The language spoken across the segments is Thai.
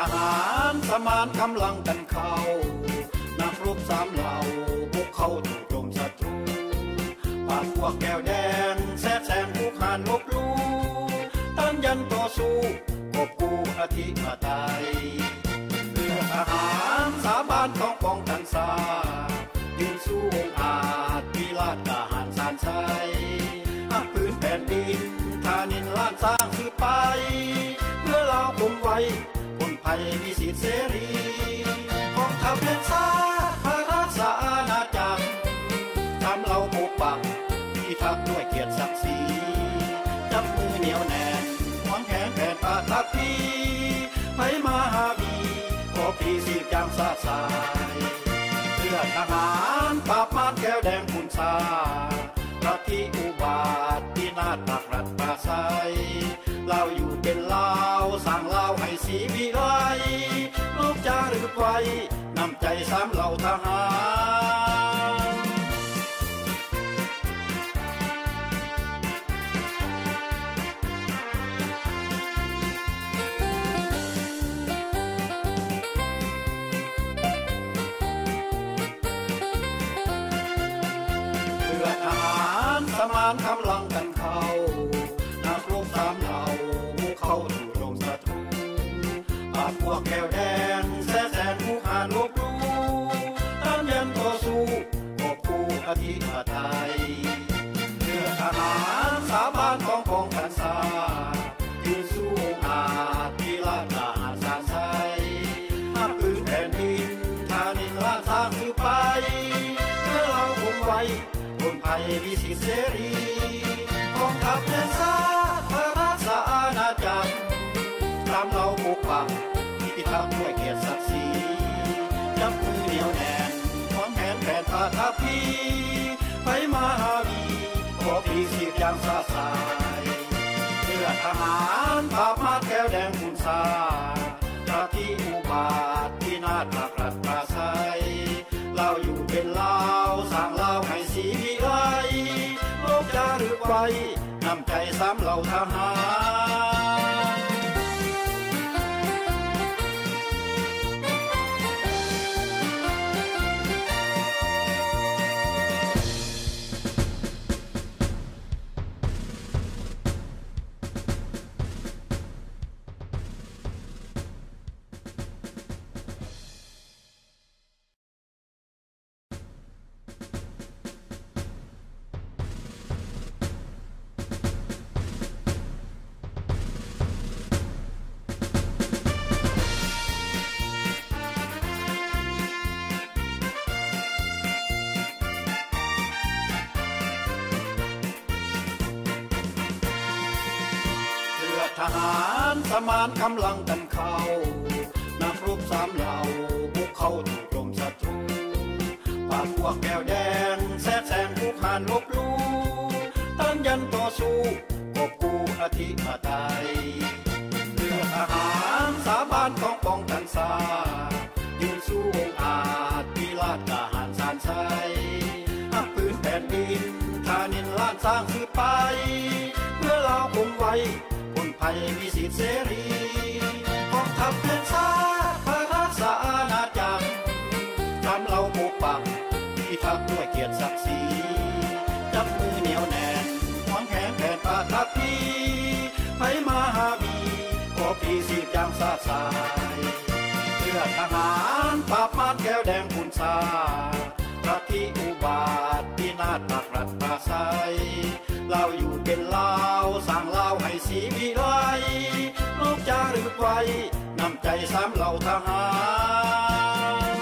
หารสมานกำลังกันเข้านักรบสามเหล่าบุกเข้าจู่โจมศัตรูปราบพวกแก้วแดงแซ่แซงผู้ขานลบลู่ต้านยันต่อสู้กบกู้อธิปไตยเพื่อทหารสาบานต้องป้องกันศาสตร์ยืนสู้องอาจพิราชทหารสานชัยหักพื้นแผ่นดินทานินล้านสร้างสืบไปเพื่อเราคงไว้คนภัยมีสิทธิเสรีกองทัพเลือดชาติพระราชอาณาจักรทำเราปกปักพิทักษ์ด้วยเกียรติศักดิ์ศรีจับมือเหนียวแน่นหวงแขนแผ่นปาทัพพีไผมาหาบีขอพีสีจางซาสายเพื่อทหารปราบมารแก้วแดงคุณชาลัทธิอุบาทที่นาฏปักรัฐปราศัยเราอยู่เป็นลาวสร้างลาวให้สีวิไลโลกจารึกไว้นำใจสามเหล่าทหารเพื่อทหารสมานกำลังกันเข้านักรบสามเหล่าบุกเข้าจู่โจมศัตรูปราบพวกแก้วแดงแซ่แซงผู้ขานลบลู่ต้านยันต่อสู้กบกู้อธิปไตยเพื่อทหารสาบานต้องป้องกันศาสตร์ยืนสู้อาจพิราชทหารสานชัยหักพื้นแผ่นดินทานินล้านสร้างสืบไปเพื่อเราคงไว้คนภัยมีสิทธิเสรีกองทัพเลือดชาติพระราชอาณาจักรทำเราปกปักพิทักษ์ด้วยเกียรติศักดิ์ศรีจับมือเหนียวแน่นหวงแขนแผ่นปาทัพพีไผมาหาบีขอพีสีจางซาสายเพื่อทหารปราบมารแก้วแดงคุณชาลัทธิอุบาทที่นาฏปักรัฐปราศัยเราอยู่เป็นลาวสร้างลาวให้สีวิไลโลกจารึกไว้นำใจสามเหล่าทหารทหารสมานกำลังกันเข้านักรบสามเหล่าบุกเข้าจู่โจมศัตรูปราบพวกแก้วแดงแซ่แซงผู้ขานลบลู่ต้านยันต่อสู้กบกู้อธิปไตยเพื่อทหารสาบานต้องป้องกันศาสตร์ยืนสู้องอาจพิราชทหารสานชัยหักพื้นแผ่นดินทานินล้านสร้างสืบไปเพื่อเราคงไว้คนภัยมีสิทธิเสรีกองทัพเลือดชาติพระราชอาณาจักรทำเราปกปักพิทักษ์ด้วยเกียรติศักดิ์ศรีจับมือเหนียวแน่นหวงแขนแผ่นปาทัพพีไผมาหาบีขอพีสีจางซาสายเพื่อทหารปราบมารแก้วแดงคุณชาลัทธิอุบาทที่นาฏปักรัฐปราศัยเราอยู่เป็นลาวสร้างลาวให้สีวิไลโลกจารึกไว้นำใจสามเหล่าทหาร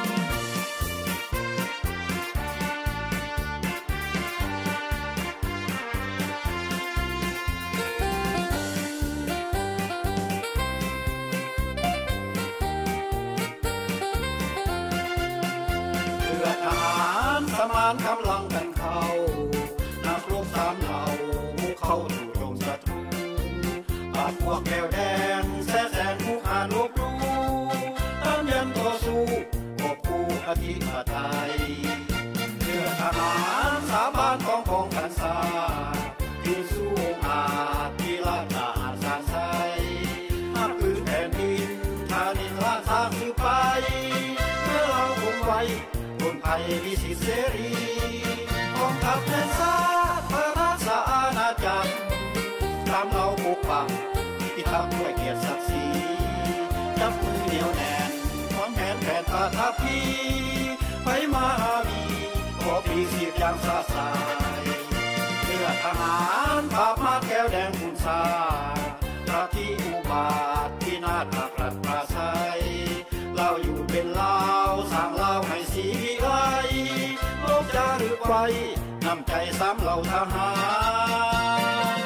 เพื่อทหารสมานกำลังกันเข้านักรบสามเหล่าบุกเข้าจู่โจมศัตรูปราบพวกแก้วแดงแซ่แซงผู้ขานลบลู่ต้านยันต่อสู้กบกู้อธิปไตยเพื่อทหารสาบานต้องป้องกันศาสตร์ยืนสู้อาจพิราชทหารสานชัยหักพื้นแผ่นดินทานินล้านคนไทยมีสิทธิเสรีกองทัพแผ่นชาติพระราชอาณาจักรตามเราปกปักพิทักษ์ด้วยเกียรติศักดิ์ศรีจับมือเหนียวแน่นพร้อมแขนแผ่นตาทัพพีไปมาวีขอปีสีบอย่างสาสายเพื่อทหารภาพมาแก้วแดงคุณสาพระที่อุบาทที่นาฏภาครัฐปราศัยเราอยู่เป็นลาวสร้างลาวให้สีวิไลโลกจะรึกไว้น้ำใจสามเหล่าทหาร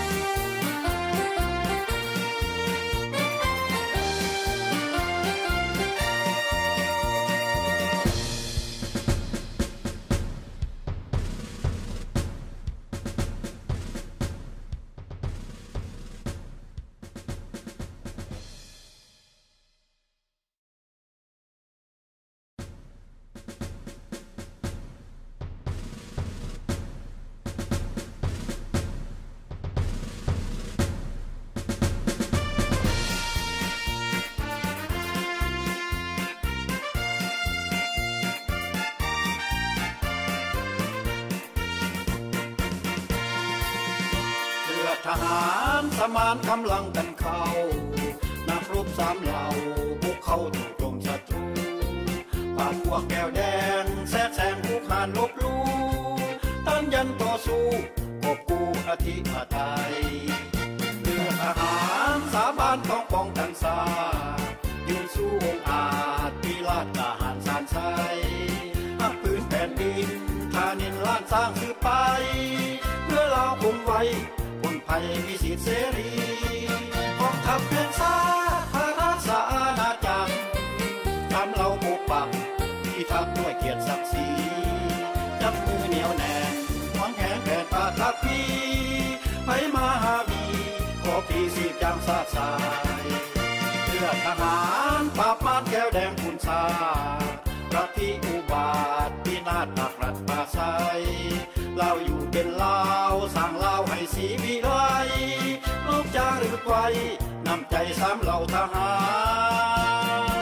ทหารสมานกำลังกันเข้านักรบสามเหล่าบุกเข้าถูกโจมศัตรูปราบพวกแก้วแดงแทรกแซงผู้ขานลบลู่ต้านยันต่อสู้กบกู้อธิปไตยเรือทหารสาบานต้องป้องกันชาติยืนสู้องอาจพิราชทหารสานชัยหักพื้นแผ่นดินทานินล้านสร้างสืบไปเพื่อเราคงไว้ไทยมีสิทธิเสรีกองทัพแผ่นชาติพระราชอาณาจักรทำเราปกปักพิทักษ์ด้วยเกียรติศักดิ์ศรีจับมือเหนียวแน่นวางแขนแผ่นตาทัพพีไปมาหาวีขอปีสีบจางสาดสายเพื่อทหารปราบมารแก้วแดงคุณชาพระที่อุบาทพินาศภาครัฐปราศัยเราอยู่เป็นลาวสร้างลาวให้สีวิไลโลกจะรึกไว้น้ำใจสามเหล่าทหาร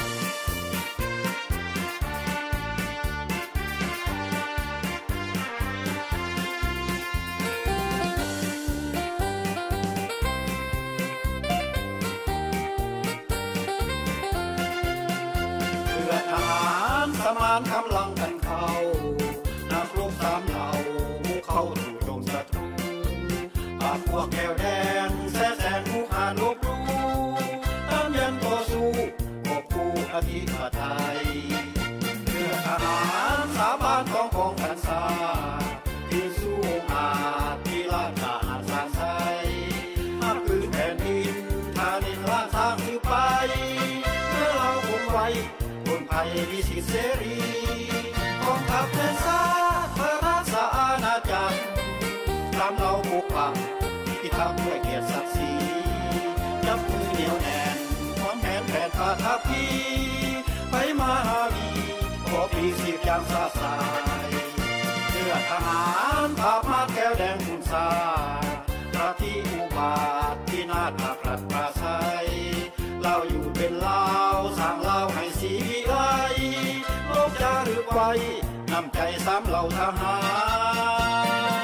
เพื่อทหารสมานกำลังกันเข้านักรบสามเหล่าเข้าถูกโจมศัตรูปราบพวกแก้วแดงแทรกแซงผู้ขานลบลู่ต้านยันต่อสู้กบกู้อธิปไตยเพื่อทหารสาบานต้องป้องกันชาติยืนสู้องอาจพิราชทหารสานชัยหักพื้นแผ่นดินทานินล้านสร้างสืบไปเพื่อเราคงไว้คนไทยมีสิทธิเสรีกองทัพแผ่นชาติพระราชอาณาจักรตามเราปกปักพิทักษ์ด้วยเกียรติศักดิ์ศรีจับมือเหนียวแน่นพร้อมแขนแผ่นตาทัพพีไปมาหาวีขอปีสีบอย่างสาสายเพื่อทหารภาพมาแก้วแดงคุณสาพระที่อุบาทที่นาฏภาครัฐปราศัยเราอยู่เป็นลาวสร้างลาวให้สีวิไลโลกจะรึกไว้น้ำใจสามเหล่าทหาร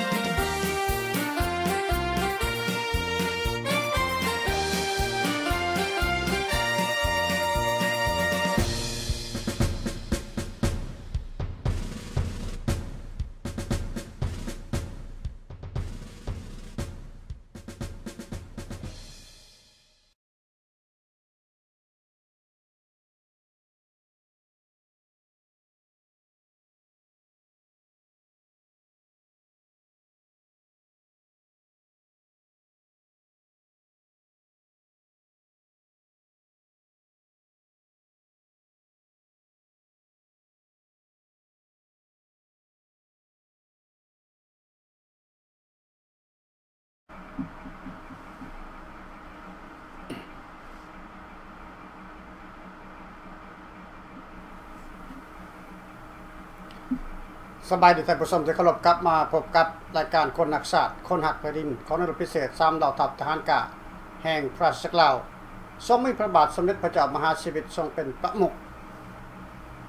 สบายดีท่านผู้ชมที่เคารพกลับมาพบกับรายการคนนักชาติคนหักแผ่นดินของนรบพิเศษ3เหล่าทัพทหารกะแห่งพระราชลาวทรงมีพระบาทสมเด็จพระเจ้ามหาชีวิตทรงเป็นประมุข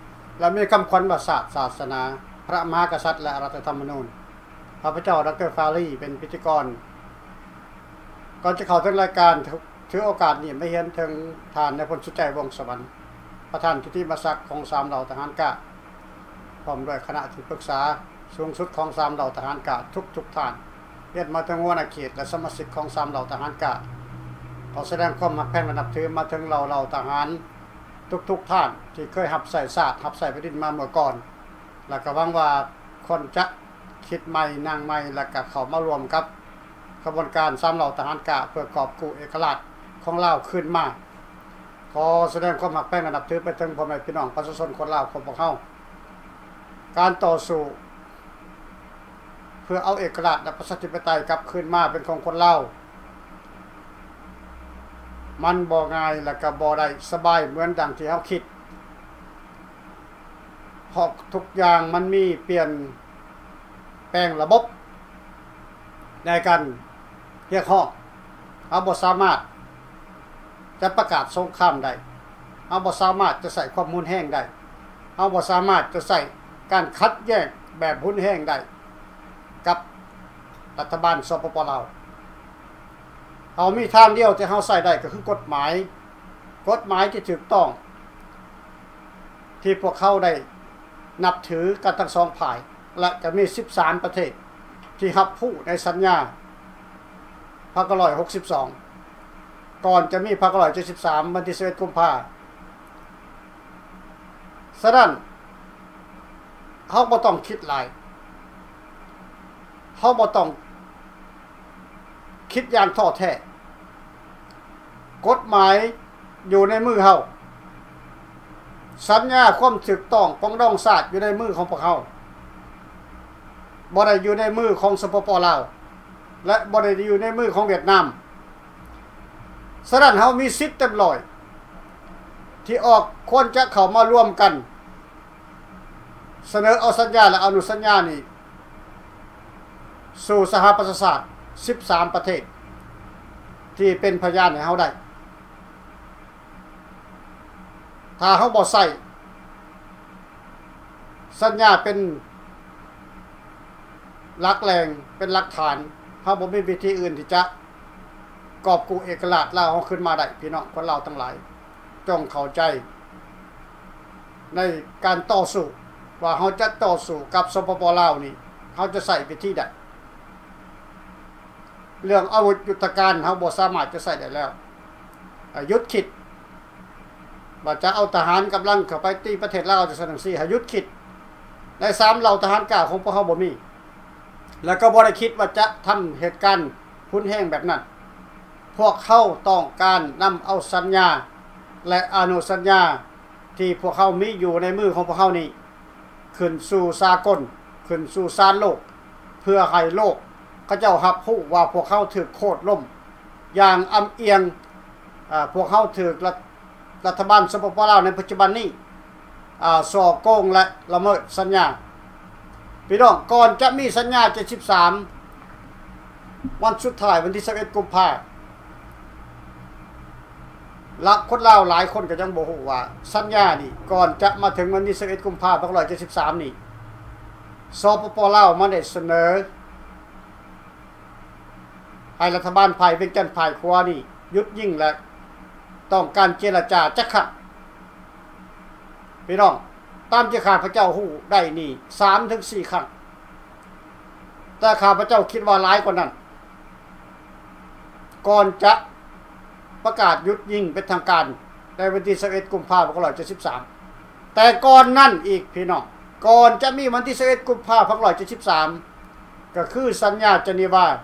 และมีคำขวัญว่าศาสนาพระมหากษัตริย์และรัฐธรรมนูญข้าพเจ้าดร.ฟารีเป็นพิธีกรก่อนจะเข้าถึงรายการถือโอกาสนี้ไม่เห็นถึงทานในพลสุใจวงศ์สวรรค์ประธานกิตติมศักดิ์ของ3เหล่าทหารกะพร้อมด้วยคณะที่ปรึกษาสูงสุดของ3เหล่าทหารกะทุกท่านเรียนมาถึงหัวหน้าเขตและสมาชิกของ3เหล่าทหารกะขอแสดงความรักแพงและนับถือมาถึงเหล่าทหารทุกท่านที่เคยหับใส่ศาสตร์หับใส่แผ่นดินมาเมื่อก่อนแล้วก็หวังว่าคนจะคิดใหม่นางใหม่แล้วก็เข้ามารวมกับกระบวนการ3เหล่าทหารกะเพื่อกอบกู้เอกราชของลาวขึ้นมาขอแสดงความรักแพงและนับถือไปถึงพ่อแม่พี่น้องประชาชนคนลาวของพวกเราการต่อสู้เพื่อเอาเอกราชและประชาธิปไตยกลับคืนมาเป็นของคนลาวมันบ่ง่ายและก็บ่ได้สบายเหมือนดังที่เฮาคิดเพราะทุกอย่างมันมีเปลี่ยนแปลงระบบในการเรียกร้องเฮาบ่สามารถจะประกาศสงครามได้เฮาบ่สามารถจะใส่ความรุนแรงได้เฮาบ่สามารถจะใส่การคัดแยกแบบรุนแรงได้กับรัฐบาลสปป.ลาวเฮามีทางเดียวที่เฮาใส่ได้ก็คือกฎหมายที่ถูกต้องที่พวกเขาได้นับถือกันทั้งสองฝ่ายและก็มี13ประเทศที่รับผู้ในสัญญา1962ก่อนจะมี1973วันที่11กุมภาพันธ์ฉะนั้นเฮาบ่ต้องคิดหลายเฮาบ่ต้องคิดอย่างท้อแท้กฎหมายอยู่ในมือเฮาสัญญาความถูกต้องปกป้องชาติอยู่ในมือของพวกเฮาบ่ได้อยู่ในมือของสปป.ลาวและบ่ได้อยู่ในมือของเวียดนามฉะนั้นเฮามีสิทธิ์เต็มร้อยที่ออกควรจะเข้ามาร่วมกันเสนอเอาสัญญาและอนุสัญญานี้สู่สหประชาชาติ13ประเทศที่เป็นพยานให้เฮาได้ถ้าเฮาบ่ใส่สัญญาเป็นหลักแรงเป็นหลักฐานเฮาบ่มีวิธีอื่นที่จะกอบกู้เอกราชลาวเฮาขึ้นมาได้พี่น้องคนลาวทั้งหลายจงเข้าใจในการต่อสู้ว่าเฮาจะต่อสู้กับสปป.ลาวนี่เฮาจะใส่วิธีใดเรื่องอาวุธยุทธการเฮาบ่สามารถจะใส่ได้แล้วหยุดคิดว่าจะเอาทหารกำลังเข้าไปตีประเทศลาวจะซั่นจังซี่ให้หยุดคิดใน3เหล่าทหารกล้าของพวกเฮาบ่มีแล้วก็บ่ได้คิดว่าจะทำเหตุการณ์รุนแรงแบบนั้นพวกเขาต้องการนำเอาสัญญาและอนุสัญญาที่พวกเขามีอยู่ในมือของพวกเขานี้ขึ้นสู่สากลขึ้นสู่ศาลโลกเพื่อให้โลกเขาเจ้ารับรู้ว่าพวกเขาถูกโค่นล้มอย่างอำเอียงพวกเขาถูกรัฐบาลสปป.ลาวในปัจจุบันนี้ส่อโกงและละเมิดสัญญาพี่น้องก่อนจะมีสัญญา73วันสุดท้ายวันที่11กุมภาพันธ์ละคนลาวหลายคนก็ยังบ่ฮู้ว่าสัญญานี่ก่อนจะมาถึงวันที่11กุมภาพันธ์2573นี่สปป.ลาวมันได้เสนอให้รัฐบาลภายเวียงจันทน์ภายขวานี่หยุดยิงและต้องการเจรจาจักครั้งพี่น้องตามที่ข้าพเจ้าฮู้ได้นี่ 3-4 ครั้งแต่ข้าพเจ้าคิดว่าหลายกว่านั้นก่อนจะประกาศหยุดยิงเป็นทางการในวันที่11กุมภาพันธ์2573แต่ก่อนนั้นอีกพี่น้องก่อนจะมีวันที่11กุมภาพันธ์2573ก็คือสัญญาเจนีวา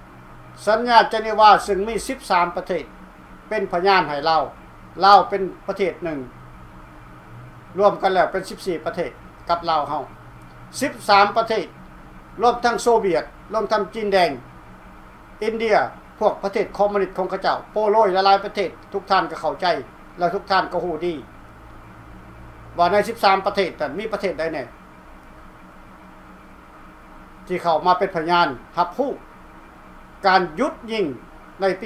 ซึ่งมี13ประเทศเป็นพยานให้ลาวเป็นประเทศหนึ่งรวมกันแล้วเป็น14ประเทศกับลาวเฮา13ประเทศรวมทั้งโซเวียตรวมทั้งจีนแดงอินเดียพวกประเทศคอมมิวนิสต์ของเขาเจ้าโปโลหลายๆประเทศทุกท่านก็เข้าใจและทุกท่านก็ฮู้ดีว่าใน13ประเทศนั้นมีประเทศใดแน่ที่เข้ามาเป็นพยานรับรู้การหยุดยิงในปี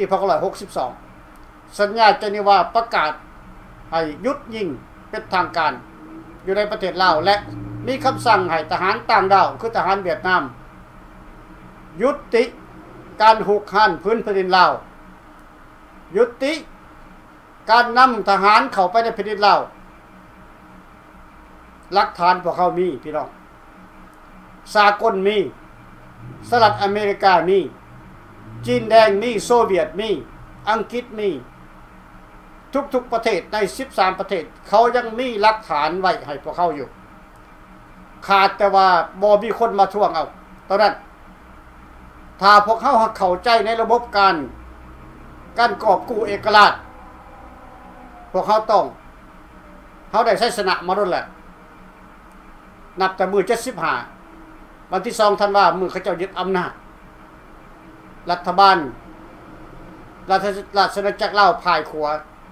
1962สัญญาเจนีวาประกาศให้หยุดยิงเป็นทางการอยู่ในประเทศลาวและมีคำสั่งให้ทหารต่างดาวคือทหารเวียดนามยุติการหุกห้านพื้นแผ่นดินลาวยุติการนำทหารเข้าไปในแผ่นดินลาวหลักฐานพวกเขามีพี่น้องสากลมีสหรัฐอเมริกามีจีนแดงมีโซเวียตมีอังกฤษมีทุกๆประเทศใน13ประเทศเขายังมีหลักฐานไว้ให้พวกเขาอยู่ขาดแต่ว่าบ่มีคนมาทวงเอาตอนนั้นถ้าพวกเขาเข้าใจในระบบการกอบกู้เอกราชพวกเขาได้ใช้ชนะมาโดนแหละนับแต่มือ75วันที่2ธันวาคมมือเขาเจ้ายึดอำนาจรัฐบาลราชอาณาจักรลาวพ่ายขัว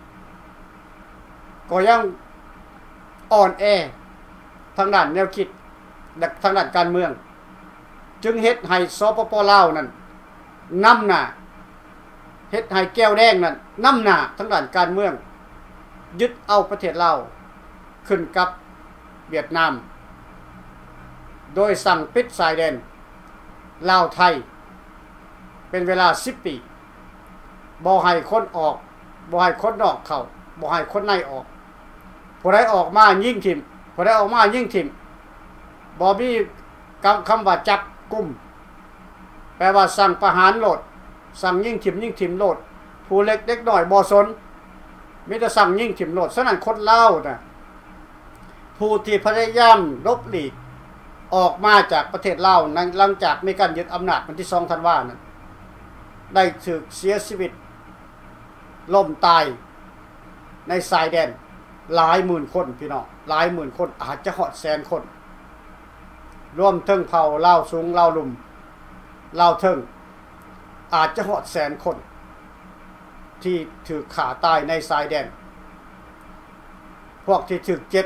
ก็ยังอ่อนแอทางด้านแนวคิดทางด้านการเมืองจึงเฮ็ดให้สปป.ลาวนั้นนำหน้าเฮ็ดให้แก้วแดงนั้นนำหน้าทางด้านการเมืองยึดเอาประเทศลาวขึ้นกับเวียดนามโดยสั่งปิดชายแดนลาวไทยเป็นเวลา10ปีบ่ให้คนออกบ่ให้คนนอกเข้าบ่ให้คนในออกผู้ใดออกมายิงทิ่มผู้ใดออกมายิงทิ่มบ่มีคำว่าจับกุมแปลว่าสั่งประหารโลดสั่งยิงทิ่มโลดผู้เล็กเด็กน้อยบ่สนมีแต่สั่งยิงทิ่มโลดฉะนั้นคนลาวน่ะผู้ที่พยายามลบหลีกออกมาจากประเทศลาวหลังจากมีการยึดอำนาจวันที่2ธันวาคมนั้นได้ถูกเสียชีวิตล้มตายในชายแดนหลายหมื่นคนพี่น้องหลายหมื่นคนอาจจะฮอดแสนคนรวมถึงเผ่าลาวสูงลาวลุ่มลาวเทิงอาจจะฮอดแสนคนที่ถูกฆ่าตายในชายแดนพวกที่ถูกเจ็บ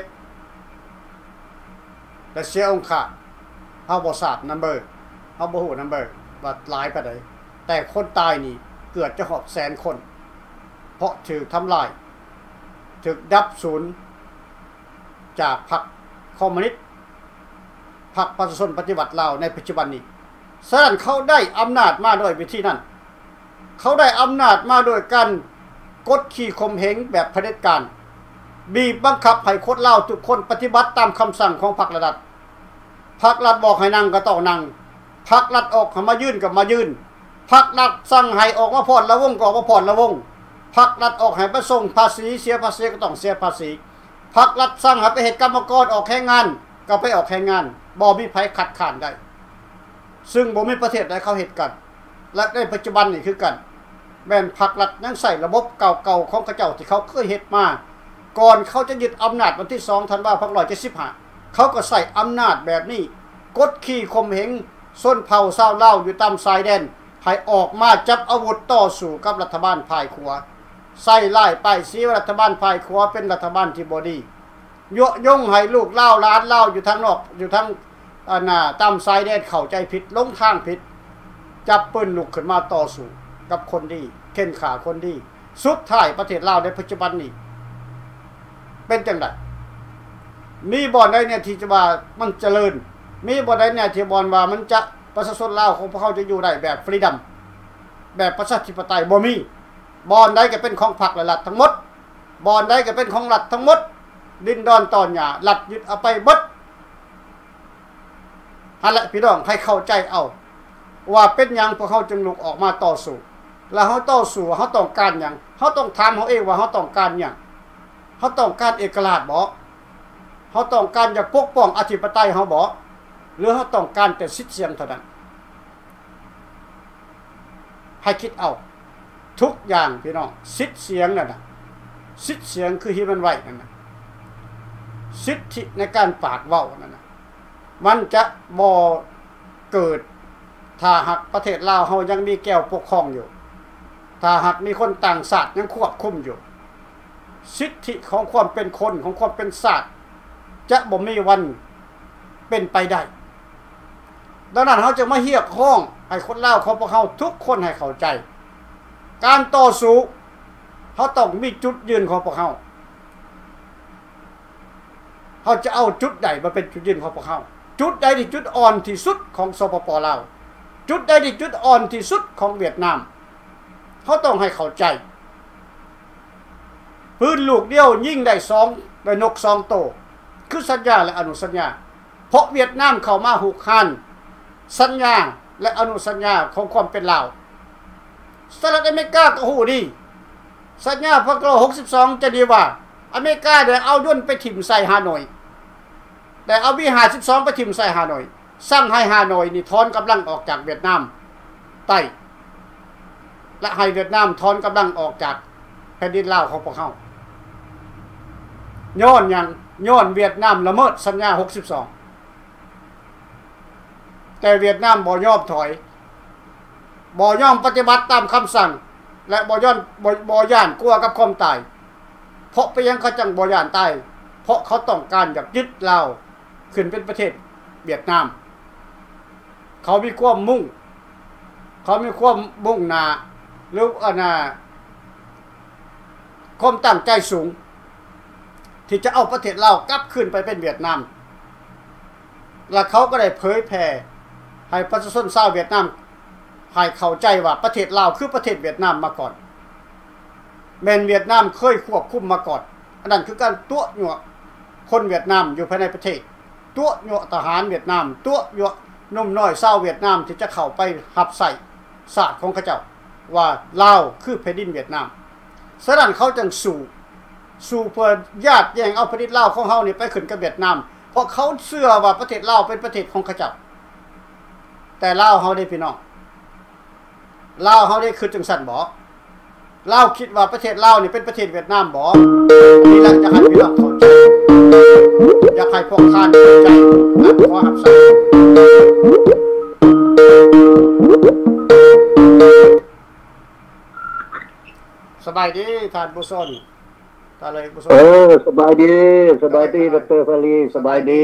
และเสียองค์ขาดเฮาบ่ทราบนัมเบอร์เฮาบ่ฮู้นัมเบอร์ว่าหลายปานใดแต่คนตายนี่เกือบจะฮอดแสนคนเพราะถูกทำลายถูกดับศูนย์จากพรรคคอมมิวนิสต์พรรคประชาชนปฏิวัติลาวในปัจจุบันนี้ฉะนั้นเขาได้อำนาจมาด้วยวิธีนั้นเขาได้อำนาจมาด้วยการกดขี่ข่มเหงแบบเผด็จการบีบบังคับให้คนลาวทุกคนปฏิบัติตามคำสั่งของพรรครัฐพรรครัฐบอกให้นั่งก็ต้องนั่งพรรครัฐออกให้มายื่นก็มายื่นพรรครัฐสั่งให้ออกมาผ่อนละวงก็ออกมาผ่อนละวงพรรครัฐออกให้ไปส่งภาษีเสียภาษีก็ต้องเสียภาษีพรรครัฐสั่งให้ไปเฮ็ดกรรมกรออกแรงงานก็ไปออกแรงงานบ่มีไผขัดขานได้ซึ่งบ่มีประเทศใดเขาเฮ็ดกันและในปัจจุบันนี่คือกันแม่นพรรครัฐยังใส่ระบบเก่าๆของเขาเจ้าที่เขาเคยเฮ็ดมาก่อนเขาจะยึดอำนาจวันที่2ธันวาคม2575เขาก็ใส่อำนาจแบบนี้กดขี่ข่มเหงส้นเผ่าชาวลาวอยู่ตามชายแดนให้ออกมาจับอาวุธต่อสู้กับรัฐบาลพ่ายขัวใส่ร้ายป้ายสีรัฐบาลพ่ายขัวเป็นรัฐบาลที่บ่ดียั่วยงให้ลูกลาวหลานลาวอยู่ทางนอกอยู่ทางตามชายแดนเข้าใจผิดลงทางผิดจับปืนลุกขึ้นมาต่อสู้กับคนดีเข็นขาคนดีสุดท้ายประเทศลาวในปัจจุบันนี้เป็นจังได๋มีบ่อนใดเนี่ยที่จะว่ามันเจริญมีบ่อนใดเนี่ยที่บ่อนว่ามันจะประชาชนลาวของพวกเขาจะอยู่ได้แบบฟรีดัมแบบประชาธิปไตยบ่มีบ่อนใดก็เป็นของพรรคและรัฐทั้งหมดบ่อนใดก็เป็นของรัฐทั้งหมดดินดอนตอนหญ้ารัฐยึดเอาไปหมดหั่นแหละพี่น้องให้เข้าใจเอาว่าเป็นหยังพวกเขาจึงลุกออกมาต่อสู้แล้วเฮาต่อสู้เฮาต้องการหยังเฮาต้องถามเฮาเองว่าเฮาต้องการหยังเฮาต้องการเอกราชบ่เฮาต้องการอยากปกป้องอธิปไตยเฮาบ่หรือเฮาต้องการแต่สิทธิเสียงเท่านั้นให้คิดเอาทุกอย่างพี่น้องสิทธิเสียงนั่นน่ะสิทธิเสียงคือ human right นั่นน่ะสิทธิในการปากเว้านั่นน่ะมันจะบ่เกิดถ้าหากประเทศลาวเฮายังมีแก้วปกครองอยู่ถ้าหากมีคนต่างชาติยังควบคุมอยู่สิทธิของความเป็นคนของความเป็นชาติจะบ่มีวันเป็นไปได้ดังนั้นเขาจะมาเรียกร้องให้คนลาวของพวกเขาทุกคนให้เข้าใจการต่อสู้เขาต้องมีจุดยืนของพวกเขาเขาจะเอาจุดใดมาเป็นจุดยืนของพวกเขาจุดใดที่จุดอ่อนที่สุดของสปป.ลาวจุดใดที่จุดอ่อนที่สุดของเวียดนามเขาต้องให้เข้าใจปืนลูกเดียวยิงได้ได้นก2 โตคือสัญญาและอนุสัญญาเพราะเวียดนามเข้ามาหุกหันสัญญาและอนุสัญญาของความเป็นลาวสหรัฐอเมริกาก็ฮู้ดีสัญญาพก62จะดีว่าอเมริกาได้เอาย่นไปถิ่มใส่ฮานอยแต่เอาB-52ไปถิ่มใส่ฮานอยสั่งให้ฮานอยนี่ถอนกำลังออกจากเวียดนามใต้และให้เวียดนามถอนกำลังออกจากแผ่นดินลาวของพวกเขาย้อนเวียดนามละเมิดสัญญา62แต่เวียดนามบ่ยอมถอยบ่ยอมปฏิบัติตามคำสั่งและบ่ย่านกลัวกับความตายเพราะไปยังเขาจังบ่ย่านตายเพราะเขาต้องการอยากยึดลาวขึ้นเป็นประเทศเวียดนามเขามีความมุ่งหน้าหรือความตั้งใจสูงที่จะเอาประเทศลาวกลับขึ้นไปเป็นเวียดนามและเขาก็ได้เผยแผ่ให้ประชาชนชาวเวียดนามให้เข้าใจว่าประเทศลาวคือประเทศเวียดนามมาก่อนแม่นเวียดนามเคยควบคุมมาก่อนอันนั้นคือการตัวหยั่วคนเวียดนามอยู่ภายในประเทศตัวหยั่วทหารเวียดนามตัวหยั่วนุ่มน้อยชาวเวียดนามที่จะเข้าไปหับใส่ศาสตร์ของเขาเจ้าว่าลาวคือแผ่นดินเวียดนามฉะนั้นเขาจึงสู่เพื่อญาติแย่งเอาประเทศลาวของเฮานี่ไปขึ้นกับเวียดนามเพราะเขาเชื่อว่าประเทศลาวเป็นประเทศของเขาเจ้าแต่ลาวเฮาได้พี่น้องลาวเฮาได้คือจังซั่นบ่ลาวคิดว่าประเทศลาวนี่เป็นประเทศเวียดนามบ่นี่ล่ะจะให้พี่น้องเข้าใจอยากให้พวกท่านเข้าใจและขอรับทราบสบายดีท่านผู้ชมท่านเลยผู้ชมสบายดีดร.ฟาลีสบายดี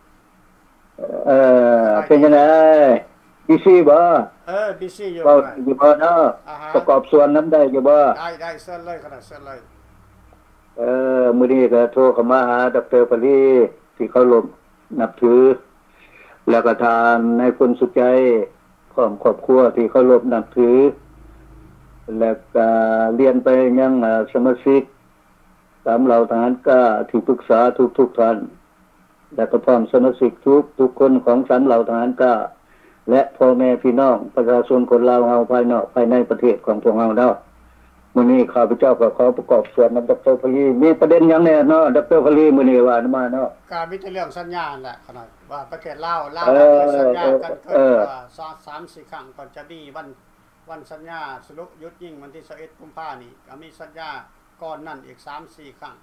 เป็นยังไงบิซี่บ่บิซี่อยู่บ่เนาะประกอบส่วนน้ำได้อยู่บ่ได้เส้นเลยขนาดเส้นเลยมื้อนี้ก็โทรเข้ามาหาดร.ฟาลีที่เคารพนับถือแล้วก็ทางนายพลสุใจของครอบครัวที่เคารพนับถือแล้วก็เรียนไปยังสมาชิกตามเราทหารก็ที่ปรึกษาทุกท่านและก็พร้อมสมาชิกทุกคนของสันเหล่าทหารก็และพ่อแม่พี่น้องประชาชนคนลาวเฮาภายนอกภายในประเทศของพวกเฮาเนาะมื้อนี้ข้าพเจ้าก็ขอประกอบส่วนนำดร.พลีมีประเด็นหยังแน่เนาะดร.พลีมื้อนี้ว่ามาเนาะการมีแต่เรื่องสัญญาแหละขนาดว่าประเทศลาวสัญญากันเกิดว่า3-4 ครั้งก่อนจะดีวันสัญญาสรุปยุดยิงวันที่21 กุมภาพันธ์นี่ก็มีสัญญาก่อนนั่นอีก 3-4 ครั้ง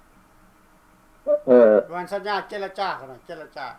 วันสัญญาเจรจาขนาดเจรจา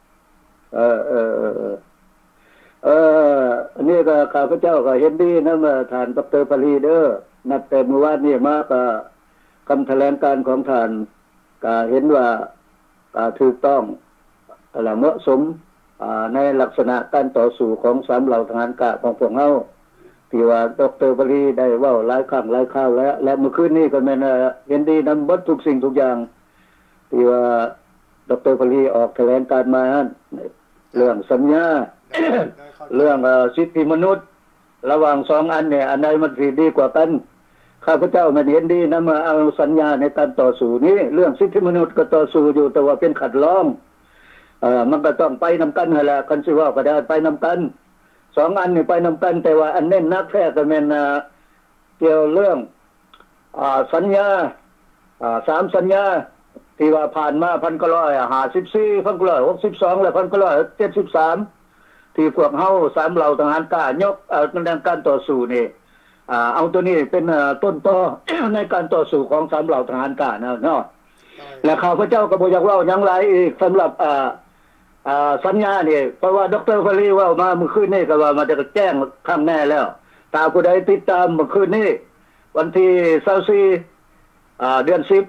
อันนี้ก็ข้าพเจ้าก็เห็นดีนะว่าท่านดร.พลีเด้อนัดแต่เมื่อวานนี้มาก็คำแถลงการของท่านก็เห็นว่าถูกต้องเหมาะสมในลักษณะการต่อสู้ของ3เหล่าทหารกะของพวกเฮาที่ว่าดร.พลีได้เว้าหลายครั้งหลายคราวแล้วและเมื่อคืนนี้ก็แม่นเห็นดีนำเบิดทุกสิ่งทุกอย่างที่ว่าดร.พลีออกแถลงการมาเรื่องสัญญาเรื่องสิทธิมนุษย์ระหว่าง2อันเนี่ยอันใดมันสิดีกว่ากันข้าพเจ้ามันเห็นดีนะมาเอาสัญญาในการต่อสู้นี้เรื่องสิทธิมนุษย์ก็ต่อสู้อยู่แต่ว่าเป็นขัดร้องมันก็ต้องไปนำกันนั่นแหละคันสิว่าก็ได้ไปนำกัน2อันนี่ไปนำกันแต่ว่าอันเน้นนักแท้ก็แม่นเกี่ยวเรื่องสัญญา3สัญญาที่ว่าผ่านมา1954 1962และ1973ที่พวกเฮา3เหล่าทหารกล้ายกในการต่อสู้นี่เอาตัวนี้เป็นต้นตอในการต่อสู้ของ3เหล่าทหารกล้าเนาะและข้าพเจ้าก็บ่อยากเว้าหยังหลายอีกสำหรับสัญญานี่เพราะว่าดร.ฟาลีว่ามาเมื่อคืนนี้ก็ว่ามาจะแจ้งข้างแน่แล้วตาผู้ใดติดตามเมื่อคืนนี้วันที่24เดือน10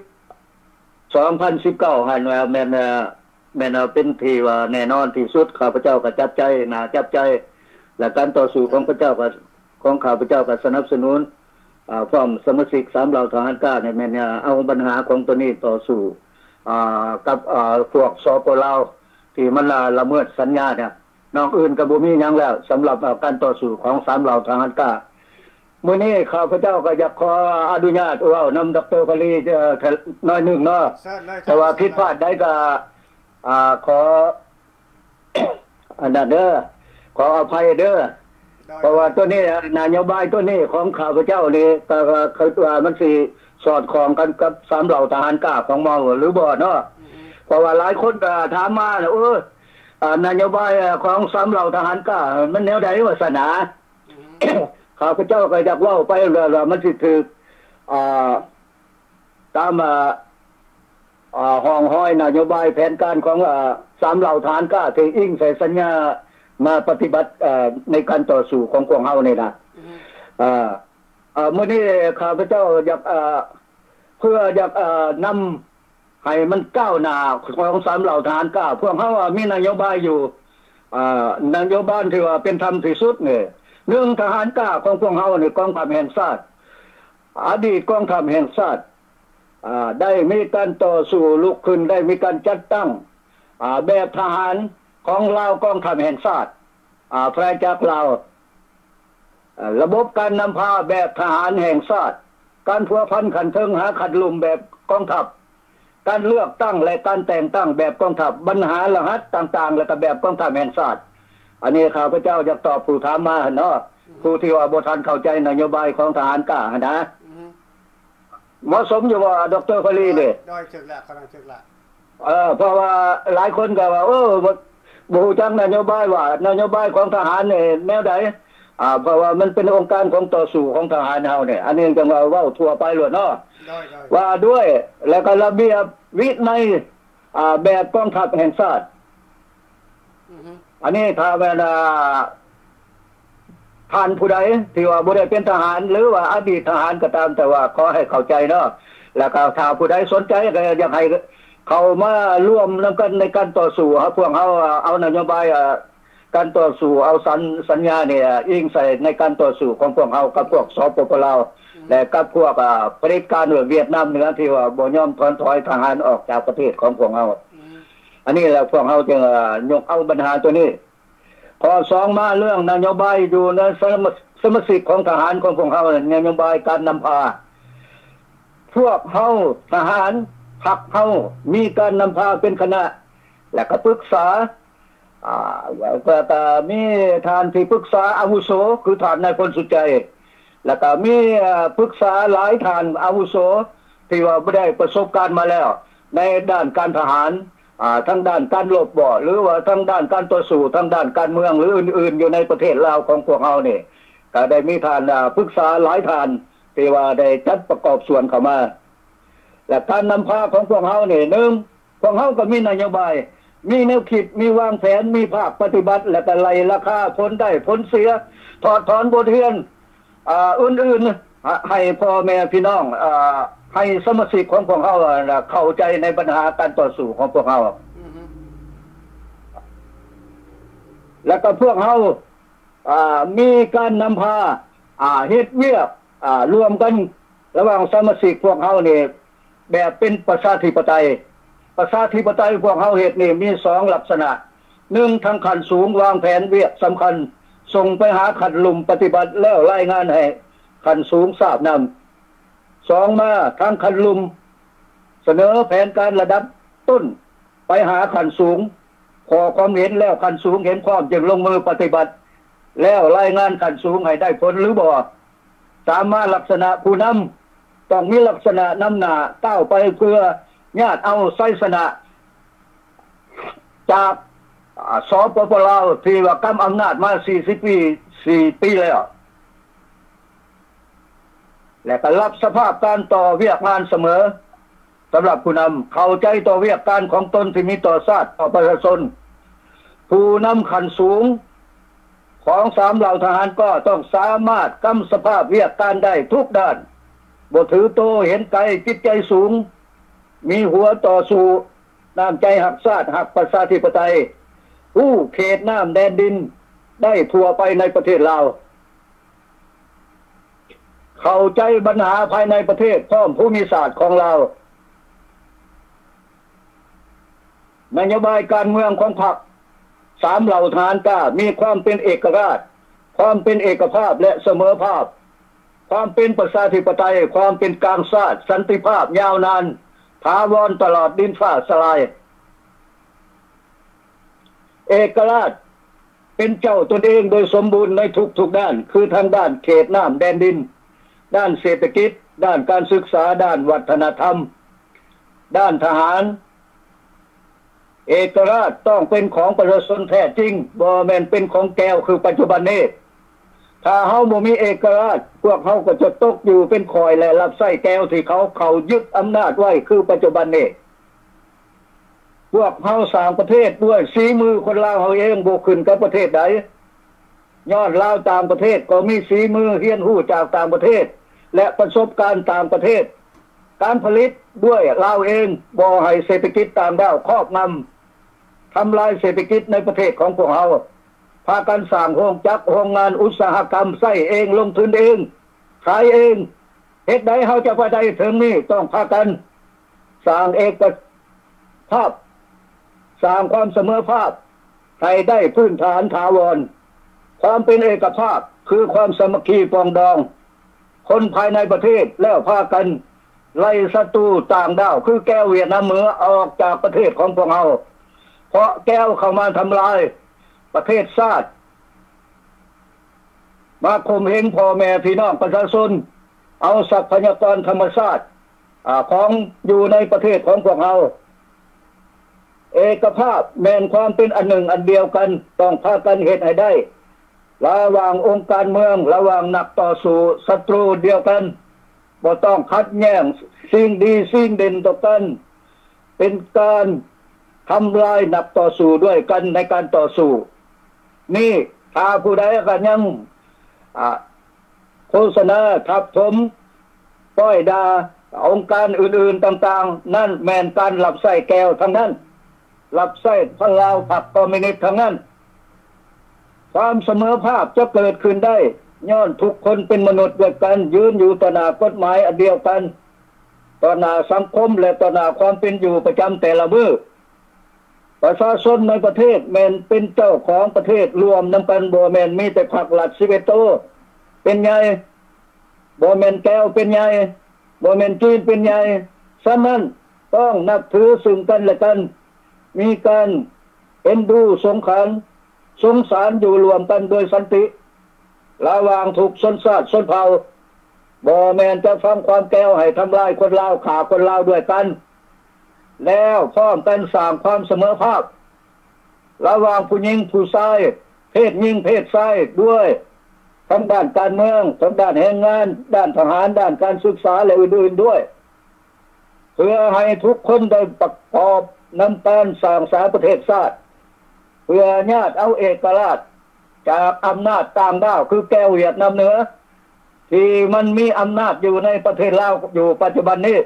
2019ให้แม่นเป็นที่ว่าแน่นอนที่สุดข้าพเจ้าก็จับใจจับใจและการต่อสู้ของพระเจ้าก็ของข้าพเจ้าก็สนับสนุนพร้อมสมาชิก3เหล่าทหารกล้าเนี่ยแม่นเอาปัญหาของตัวนี้ต่อสู้กับพวกสปลาวที่มันละเมิดสัญญาเนี่ยนอกอื่นก็บ่มีหยังแล้วสำหรับการต่อสู้ของ3เหล่าทหารกล้ามื้อนี้ข้าพเจ้าก็อยากขออนุญาตเว้านำดร.พลีน้อยนึงเนาะแต่ว่าผิดพลาดใดก็ขออันนั้นเด้อขออภัยเด้อเพราะว่าตัวนี้นโยบายตัวนี้ของข้าพเจ้านี่ก็คิดว่ามันสิสอดคล้องกันกับ3เหล่าทหารกล้าของเมาหรือบ่เนาะเพราะว่าหลายคนก็ถามมานโยบายของ3เหล่าทหารกล้ามันแนวใดวาสนาข้าพเจ้าก็อยากเว้าไปว่ามันสิถูกตามห้องห้อยนโยบายแผนการของ3เหล่าทหารกล้าที่อิงใส่สัญญามาปฏิบัติในการต่อสู้ของพวกเฮานี่นะมื้อนี้ข้าพเจ้าอยากเพื่ออยากนำให้มันก้าวหน้าของ3เหล่าทหารกล้าพวกเฮามีนโยบายอยู่นโยบายที่ว่าเป็นธรรมที่สุดนี่1ทหารกล้าของพวกเฮานี่กองทัพแห่งชาติอดีตกองทัพแห่งชาติได้มีการต่อสู้ลุกขึ้นได้มีการจัดตั้งแบบทหารของลาวกองทัพแห่งชาติพระจักรลาวระบบการนำพาแบบทหารแห่งชาติการพัวพันขันเทิงหาขัดลุมแบบกองทัพการเลือกตั้งและการแต่งตั้งแบบกองทัพปัญหารหัสต่างๆแล้วก็แบบกองทัพแห่งชาติอันนี้ข้าพเจ้าอยากตอบผู้ถามมาเนาะผู้ที่ว่าบ่ทันเข้าใจนโยบายของทหารกล้านะเหมาะสมอยู่ว่าดร.พลีนี่ได้จึกแล้วกำลังจึกแล้วเพราะว่าหลายคนก็ว่าบ่ฮู้จักนโยบายว่านโยบายของทหารนี่แนวใดเพราะว่ามันเป็นองค์การของต่อสู้ของทหารเฮาเนี่ยอันนี้จังว่าเว้าทั่วไปโลดเนาะว่าด้วยแล้วก็ระเบียบวินัยแบบกองทัพแห่งชาติอันนี้ถ้าเวลาท่านผู้ใดที่ว่าบ่ได้เป็นทหารหรือว่าอดีตทหารก็ตามแต่ว่าขอให้เข้าใจเนาะแล้วก็ถ้าผู้ใดสนใจก็อยากให้เข้ามาร่วมนำกันในการต่อสู้ครับพวกเฮาเอานโยบายการต่อสู้เอาสัญญาเนี่ยอิงใส่ในการต่อสู้ของพวกเฮากับพวกสปปลาวและกับพวกเผด็จการเวียดนามเหนือที่ว่าบ่ยอมถอยทหารออกจากประเทศของพวกเฮาอันนี้แหละพวกเฮาจึงยกเอาปัญหาตัวนี้ข้อ2มาเรื่องนโยบายอยู่ในสมาชิกของทหารของพวกเฮานโยบายการนำพาพวกเฮาทหารพรรคเฮามีการนำพาเป็นคณะและก็ปรึกษาก็มีท่านที่ปรึกษาอาวุโสคือท่านนายพลสุใจแล้วก็มีปรึกษาหลายท่านอาวุโสที่ว่าได้ประสบการณ์มาแล้วในด้านการทหารทั้งด้านการรบบ่หรือว่าทั้งด้านการต่อสู้ทั้งด้านการเมืองหรืออื่นๆอยู่ในประเทศลาวของพวกเฮานี่ก็ได้มีท่านปรึกษาหลายท่านที่ว่าได้จัดประกอบส่วนเข้ามาและการนำพาของพวกเฮานี่1พวกเฮาก็มีนโยบายมีแนวคิดมีวางแผนมีภาคปฏิบัติและก็ไล่ราคาผลได้ผลเสียถอดถอนบทเรียนอื่นๆให้พ่อแม่พี่น้องให้สมาชิกของพวกเฮาเข้าใจในปัญหาการต่อสู้ของพวกเฮาแล้วก็พวกเฮามีการนำพาเฮ็ดเวียกรวมกันระหว่างสมาชิกพวกเฮานี่แบบเป็นประชาธิปไตยพวกเฮาเฮ็ดนี่มี2ลักษณะ1ทางขั้นสูงวางแผนเวียกสำคัญส่งไปหาขั้นลุ่มปฏิบัติแล้วรายงานให้ขั้นสูงทราบนำ2มาทางขั้นลุ่มเสนอแผนการระดับต้นไปหาขั้นสูงขอความเห็นแล้วขั้นสูงเห็นพร้อมจึงลงมือปฏิบัติแล้วรายงานขั้นสูงให้ได้ผลหรือบ่3มาลักษณะผู้นำต้องมีลักษณะนำหน้าก้าวไปเพื่อญาติเอาไสสนะจากสปปลาวที่ว่ากำอำนาจมา4 ปีแล้วและก็รับสภาพการต่อเวียกงานเสมอสำหรับผู้นำเข้าใจต่อเวียกการของตนที่มีต่อชาติต่อประชาชนผู้นำขั้นสูงของ3เหล่าทหารก็ต้องสามารถกำสภาพเวียกการได้ทุกด้านบ่ถือโตเห็นไกลจิตใจสูงมีหัวต่อสู้น้ำใจหักชาติหักประชาธิปไตยผู้เขตน้ำแดนดินได้ทั่วไปในประเทศลาวเข้าใจปัญหาภายในประเทศพร้อมภูมิศาสตร์ของเรานโยบายการเมืองของพรรค3เหล่าทหารกล้ามีความเป็นเอกราชความเป็นเอกภาพและเสมอภาพความเป็นประชาธิปไตยความเป็นกลางชาติสันติภาพยาวนานถาวรตลอดดินฟ้าสลายเอกราชเป็นเจ้าตนเองโดยสมบูรณ์ในทุกด้านคือทางด้านเขตน้ำแดนดินด้านเศรษฐกิจด้านการศึกษาด้านวัฒนธรรมด้านทหารเอกราชต้องเป็นของประชาชนแท้จริงบ่แม่นเป็นของแก้วคือปัจจุบันนี้ถ้าเฮาบ่มีเอกราชพวกเฮาก็จะตกอยู่เป็นคอยและรับใช้แก้วที่เขายึดอำนาจไว้คือปัจจุบันนี้พวกเฮาสร้างประเทศด้วยฝีมือคนลาวเฮาเองบ่ขึ้นกับประเทศใดย้อนลาวต่างประเทศก็มีฝีมือเรียนรู้จากต่างประเทศและประสบการณ์ต่างประเทศการผลิตด้วยลาวเองบ่ให้เศรษฐกิจต่างด้าวครอบงำทำลายเศรษฐกิจในประเทศของพวกเฮาพากันสร้างโรงจักรโรงงานอุตสาหกรรมใช้เองลงทุนเองขายเองเฮ็ดใดเฮาจะไปได้ถึงนี้ต้องพากันสร้างเอกภาพสร้างความเสมอภาคให้ได้พื้นฐานถาวรความเป็นเอกภาพคือความสามัคคีปรองดองคนภายในประเทศแล้วพากันไล่ศัตรูต่างด้าวคือแก้วเวียดนามเหนือออกจากประเทศของพวกเราเพราะแก้วเข้ามาทำลายประเทศชาติมาข่มเหงพ่อแม่พี่น้องประชาชนเอาทรัพยากรธรรมชาติของอยู่ในประเทศของพวกเราเอกภาพแม่นความเป็นอันหนึ่งอันเดียวกันต้องพากันเฮ็ดให้ได้ระหว่างองค์การเมืองระหว่างนักต่อสู้ศัตรูเดียวกันบ่ต้องคัดแย้งสิ่งดีสิ่งเด่นต่อกันเป็นการทำลายนักต่อสู้ด้วยกันในการต่อสู้นี่ถ้าผู้ใดก็ยังโฆษณาทับถมป้อยดาองค์การอื่นๆต่างๆนั่นแม่นการหลับไส้แก้วทั้งนั้นหลับไส้พลาวพรรคคอมมิวนิสต์ทั้งนั้นความเสมอภาคจะเกิดขึ้นได้ย้อนทุกคนเป็นมนุษย์ด้วยกันยืนอยู่ต่อหน้ากฎหมายอันเดียวกันต่อหน้าสังคมและต่อหน้าความเป็นอยู่ประจำแต่ละมื้อประชาชนในประเทศแม่นเป็นเจ้าของประเทศรวมนำกันบ่แม่นมีแต่พรรคหลัก11โตเป็นใหญ่บ่แม่นแก้วเป็นใหญ่บ่แม่นจีนเป็นใหญ่ฉะนั้นต้องนับถือซึ่งกันและกันมีการเอ็นดูสงสารอยู่รวมกันโดยสันติระหว่างทุกชนชาติชนเผ่าบ่แม่นจะฟังความแก้วให้ทำลายคนลาวฆ่าคนลาวด้วยกันแล้วพร้อมกันสร้างความเสมอภาคระหว่างผู้หญิงผู้ชายเพศหญิงเพศชายด้วยทั้งด้านการเมืองทั้งด้านแรงงานด้านทหารด้านการศึกษาและอื่นๆด้วยเพื่อให้ทุกคนได้ประกอบนำการสร้างสรรค์ประเทศชาติเพื่อญาติเอาเอกราชจากอำนาจต่างด้าวคือแก้วเวียดนามเหนือที่มันมีอำนาจอยู่ในประเทศลาวอยู่ปัจจุบันนี้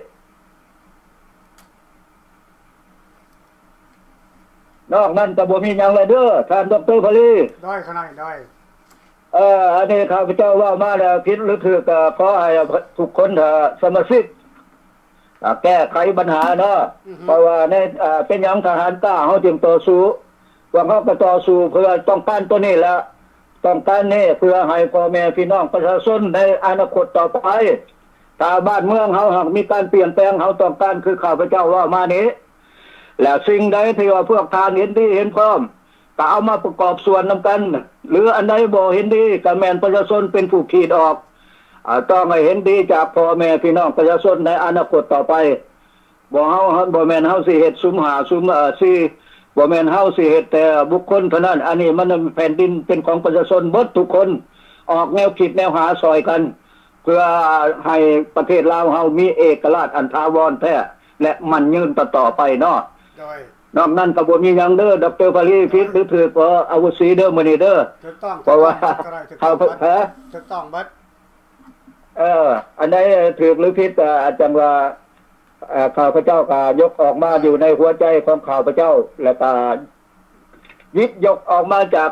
นอกนั้นก็บ่มีหยังเลยเด้อท่านดร.พลีได้ขนาดได้อันนี้ข้าพเจ้าว่ามาแล้วผิดหรือถูกก็ขอให้ทุกคนสมาชิกแก้ไขปัญหาเนาะเพราะว่าในเป็นหยังทหารกล้าเฮาจึงต่อสู้พวกเฮาก็ต่อสู้เพื่อต้องการตัวนี้แล้วต้องการนี่เพื่อให้พ่อแม่พี่น้องประชาชนในอนาคตต่อไปถ้าบ้านเมืองเฮาหากมีการเปลี่ยนแปลงเฮาต้องการคือข้าพเจ้าว่ามานี้แล้วสิ่งใดที่ว่าพวกทานเห็นดีเห็นพร้อมก็เอามาประกอบส่วนนำกันหรืออันใดบ่เห็นดีก็แม่นประชาชนเป็นผู้ขีดออกต้องให้เห็นดีจากพ่อแม่พี่น้องประชาชนในอนาคตต่อไปบ่แม่นเฮาสิเฮ็ดซุมหาซุมสิบ่แม่นเฮาสิเฮ็ดแต่บุคคลเท่านั้นอันนี้มันแผ่นดินเป็นของประชาชนเบิดทุกคนออกแนวคิดแนวหาซอยกันเพื่อให้ประเทศลาวเฮามีเอกราชอันถาวรแท้และมั่นยืนต่อไปเนาะนอกนั้นก็บ่มีหยังเด้อดร.พลีผิดหรือถูกก็อาวุธสีเด้อมื้อนี้เด้อถูกต้องเพราะว่าเขาถูกต้องบัดอันใดถูกหรือผิดจังว่าข้าพเจ้าก็ยกออกมาอยู่ในหัวใจของข้าพเจ้าแล้วก็ยิบยกออกมาจาก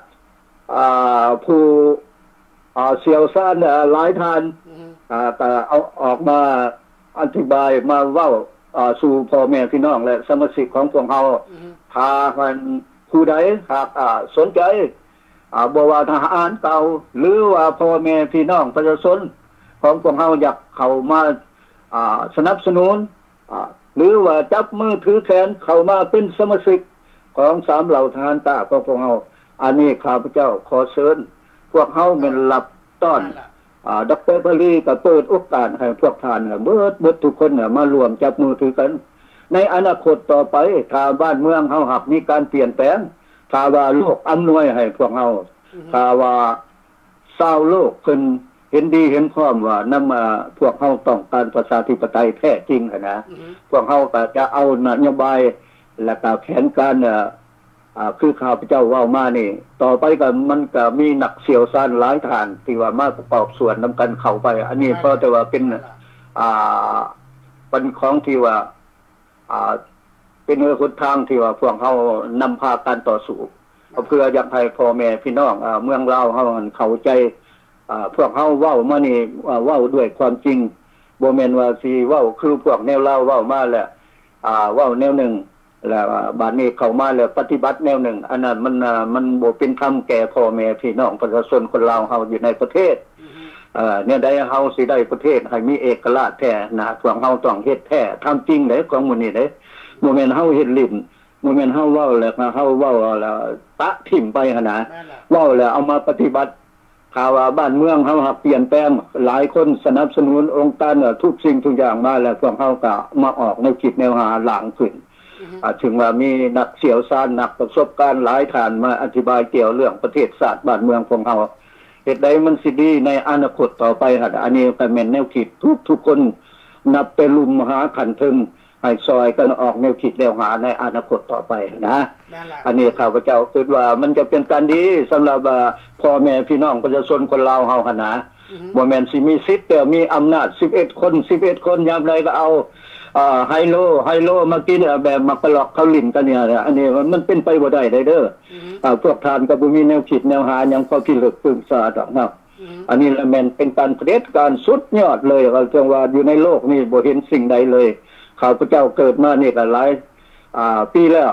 ผู้เชี่ยวชาญหลายท่านก็เอาออกมาอธิบายมาเว้าสู่พ่อแม่พี่น้องและสมาชิกของพวกเราถ้ามันผู้ใดหากสนใจบ่ว่าทหารเก่าหรือว่าพ่อแม่พี่น้องประชาชนของพวกเราอยากเข้ามาสนับสนุนหรือว่าจับมือถือแขนเข้ามาเป็นสมาชิกของ3เหล่าทหารตาของพวกเราอันนี้ข้าพเจ้าขอเชิญพวกเขาเป็นรับต้อนดร.พลีก็เปิดโอกาสให้พวกท่านเบิดทุกคนมารวมจับมือถือกันในอนาคตต่อไปถ้าบ้านเมืองเฮาหักมีการเปลี่ยนแปลงถ้าว่าโลกอำนวยให้พวกเฮาถ้าว่าชาวโลกเพิ่นเห็นดีเห็นพร้อมว่านำพวกเฮาต้องการประชาธิปไตยแท้จริงนะพวกเฮาก็จะเอานโยบายและก็แผนการคือข้าพเจ้าว่ามานี่ต่อไปก็มันก็มีหนักเสียวซ่านหลายฐานที่ว่ามาประกอบส่วนนำกันเข้าไปอันนี้เพราะแต่ว่าเป็นเป็นของที่ว่าเป็นหนทางที่ว่าพวกเขานำพาการต่อสู้เพื่ออยากให้พ่อแม่พี่น้องเมืองลาวเขาเข้าใจพวกเขาเว้ามานี่เว้าด้วยความจริงบ่แม่นว่าสิเว้าคือพวกแนวลาวเว้ามาแล้วเว้าแนวหนึ่งแล้วบาดนี้เข้ามาแล้วปฏิบัติแนวหนึ่งอันนั้นมันบ่เป็นธรรมแก่พ่อแม่พี่น้องประชาชนคนลาวเฮาอยู่ในประเทศเนี่ยได้เฮาสิได้ประเทศให้มีเอกราชแท้นะพวกเฮาต้องเฮ็ดแท้ทำจริงเด้ของมื้อนี้เด้บ่แม่นเฮาเฮ็ดลิ้นบ่แม่นเฮาเว้าแล้วเฮาเว้าแล้วปะทิ่มไปหั่นนะเว้าแล้วเอามาปฏิบัติข่าวว่าบ้านเมืองเฮาเปลี่ยนแปลงหลายคนสนับสนุนองค์การทุกสิ่งทุกอย่างมาแล้วพวกเฮาก็มาออกแนวคิดแนวหาหลังขึ้นถึงว่ามีนักเสียวซ่านนักประสบการณ์หลายท่านมาอธิบายเกี่ยวเรื่องประเทศศาสตร์บ้านเมืองของเฮาเหตุใดมันสิดีในอนาคตต่อไปฮะอันนี้ก็แม่นแนวคิดทุกคนนับเป็นลุมหาขันทึงให้ซอยกันออกแนวคิดแนวหาในอนาคตต่อไปนะอันนี้ข้าพเจ้าคิดว่ามันจะเป็นการดีสำหรับพ่อแม่พี่น้องประชาชนคนลาวเฮาหั่นนะบ่แม่นสิมีสิทธิ์แต่มีอำนาจ11คนยามใดก็เอาไฮโลมากินแบบมากระหลอกเขาลิ้นกันเนี่ยอันนี้มันเป็นไปบ่ได้เด้อพวกท่านก็บ่มีแนวคิดแนวหาหยังพอพิลึกปรึกษาดอกนะอันนี้ละแม่นเป็นการเผด็จการสุดยอดเลยก็จังว่าอยู่ในโลกนี้บ่เห็นสิ่งใดเลยข้าพเจ้าเกิดมานี่ก็หลายปีแล้ว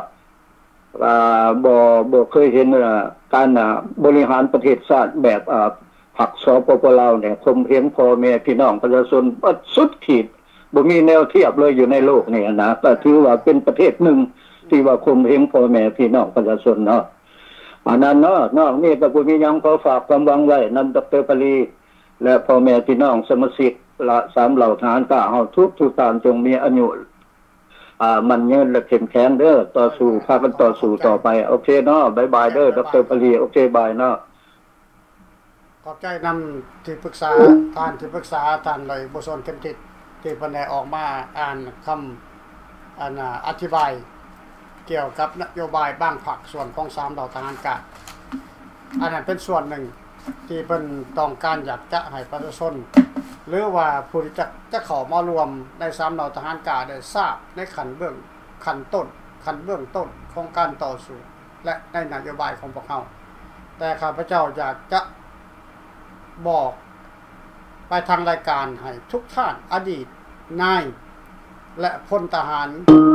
บ่เคยเห็นการบริหารประเทศชาติแบบผักสปปลาวเนี่ยคมเหงพ่อแม่พี่น้องประชาชนสุดขีดบ่มีแนวเทียบเลยอยู่ในโลกนี่นะก็ถือว่าเป็นประเทศหนึ่งที่ว่าคมเหงพ่อแม่พี่น้องประชาชนเนาะอันนั้นเนาะนอกนี้ก็บ่มีหยังขอฝากความหวังไว้นำดร.ปรีและพ่อแม่พี่น้องสมาชิกละ3เหล่าทหารกล้าเฮาทุกท่านจงมีอายุมันยืนและเข้มแข็งเด้อต่อสู้พากันต่อสู้ต่อไปโอเคเนาะบ๊ายบายเด้อดร.ปรีโอเคบายเนาะขอบใจนำที่ปรึกษาท่านเลยบุษนเข้มทิศที่เพิ่นได้ออกมาอ่านคำอธิบายเกี่ยวกับนโยบายบางภาคส่วนของ3เหล่าทหารกล้าอันนั้นเป็นส่วนหนึ่งที่เพิ่นต้องการอยากจะให้ประชาชนหรือว่าผู้ที่จะเข้ามารวมใน3เหล่าทหารกล้าได้ทราบในขั้นเบื้องต้นของการต่อสู้และในนโยบายของพวกเขาแต่ข้าพเจ้าอยากจะบอกไปทางรายการให้ทุกท่านอดีตนายและพลทหาร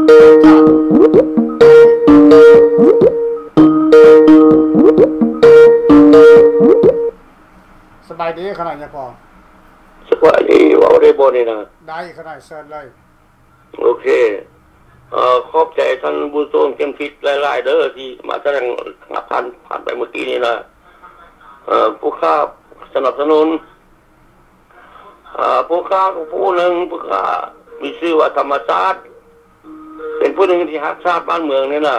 สบายดีขนาดนี้พอสบายดีว่าได้บ่นี่นะได้ขนาดเชิญเลยโอเคขอบใจท่านบุญโซนเข้มฟิตหลายๆเด้อที่มาแสดงผ่านไปเมื่อกี้นี้นะผู้ข้าสนับสนุนผู้ข้าผู้หนึ่งผู้ข้ามีชื่อว่าธรรมชาติเป็นผู้หนึ่งที่รักชาติบ้านเมืองนี่นะ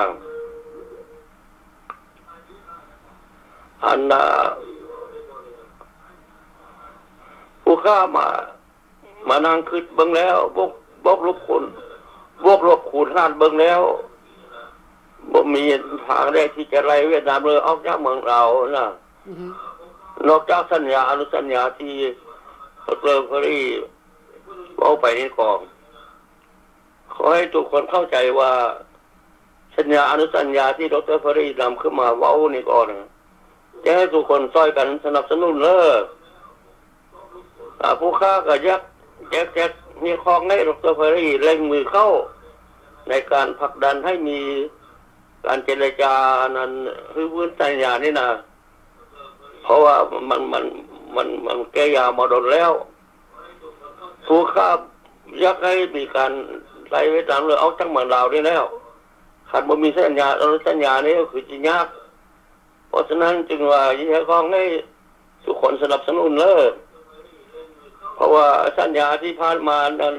อันผู้ข้ามานั่งคิดเบิ่งแล้วบวกลบคูณหารเบิ่งแล้วบ่มีทางใดที่จะไล่เวียดนามเลยออกจากเมืองเรานะนอกจากสัญญาอนุสัญญาที่ดร.พรีเอาไปนี่ก่อนขอให้ทุกคนเข้าใจว่าสัญญาอนุสัญญาที่ดร.พรีนำขึ้นมาเว้านี่ก่อนจะให้ทุกคนช่วยกันสนับสนุนผู้ค้าก็แยกมีข้อให้ดร.พรีเร่งมือเข้าในการผลักดันให้มีการเจรจานั้นคือพื้นสัญญานี่นะเพราะว่ามันแก้ยามาโดนแล้วผู้ข้าอยากให้มีการไล่เวทนาเอาทั้งเมืองลาวได้แล้วขาดบ่มีสัญญาสัญญานี้ก็คือจะยากเพราะฉะนั้นจึงว่าอยากให้ทุกคนสนับสนุนเลยเพราะว่าสัญญาที่ผ่านมานั้น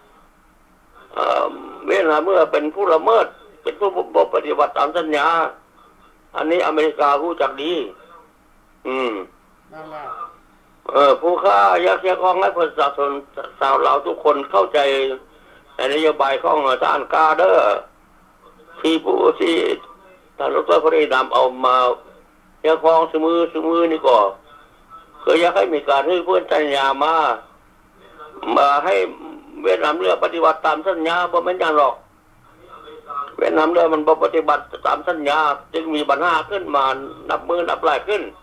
เวลาเมื่อเป็นผู้ละเมิดเป็นผู้ปฏิบัติตามสัญญาอันนี้อเมริการู้จักดีนั่นแหละผู้ค้ายักษ์ของให้ประชาชนชาวลาวทุกคนเข้าใจในนโยบายของท่านกาเดอร์ที่ผู้ที่ท่านดร.พรีนำเอามายักษ์ของสมือนี่ก็คืออยากให้มีการให้เพื่อนสัญญามาให้เวียดนามเรือปฏิบัติตามสัญญาบ่แม่นอย่างหรอกเวียดนามเรือมันบ่ปฏิบัติตามสัญญาจึงมีปัญหาขึ้นมานับมือนับหลายขึ้น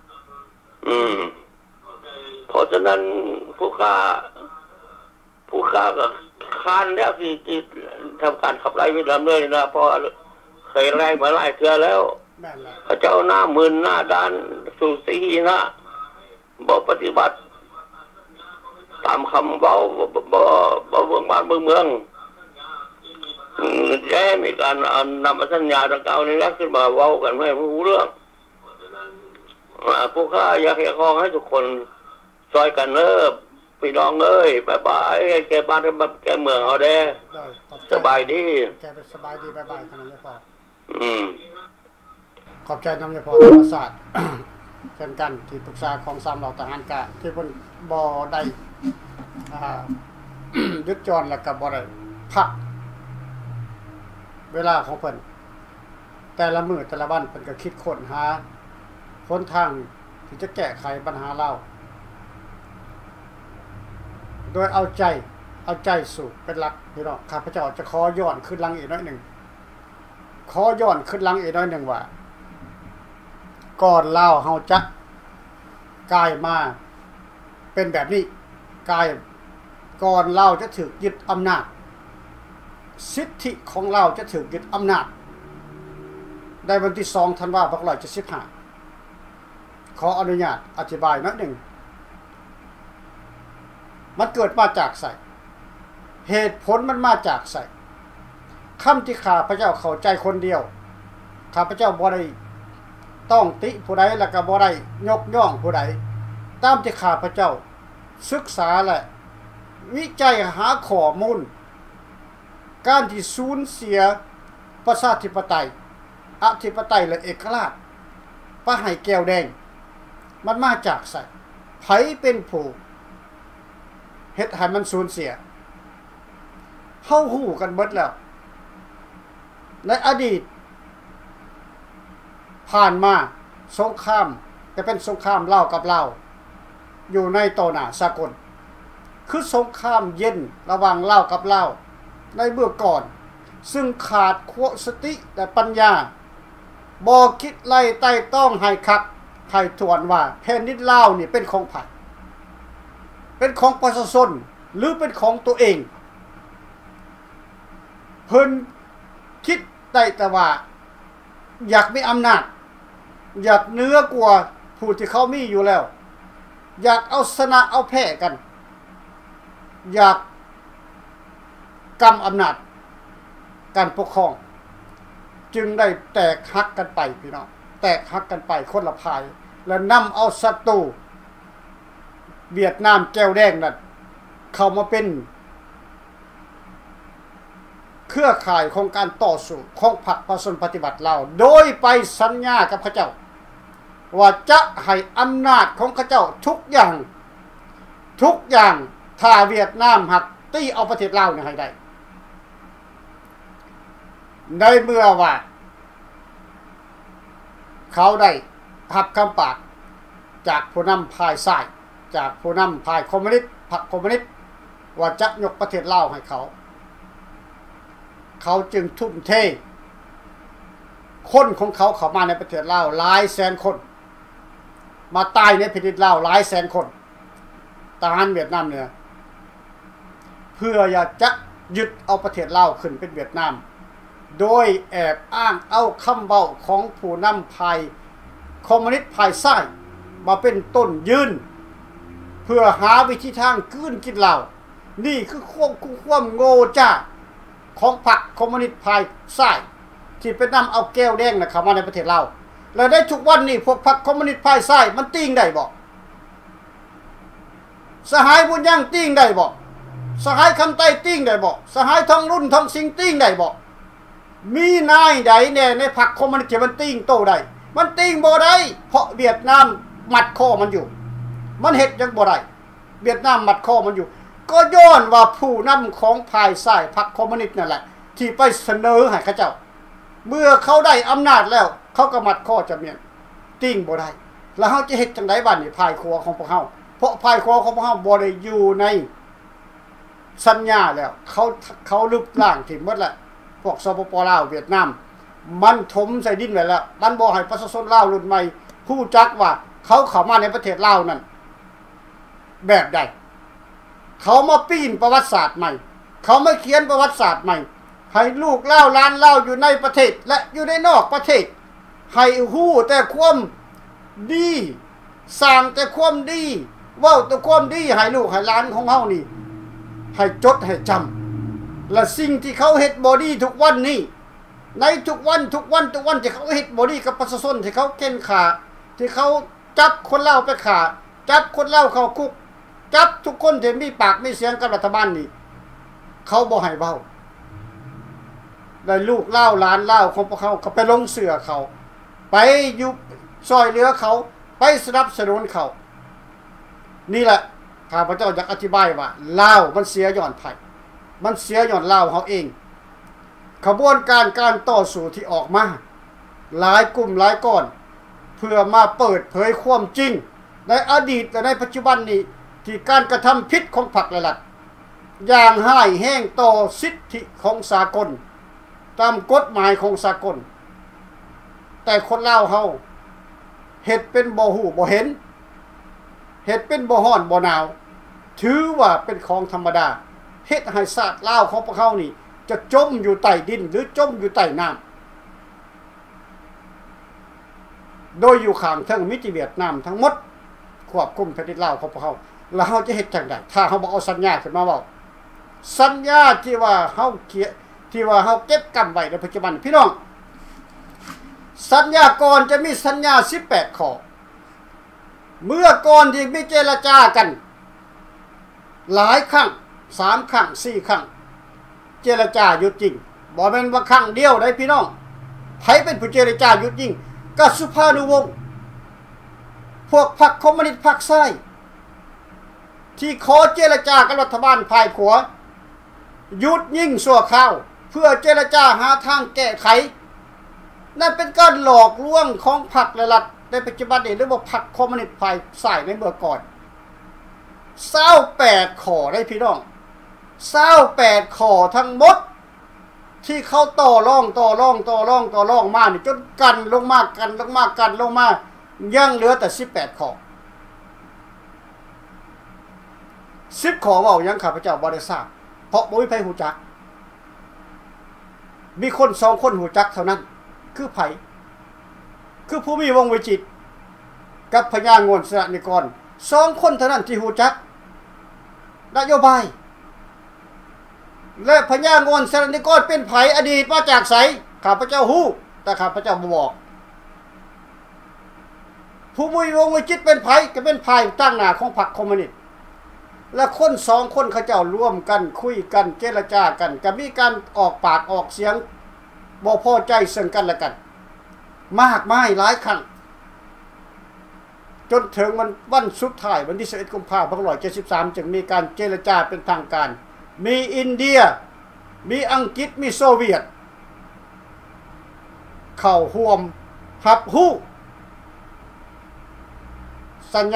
เพราะฉะนั้นผู้ค้าก็ค้านแล้วที่ทำการขับไล่เวียดนามเลยนะเพราะเคยไล่มาหลายเทื่อแล้วเขาเจ้าหน้ามึนหน้าด้านสุสีนะบ่ปฏิบัติตามคำเว้าบ่เมืองบ้านเมืองแย่มีการนำสัญญาดังกล่าวนี้ขึ้นมาเว้ากันไม่รู้เรื่องผู้ค้าอยากให้ข้องให้ทุกคนช่วยกันพี่น้องบายบายแกบ้านแกเมืองเอาแด้สบายดีแกเป็นสบายดีบายบายขนาดนี้พอขอบใจน้ำยาพอธรรมศาสตร์เช่นกันที่ปรึกษาของ3เหล่าทหารกะที่เพิ่นบ่ได้ยึดจรแล้วก็บ่ได้พักเวลาของเพิ่นแต่ละมื้อแต่ละวันเพิ่นก็คิดค้นหาหนทางที่จะแก้ไขปัญหาเราโดยเอาใจสู่เป็นหลักพี่น้องข้าพเจ้าจะขอย้อนขึ้นหลังอีกน้อยหนึ่งว่าก่อนเล่าเฮาจะกลายมาเป็นแบบนี้ก่อนเราจะถูกยึดอำนาจสิทธิของเราจะถูกยึดอำนาจได้วันที่2ธันวาคม2575ขออนุญาตอธิบายนิดหนึ่งมันเกิดมาจากไสเหตุผลมันมาจากไสคำที่ข้าพเจ้าเข้าใจคนเดียวข้าพเจ้าบ่ได้ต้องติผู้ใดแล้วก็บ่ได้ยกย่องผู้ใดตามที่ข้าพเจ้าศึกษาและวิจัยหาข้อมูลการที่สูญเสียประชาธิปไตยอธิปไตยและเอกราชปะให้แก้วแดงมันมาจากไสไผเป็นผู้เฮ็ดให้มันสูญเสียเฮาฮู้กันเบิดแล้วในอดีตผ่านมาสงครามจะเป็นสงครามลาวกับลาวอยู่ในโตหน้าสากลคือสงครามเย็นระหว่างลาวกับลาวในเมื่อก่อนซึ่งขาดสติและปัญญาบ่คิดไล่ไต่ต้องให้คักไถ่ทวนว่าแผ่นดินลาวนี่เป็นของไผเป็นของประชาชนหรือเป็นของตัวเองเพิ่นคิดได้แต่ว่าอยากมีอำนาจอยากเหนือกว่าผู้ที่เขามีอยู่แล้วอยากเอาชนะเอาแพ้กันอยากกำอำนาจการปกครองจึงได้แตกหักกันไปพี่น้องแตกหักกันไปคนละพายและนำเอาศัตรูเวียดนามแก้วแดงนั่นเข้ามาเป็นเครือข่ายของการต่อสู้ของพรรคประชาปฏิบัติลาวโดยไปสัญญากับเขาเจ้าว่าจะให้อำนาจของเขาเจ้าทุกอย่างถ้าเวียดนามหักตีเอาประเทศลาวนี่ให้ได้ในเมื่อว่าเขาได้รับคำปากจากผู้นำพายซ้ายจากผู้นำพายคอมมิวนิสต์พรรคคอมมิวนิสต์ว่าจะยกประเทศลาวให้เขาจึงทุ่มเทคนของเขาเข้ามาในประเทศลาวหลายแสนคนมาตายในแผ่นดินลาวหลายแสนคนทหารเวียดนามเนี่ยเพื่ออยากจะยึดเอาประเทศลาวขึ้นเป็นเวียดนามโดยแอบอ้างเอาคำเว้าของผู้นำภายคอมมิวนิสต์ภายซ้ายมาเป็นต้นยืนเพื่อหาวิธีทางคืนกินเรานี่คือความโง่จ้าของพรรคคอมมิวนิสต์ภายซ้ายที่ไปนำเอาแก้วแดงเข้ามาในประเทศเราแล้วได้ทุกวันนี้พวกพรรคคอมมิวนิสต์ภายซ้ายมันติ้งได้บ่สหายบุญยังติ้งได้บ่สหายคำไต้ติ้งได้บ่สหายทองรุ่นทองสิงติ้งได้บ่มีนายใดแน่ในพรรคคอมมิวนิสต์มันติ้งโตได้มันติ้งบ่ได้เพราะเวียดนามมัดคอมันอยู่มันเฮ็ดจังบ่ได้เวียดนามมัดคอมันอยู่ก็ย้อนว่าผู้นำของภายซ้ายพรรคคอมมิวนิสต์นั่นแหละที่ไปเสนอให้เขาเจ้าเมื่อเขาได้อำนาจแล้วเขาก็มัดคอจะเมียนติ้งบ่ได้แล้วเฮาจะเฮ็ดจังได๋บัดนี้ภายครัวของพวกเฮาเพราะภายครัวของพวกเฮาบ่ได้อยู่ในสัญญาแล้วเขาลึกล่างถิ่มหมดแล้วพวกสปปลาวเวียดนามมันถมใส่ดินไว้แล้วมันบ่ให้ประชาชนลาวรุ่นใหม่ฮู้จักว่าเขาเข้ามาในประเทศลาวนั่นแบบใดเขามาปีนประวัติศาสตร์ใหม่เขามาเขียนประวัติศาสตร์ใหม่ให้ลูกเล่าล้านเล่าอยู่ในประเทศและอยู่ในนอกประเทศให้ฮู้แต่ความดีสร้างแต่ความดีเว้าแต่ความดีให้ลูกให้หลานของเฮานี่ให้จดให้จำและสิ่งที่เขาเฮ็ดบ่ดีทุกวันนี้ในทุกวันที่เขาเฮ็ดบ่ดีกับประชาชนที่เขาเก้นขาที่เขาจับคนเล่าไปขาจับคนเล่าเข้าคุกจับทุกคนที่มีปากมีเสียงกับรัฐบาลนี่เขาบ่ให้เว้าได้ลูกเล่าหลานเล่าของพวกเขาก็ไปลงเสือเขาไปอยู่ซอยเหลือเขาไปสนับสนุนเขานี่แหละข้าพเจ้าอยากอธิบายว่าลาวมันเสียย้อนไผมันเสียย้อนลาวเฮาเองขบวนการต่อสู้ที่ออกมาหลายกลุ่มหลายก้อนเพื่อมาเปิดเผยความจริงในอดีตและในปัจจุบันนี้ที่การกระทำผิดของพรรคและรัฐอย่างห้ายแห้งต่อสิทธิของสากลตามกฎหมายของสากลแต่คนลาวเฮาเฮ็ดเป็นบ่ฮู้บ่เห็นเฮ็ดเป็นบ่ฮ้อนบ่หนาวถือว่าเป็นของธรรมดาเฮ็ดให้ชาติลาวของพวกเขานี่จะจมอยู่ใต้ดินหรือจมอยู่ใต้น้ำโดยอยู่ข้างเทิงมิติเวียดนามทั้งหมดควบคุมแผ่นดินลาวของพวกเขาแล้วเฮาจะเฮ็ดจังได๋ถ้าเฮาบ่เอาสัญญาขึ้นมาเว้าสัญญาที่ว่าเฮาเก็บกำไว้ในปัจจุบันพี่น้องสัญญาก่อนจะมีสัญญา18ข้อเมื่อก่อนที่มีเจรจากันหลายครั้ง3ครั้ง4ครั้งเจรจาหยุดจริงบ่แม่นว่าครั้งเดียวได้พี่น้องไผเป็นผู้เจรจาหยุดจริงก็สุภานุวงศ์พวกพรรคคอมมิวนิสต์พรรคซ้ายที่ขอเจรจากับรัฐบาลภายขวาหยุดยิงชั่วคราวเพื่อเจรจาหาทางแก้ไขนั่นเป็นการหลอกลวงของพรรคและรัฐในปัจจุบันนี้หรือว่าพรรคคอมมิวนิสต์ภายซ้ายในเมื่อก่อน28ข้อได้พี่น้อง28ข้อทั้งหมดที่เขาต่อรองมานี่จนกันลงมายังเหลือแต่18ข้อ10ข้อเว้ายังข้าพเจ้าบ่ได้ทราบเพราะบ่มีไผฮู้จักมีคน2คนฮู้จักเท่านั้นคือไผคือผู้มีวงวิจิตรกับพญางวนสระนิกร2คนเท่านั้นที่ฮู้จักนโยบายและพญางวนสระนิกรเป็นไผอดีตมาจากไสข้าพเจ้าฮู้แต่ข้าพเจ้าบ่บอกผู้มีวงวิจิตรเป็นไผก็เป็นภายตั้งหน้าของพรรคคอมมิวนิสต์และคน2คนเขาเจ้าร่วมกันคุยกันเจรจากันก็มีการออกปากออกเสียงบ่พอใจซึ่งกันและกันมากมายหลายครั้งจนถึงวันสุดท้ายวันที่11กุมภาพันธ์1973จึงมีการเจรจาเป็นทางการมีอินเดียมีอังกฤษมีโซเวียตเข้าร่วมรับรู้สัญญา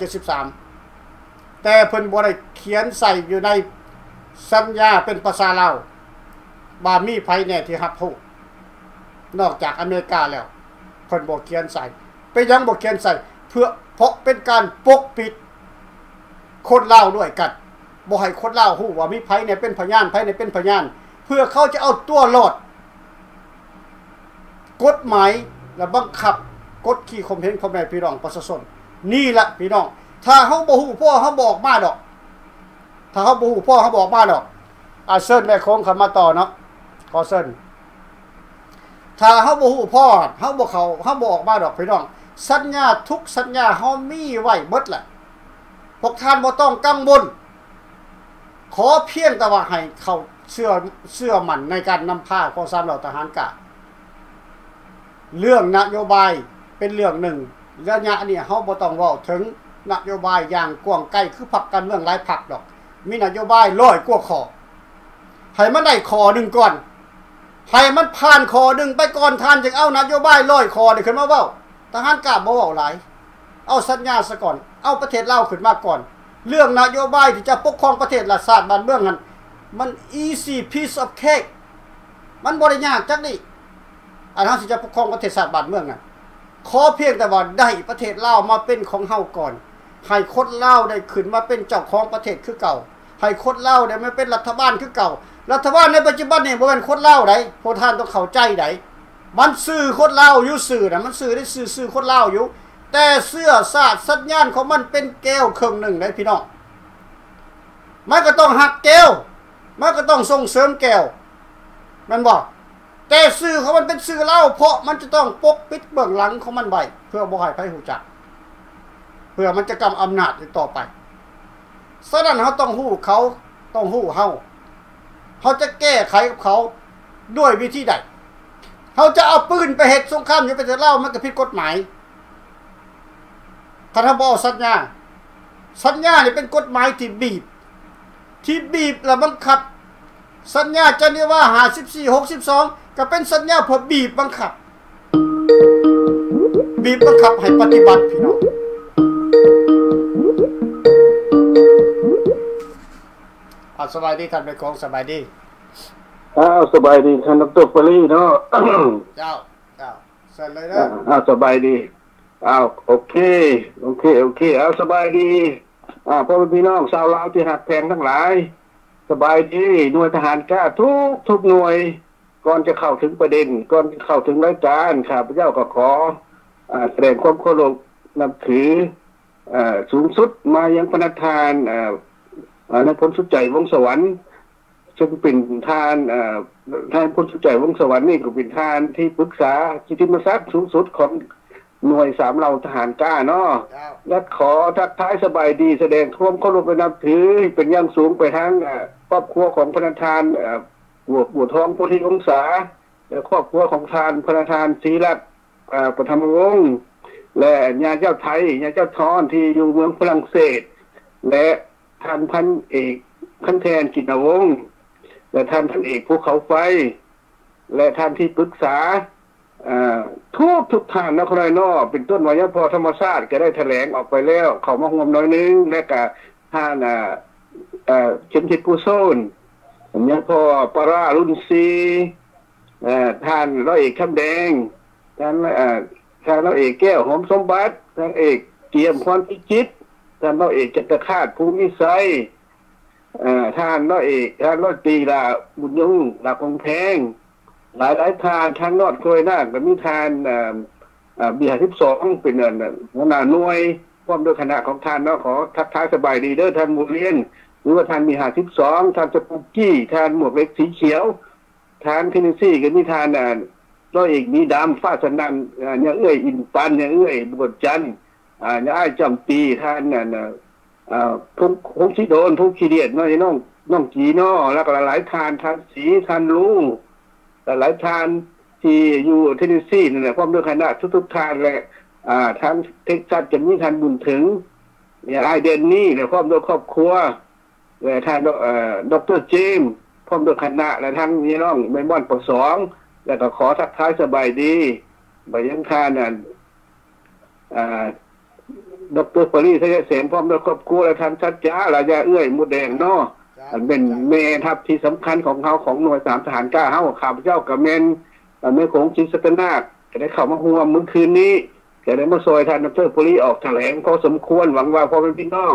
1973แต่เพิ่นบ่ได้เขียนใส่อยู่ในสัญญาเป็นภาษาลาวบ่มีไผแน่ที่รับรู้นอกจากอเมริกาแล้วเพิ่นบ่เขียนใส่ไปยังบ่เขียนใส่เพราะเป็นการปกปิดคนลาวด้วยกันบ่ให้คนลาวฮู้ว่ามีไผเนี่ยเป็นพยานไผเนี่ยเป็นพยานเพื่อเขาจะเอาตัวรอดกฎหมายและบังคับกฎขี่ข่มเหงพ่อแม่พี่น้องประชาชนนี่แหละพี่น้องถ้าเฮาบ่ฮู้พ่อเฮาบอกมาดอกถ้าเฮาบ่ฮู้พ่อเฮาบอกมาดอกเชิญแม่โค้งเข้ามาต่อเนาะขอเชิญถ้าเฮาบ่ฮู้พ่อเฮาบ่เข้าเฮาบ่ออกมาดอกพี่น้องสัญญาทุกสัญญาเฮามีไว้เบิดแหละพวกท่านบ่ต้องกังวลขอเพียงแต่ว่าให้เขาเชื่อมั่นในการนำพาของ3เหล่าทหารกะเรื่องนโยบายเป็นเรื่องหนึ่งระยะนี้เฮาบ่ต้องเว้าถึงนโยบายอย่างกว้างไกลคือพรรคการเมืองหลายพรรคดอกมีนโยบาย100กว่าข้อให้มันได้ข้อนึงก่อนให้มันผ่านข้อนึงไปก่อนท่านจึงเอานโยบาย100ข้อนี่ขึ้นมาเว้าทหารกะบ่เว้าหลายเอาสัญญาซะก่อนเอาประเทศลาวขึ้นมาก่อนเรื่องนโยบายที่จะปกครองประเทศและชาติบ้านเมืองนั้นมัน easy piece of cake มันบ่ได้ยากจักนี่อันเฮาสิจะปกครองประเทศชาติบ้านเมืองน่ะขอเพียงแต่ว่าได้ประเทศลาวมาเป็นของเฮาก่อนให้คนลาวได้ขึ้นมาเป็นเจ้าของประเทศคือเก่าให้คนลาวได้มาเป็นรัฐบาลคือเก่ารัฐบาลในปัจจุบันนี่บ่แม่นคนลาวไดพวกท่านต้องเข้าใจไดมันสื่อคนลาวอยู่สื่อน่ะมันสื่อได้สื่อคนลาวอยู่แต่เสื้อชาติสัญญาณของมันเป็นแก้วครึ่งหนึ่งได้พี่น้องมันก็ต้องหักแก้วมันก็ต้องส่งเสริมแก้วมันบอกแต่สื่อของมันเป็นสื่อเล่าเพราะมันจะต้องปกปิดเบื้องหลังของมันไว้เพื่อบ่ให้ไผฮู้จักเพื่อมันจะกำอำนาจต่อไปฉะนั้นเฮาต้องฮู้เขาต้องฮู้เฮาจะแก้ไขกับเขาด้วยวิธีใดเฮาจะเอาปืนไปเฮ็ดสงครามอยู่ประเทศลาวมันก็ผิดกฎหมายถ้าบ่สัญญานี่เป็นกฎหมายที่บีบและบังคับสัญญาจะเรียกว่า54 62ก็เป็นสัญญาเพื่อบีบบังคับให้ปฏิบัติพี่น้องสบายดีท่านไปของสบายดีสบายดีท่านดร.ปรีเนาะเจ้าเสร็จเลยนะสบายดีโอเคสบายดีพ่อพี่น้องชาวลาวที่หักแพงทั้งหลายสบายดีหน่วยทหารกล้าทุกหน่วยก่อนจะเข้าถึงประเด็นก่อนเข้าถึงรายการข้าพเจ้าก็ขอแสดงความเคารพนับถือสูงสุดมายังพระประธานนายพลสุใจวงศ์สวรรค์ซึ่งเป็นท่านพลสุใจวงศ์สวรรค์นี่ก็เป็นท่านที่ปรึกษากิตติมศักดิ์สูงสุดของหน่วย3เหล่าทหารกล้าเนาะและขอทักทายสบายดีแสดงความเคารพนับถือเป็นอย่างสูงไปทั้งครอบครัวของพระประธานบัวทองโพธิวงศาและครอบครัวของทานพระประธานศรีรัตน์ปฐมวงศ์และญาติเจ้าไทยญาติเจ้าทอนที่อยู่เมืองฝรั่งเศสและท่านพันเอกพันแทนกิจวงศ์และท่านพันเอกภูเขาไฟและท่านที่ปรึกษาทุกท่านนะครนอเป็นต้นวิทยาพอธรรมชาติก็ได้แถลงออกไปแล้วเขามาห่วมน้อยนึงและก็ท่านเข็มทิศผู้โซนเนี่ยพอปรารุ่นซีท่านร้อยเอกคำแดงท่านร้อยเอกแก้วหอมสมบัติท่านเอกเกียมพรพิจิตรท่านร้อยเอกจักรคาตภูมิไซท่านร้อยตีลาบุญยงลาคงแพงหลายทานท่านนอดเคยน่าก็มีทานบี52เป็นหัวหน้าหน่วยพร้อมด้วยคณะของท่านเนาะขอทักทายสบายดีเด้อท่านหมู่เรียนหรือว่าท่านมี52ท่านสปุกกี้ท่านหมวกเล็กสีเขียวท่านพินิซี่ก็มีท่านร้อยเอกมีดำฟ้าสนันเนี่ยอินปันเนี่ยบวชจันเนี่ยจำปีท่านพงชิโดนพงขี้เดียดน้องจีน้อแล้วก็หลายทานสีท่านลุงแต่หลายทานที่อยู่เทนเนสซีนั่นแหละพร้อมด้วยคณะทุกทานแหละทานเท็กซัสจะมีทานบุญถึงเนี่ยไอเดนนี่เนี่ยพร้อมด้วยครอบครัวและทานดร.เจมส์พร้อมด้วยคณะและทั้งนี่น้องไมมอนป.2แล้วก็ขอทักทายสบายดีไปยังทานดร.ปรีทยเสนพร้อมด้วยครอบครัวและท่านชัดจ้าราชามุดแดงเนาะเป็นเมทัพที่สำคัญของเขาของหน่วย3ทหารกล้าเฮาข้าพเจ้ากับเมนแม่ของจินสตนาคจะได้เข้ามาห่วมมื้อคืนนี้จะได้มาซอยท่านดร.ปรีออกแถลงพอสมควรหวังว่าพอเป็นพี่น้อง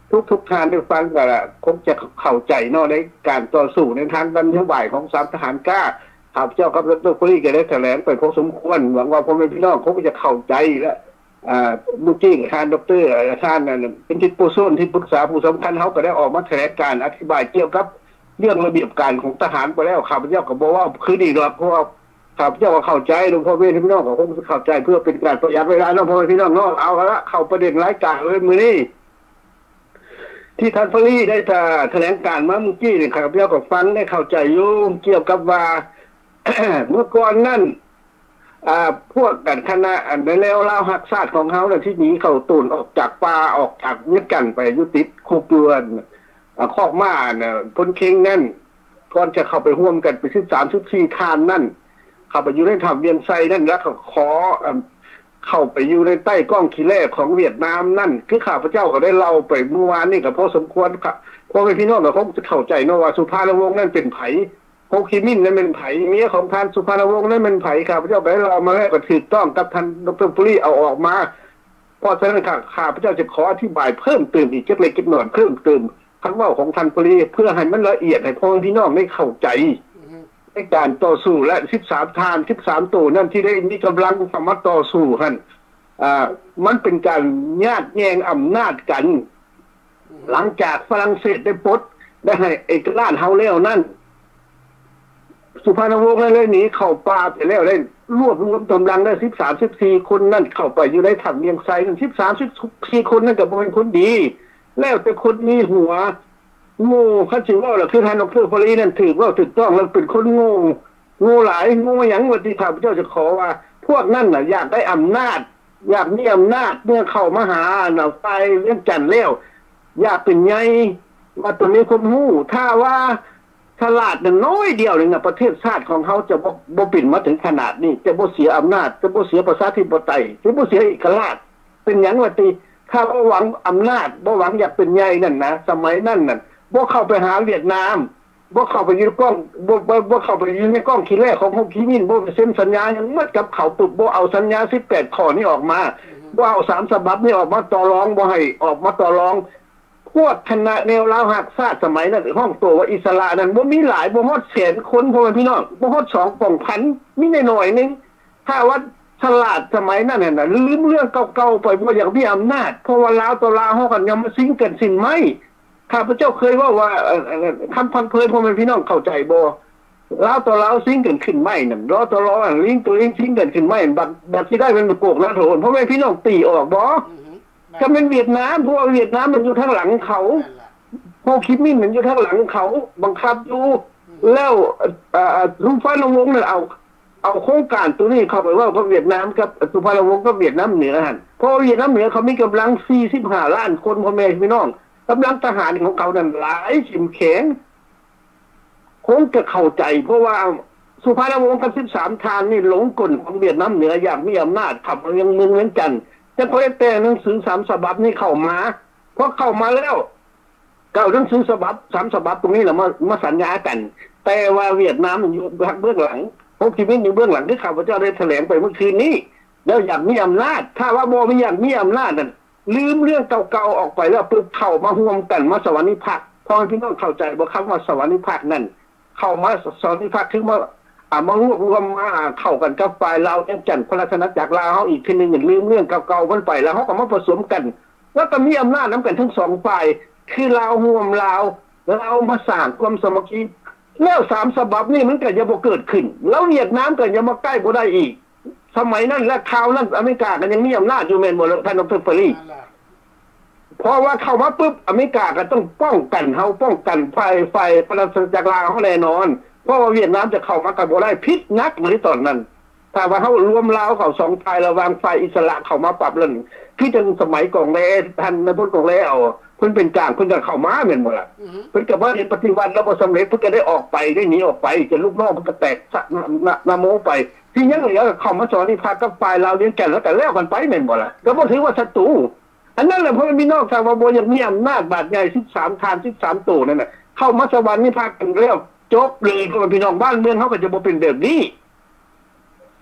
ทุกทางได้ฟังก็คงจะเข้าใจเนาะในการต่อสู้ในทางนโยบายของสามทหารกล้าข้าพเจ้ากับดร.ฟรีก็ได้แถลงไปพอสมควรหวังว่าพ่อแม่พี่น้องคงจะเข้าใจและลูกจี้ทานดร.ท่านนั้นเป็นที่ผู้ส่วนที่ปรึกษาผู้สำคัญเขาก็ได้ออกมาแถลงการอธิบายเกี่ยวกับเรื่องระเบียบการของทหารไปแล้วข้าพเจ้าก็บอกว่าคือดีหรอกเพราะว่าข้าพเจ้าก็เข้าใจหลวงพ่อเวทพี่น้องก็คงเข้าใจเพื่อเป็นการประหยัดเวลาเนาะพ่อแม่พี่น้องเนาะเอาละเข้าประเด็นรายการเลยมื้อนี้ที่ท่านฟรีได้แถลงการมาเมื่อกี้นี่ข้าพเจ้าก็ฟังได้เข้าใจอยู่เกี่ยวกับว่า เมื่อก่อนนั่นพวกกันคณะในแล้วเล่าหักศาสตร์ของเขาเนี่ยที่หนีเข้าตูนออกจากป่าออกจากยึดกันไปยุติคุกเดือนคอกม้าเนี่ยพ้นเค้งนั่นก่อนจะเข้าไปร่วมกันไป13-14ทานนั่นเข้าไปอยู่ในถ้ำเวียงไซนั่นแล้วก็ขอเข้าไปอยู่ในใต้ก้องขี้แร่ของเวียดนามนั่นคือข้าพเจ้าก็ได้เล่าไปเมื่อวานนี่ก็พอสมควรครับเพราะพี่น้องเราคงจะเข้าใจเนาะว่าสุภาพวงศ์นั่นเป็นไผโฮคิมินนั่นเป็นไผเมียของท่านสุภาพวงศ์นั่นเป็นไผข้าพเจ้าไปเรามาแล้วก็ถูกต้องกับท่านดร.ปุรีเอาออกมาเพราะฉะนั้นข้าพเจ้าจะขออธิบายเพิ่มเติมอีกเล็กเล็กน้อยเพิ่มเติมคำว่าของท่านปุรีเพื่อให้มันละเอียดให้พ่อพี่น้องได้เข้าใจในการต่อสู้และ13ทาน13ตัวนั่นที่ได้มีกำลังสามารถต่อสู้กันมันเป็นการญาติแย่งอำนาจกันหลังจากฝรั่งเศสได้ปลดได้ให้เอกราชเฮาแล้วนั่นสุพรรณวงศ์เลยหนีเข้าป่าไปแล้วได้รวบรวมกำลังได้13-14คนนั่นเข้าไปอยู่ในถ้ำเวียงไซนั่น13-14คนนั่นก็บ่เป็นคนดีแล้วแต่คนมีหัวโง่คันสิว่าล่ะคือท่านดร.ฟรีนั่นถือว่าถูกต้องแล้วเป็นคนโง่หลายโง่หยังว่าที่ข้าพเจ้าจะขอว่าพวกนั่นน่ะอยากได้อำนาจอยากมีอำนาจเมื่อเข้ามาหาไปเรื่องจันทร์แล้วอยากเป็นใหญ่ว่าตัวนี้คนหู้ถ้าว่าฉลาดน้อยเดียวนึงประเทศชาติของเขาจะบ่ปิ่นมาถึงขนาดนี้จะบ่เสียอำนาจจะบ่เสียประชาธิปไตยจะบ่เสียเอกราชเป็นหยังว่าติถ้าบ่หวังอำนาจบ่หวังอยากเป็นใหญ่นั่นนะสมัยนั้นน่ะบ่เข้าไปหาเวียดนามบ่เข้าไปยืนกล้องบ่เข้าไปยืนในกล้องขี้แร่ของโฮคิมินห์บ่ไปเซ็นสัญญายังมัดกับเขาปุบบ่เอาสัญญา18ข้อนี้ออกมาบ่เอา3ฉบับนี้ออกมาต่อรองบ่ให้ออกมาต่อรองพวกคณะแนวลาวหักชาติสมัยนั้นห้องตัวว่าอิสระนั้นบ่มีหลายบ่ฮอด100,000คนพ่อแม่พี่น้องบ่ฮอด2,000มีน้อยๆนึงถ้าว่าฉลาดสมัยนั้นน่ะลืมเรื่องเก่าๆไปบ่อยากมีอำนาจเพราะว่าลาวต่อลาวเฮากันยังมาซิงกันสิ้นไหมข้าพเจ้าเคยว่าคำพันเพยพ่อแม่พี่น้องเข้าใจบ่ลาวต่อลาวซิงกันขึ้นไหมนั่นรอต่อรอลิงตัวลิงซิงกันขึ้นไหมบัดสิได้เป็นโกกนะโถนพ่อแม่พี่น้องตีออกบ่ก็เป็นเวียดนามเพราะว่าเวียดนามมันอยู่ทางหลังเขาโฮคิมินห์มันอยู่ทางหลังเขาบังคับอยู่แล้วสุพรรณวงศ์นั่นเอาโครงการตัวนี้เข้าไปว่าเพราะเวียดนามกับสุพรรณวงศ์ก็เวียดนามเหนือหั่นเพราะเวียดนามเหนือเขามีกำลัง45ล้านคนพ่อแม่พี่น้องกำลังทหารของเขานั้นหลายเข้มแข็งคงจะเข้าใจเพราะว่าสุพรรณวงศ์กับ13ทานนี่หลงกลของเวียดนามเหนืออยากมีอำนาจขับเมืองเหมือนกันแต่พอได้แต่หนังสือ3ฉบับนี่เข้ามาพอเข้ามาแล้วก็เอาหนังสือฉบับ3ฉบับตรงนี้แหละมาสัญญากันแต่ว่าเวียดนามมันอยู่เบื้องหลังโฮคิมินห์อยู่เบื้องหลังที่ข้าพเจ้าได้แถลงไปเมื่อคืนนี้แล้วอยากมีอำนาจถ้าว่าบ่มีอยากมีอำนาจนั่นลืมเรื่องเก่าๆออกไปแล้วปึ๊บเข้ามาร่วมกันมาสวรรค์นิพพานพอพี่น้องเข้าใจบ่คำว่าสวรรค์นิพพานนั่นเข้ามาสวรรค์นิพพานถึงมารวมมาเข้ากันกับฝ่ายลาวจันทร์พระราชอาณาจักรลาวเฮาอีกทีนึงลืมเรื่องเก่าๆมันไปแล้วเฮาก็มาผสมกันแล้วก็มีอำนาจนำกันทั้ง2ฝ่ายคือลาวร่วมลาวแล้วเอามาสร้างความสามัคคีแล้ว3ฉบับนี่มันก็จะบ่เกิดขึ้นแล้วเวียดนามก็จะมาใกล้บ่ได้อีกสมัยนั้นและคราวนั้นอเมริกาก็ยังมีอำนาจอยู่แม่นบ่ล่ะท่านดร.ฟรีเพราะว่าเข้ามาปุ๊บอเมริกาก็ต้องป้องกันเฮาป้องกันฝ่ายพระราชอาณาจักรลาวเฮาแน่นอนเพราะว่าเวียดนามจะเข้ามากันบ่ได้พิษนักในตอนนั้นถ้าว่าเฮารวมลาวเข้า2ฝ่ายระหว่างฝ่ายอิสระเข้ามาปรับเรื่องคือจังสมัยก่อนแลท่านนายพลกองแลเอาเพิ่นเป็นกลางเพิ่นก็เข้ามาแม่นบ่ล่ะเพิ่นก็บ่ได้ปฏิวัติแล้วบ่สำเร็จเพิ่นก็ได้ออกไปได้หนีออกไปจะลูกน้องเพิ่นก็แตกนาโมไปที่ยังเหลือเข้ามาสอนนี่พากับฝ่ายลาวเลี้ยงแก่แล้วก็แล้วกันไปแม่นบ่ล่ะก็บ่ถือว่าศัตรูอันนั้นแหละเพราะมันมีนอกจากว่าบ่อยากมีอำนาจบาดใหญ่13ทาน13ตัวนั่นน่ะเข้ามาสวรรค์นี่พากันแล้วจบเลยเพราะพี่น้องบ้านเมืองเฮาก็จะบ่เป็นแบบนี้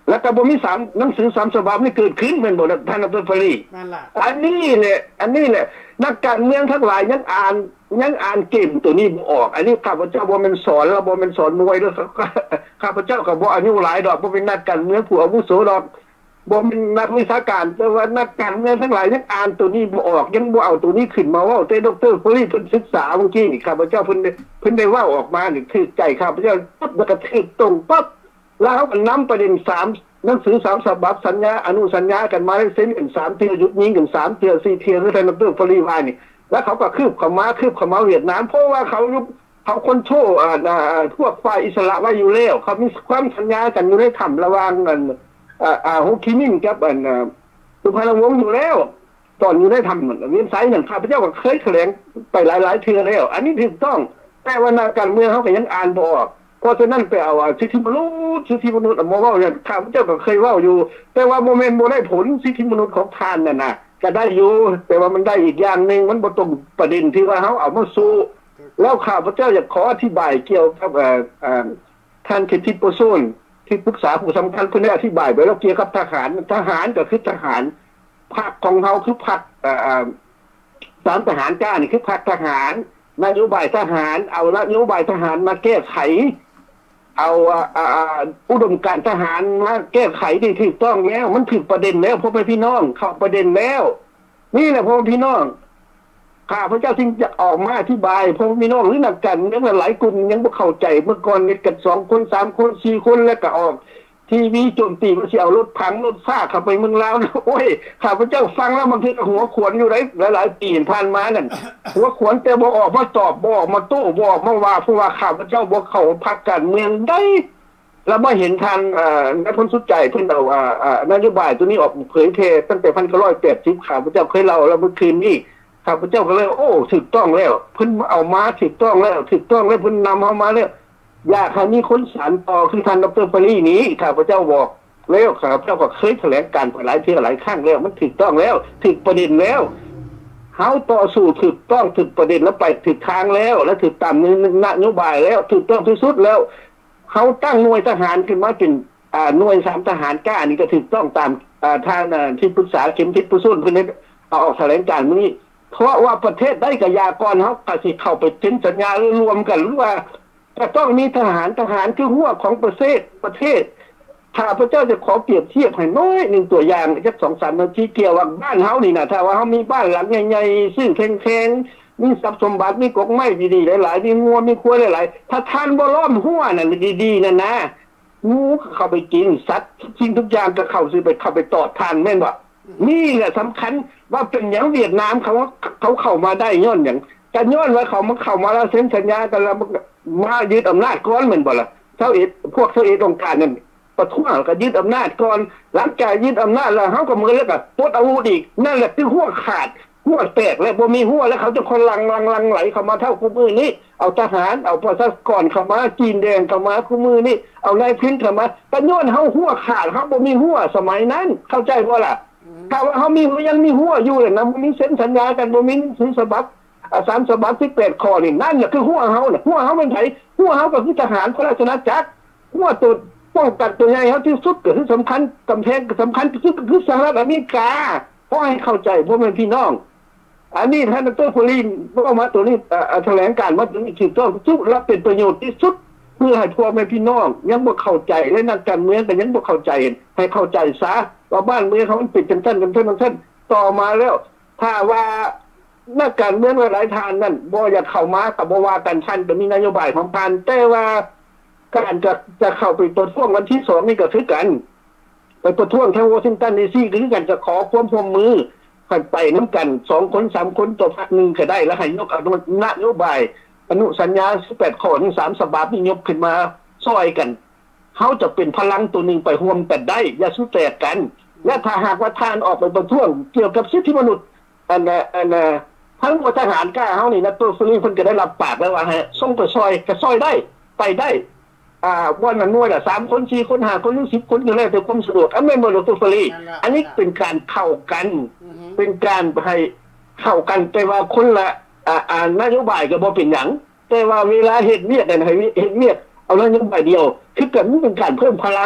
แล้วก็บ่มี3หนังสือ3ฉบับนี่เกิดขึ้นแม่นบ่ท่านดร.ฟรีนั่นล่ะอันนี้แหละนักการเมืองทั้งหลายยังอ่านเกมตัวนี้บ่ออกอันนี้ข้าพเจ้าบ่แม่นสอนแล้วบ่แม่นสอนมวยแล้วข้าพเจ้าก็บ่อายุหลายดอกบ่เป็นนักการเมืองผู้อาวุโสดอกบ่เป็นนักวิชาการแต่ว่านักการเมืองทั้งหลายยังอ่านตัวนี้บ่ออกยังบ่เอาตัวนี้ขึ้นมาเว้าแต่ดร.ฟรีเพิ่นศึกษาเมื่อกี้นี่ข้าพเจ้าเพิ่นได้เว้าออกมานี่ถูกใจข้าพเจ้าปั๊บแล้วก็ถูกตรงปั๊บแล้วเขาก็นำประเด็น3หนังสือ3ฉบับสัญญาอนุสัญญากันมาเซ็นกัน3เทื่อหยุดยิงกัน3เทื่อ4เทื่อคือท่านดร.ฟรีว่านี่แล้วเขาก็คืบเข้ามาเวียดนามเพราะว่าเขาคนโชว์พวกฝ่ายอิสระไว้อยู่แล้วเขามีความสัญญากันอยู่ในถ้ำระหว่างโฮคิมินห์กับสุพรรณวงศ์อยู่แล้วตอนอยู่ในถ้ำเวียนไซน์อย่างข้าพเจ้าก็เคยแถลงไปหลายๆเทื่อแล้วอันนี้ถูกต้องแต่ว่านักการเมืองเขาก็ยังอ่านบ่ออกเพราะฉะนั้นไปเอาสิทธิมนุษย์มาเว้าเนี่ยข้าพเจ้าก็เคยเว้าอยู่แต่ว่าโมเมนต์บ่ได้ผลสิทธิมนุษย์ของท่านน่ะนะก็ได้อยู่แต่ว่ามันได้อีกอย่างนึงมันบ่ตรงประเด็นที่ว่าเฮาเอามาสู้แล้วข้าพเจ้าอยากขออธิบายเกี่ยวกับท่านคิดโปโซนที่ปรึกษาผู้สำคัญเพิ่นได้อธิบายไว้แล้วเกี่ยวกับทหารก็คือทหารพรรคของเฮาคือพรรคสามทหารกล้านี่คือพรรคทหารนโยบายทหารเอานโยบายทหารมาแก้ไขเอาอุดมการณ์ทหารมาแก้ไขที่ถูกต้องแล้วมันถึงประเด็นแล้วพ่อแม่พี่น้องเข้าประเด็นแล้วนี่แหละพ่อแม่พี่น้องข้าพเจ้าจึงจะออกมาอธิบายพ่อแม่พี่น้องหรือนักการเมืองหลายกลุ่มยังบ่เข้าใจเมื่อก่อนเนี่ยกัน2คน3คน4คนแล้วก็ออกทีวีโจมตีว่าสิเอารถพังรถซ่าเข้าไปเมืองลาวโอ้ยข้าพเจ้าฟังแล้วบางทีก็หัวขวนอยู่หลายปีผ่านมานั่นหัวขวนแต่บ่ออกมาตอบบ่ออกมาโต้บ่ออกมาว่าเพราะว่าข้าพเจ้าบ่เข้าพรรคการเมืองได้แล้วบ่เห็นทางนักพลสุดใจเพิ่นเอานโยบายตัวนี้ออกเผยแพร่ตั้งแต่1980ข้าพเจ้าเคยเล่าแล้วเมื่อคืนนี้ข้าพเจ้าก็เลยโอ้ถูกต้องแล้วเพิ่นเอามาถูกต้องแล้วเพิ่นนำเฮามาแล้วอยากให้มีคนสานต่อคือท่านดร.ฟรีนี้ข้าพเจ้าบอกแล้วข้าพเจ้าก็เคยแถลงการไปหลายเทื่อหลายครั้งแล้วมันถูกต้องแล้วถูกประเด็นแล้วเฮาต่อสู้ถูกต้องถูกประเด็นแล้วไปถูกทางแล้วและถูกตามนโยบายแล้วถูกต้องที่สุดแล้วเฮาตั้งหน่วยทหารขึ้นมาเป็นหน่วย3ทหารกล้านี่ก็ถูกต้องตามทางที่ปรึกษาเข็มทิศผู้สู้เพิ่นได้เอาออกแถลงการมื้อนี้เพราะว่าประเทศได้กับยากรเฮาก็สิเข้าไปเซ็นสัญญารวมกันหรือว่าจะต้องมีทหารคือหัวของประเทศถ้าพระเจ้าจะขอเปรียบเทียบให้น้อย1ตัวอย่างจัก 2-3 นาทีเกี่ยวกับบ้านเฮานี่น่ะถ้าว่าเฮามีบ้านหลังใหญ่ๆซึ่งแข็งๆมีทรัพย์สมบัติมีกกไม้ดีๆหลายๆมีงัวมีควายหลายๆถ้าท่านบ่ล้อมหัวนั่นดีๆนั่นนะงูเข้าไปกินสัตว์สิ่งทุกอย่างก็เข้าไปตอดทานแม่นบ่นี่แหละสำคัญว่าเป็นหยังเวียดนามเขาเข้ามาได้ย้อนหยังกันย้อนว่าเขามาแล้วเซ็นสัญญากันแล้วมายึดอำนาจก่อนเหมือนบ่ล่ะพวกเซาเอต้องการนั่นประท้วงก็ยึดอำนาจก่อนหลังจากยึดอำนาจแล้วเฮาก็มือแล้วก็ปลดอาวุธอีกนั่นแหละคือหัวขาดหัวแตกแล้วบ่มีหัวแล้วเขาจะคนลังไหลเข้ามาเท่าคู่มือนี้เอาทหารเอาประชากรเข้ามาจีนแดงเข้ามาคู่มือนี้เอานายพินเข้ามากันย้อนเฮาหัวขาดเฮาบ่มีหัวสมัยนั้นเข้าใจบ่ล่ะถ้าว่าเฮายังมีหัวอยู่น่ะบ่มีเซ็นสัญญากันบ่มีหนังสือฉบับ3ฉบับ18ข้อนี่นั่นน่ะคือหัวเฮาน่ะหัวเฮาเป็นไผหัวเฮาก็คือทหารพระราชอาณาจักรหัวตัวป้องกันตัวใหญ่เฮาที่สุดก็คือสำคัญกำแพงก็สำคัญที่สุดก็คือสหรัฐอเมริกาขอให้เข้าใจพ่อแม่พี่น้องอันนี้ท่านดร.ฟรีบอกมาตัวนี้แถลงการว่าตัวนี้ถูกต้องทุกและเป็นประโยชน์ที่สุดเพื่อให้พ่อแม่พี่น้องยังบ่เข้าใจและนักการเมืองก็ยังบ่เข้าใจให้เข้าใจซะว่าบ้านเมืองเขามันปิดกันท่านต่อมาแล้วถ้าว่านักการเมืองหลายทางนั่นบ่อยากเข้ามากับบ่ว่ากันท่านก็มีนโยบายของท่านแต่ว่าการจะเข้าไปประท้วงวันที่2นี่ก็คือกันไปประท้วงที่วอชิงตันดีซีคือกันจะขอความร่วมมือกันไปน้ำกัน2คน3คนต่อพรรคนึงก็ได้แล้วให้ยกนโยบายอนุสัญญา18ข้อถึง3ฉบับนี่ยกขึ้นมาซอยกันเฮาจะเป็นพลังตัวนึงไปร่วมกันได้อย่าสู้แตกกันและถ้าหากว่าท่านออกไปประท้วงเกี่ยวกับสิทธิมนุษย์ทั้งทหารกล้าเฮานี่นะตัวฟรีเพิ่นก็ได้รับปากแล้วว่าให้ส่งไปซอยก็ซอยได้ไปได้วันนั้นน้อยละ3คน4คน5คนหรือ10คนก็แล้วแต่ความสะดวกอันไม่บ่ดตัวฟรีอันนี้เป็นการเข้ากันเป็นการให้เข้ากันแต่ว่าคนละนโยบายก็บ่เป็นหยังแต่ว่าเวลาเฮ็ดเวียกนั่นให้เฮ็ดเวียกเอานโยบายเดียวคือกันมันเป็นการเพิ่มพลัง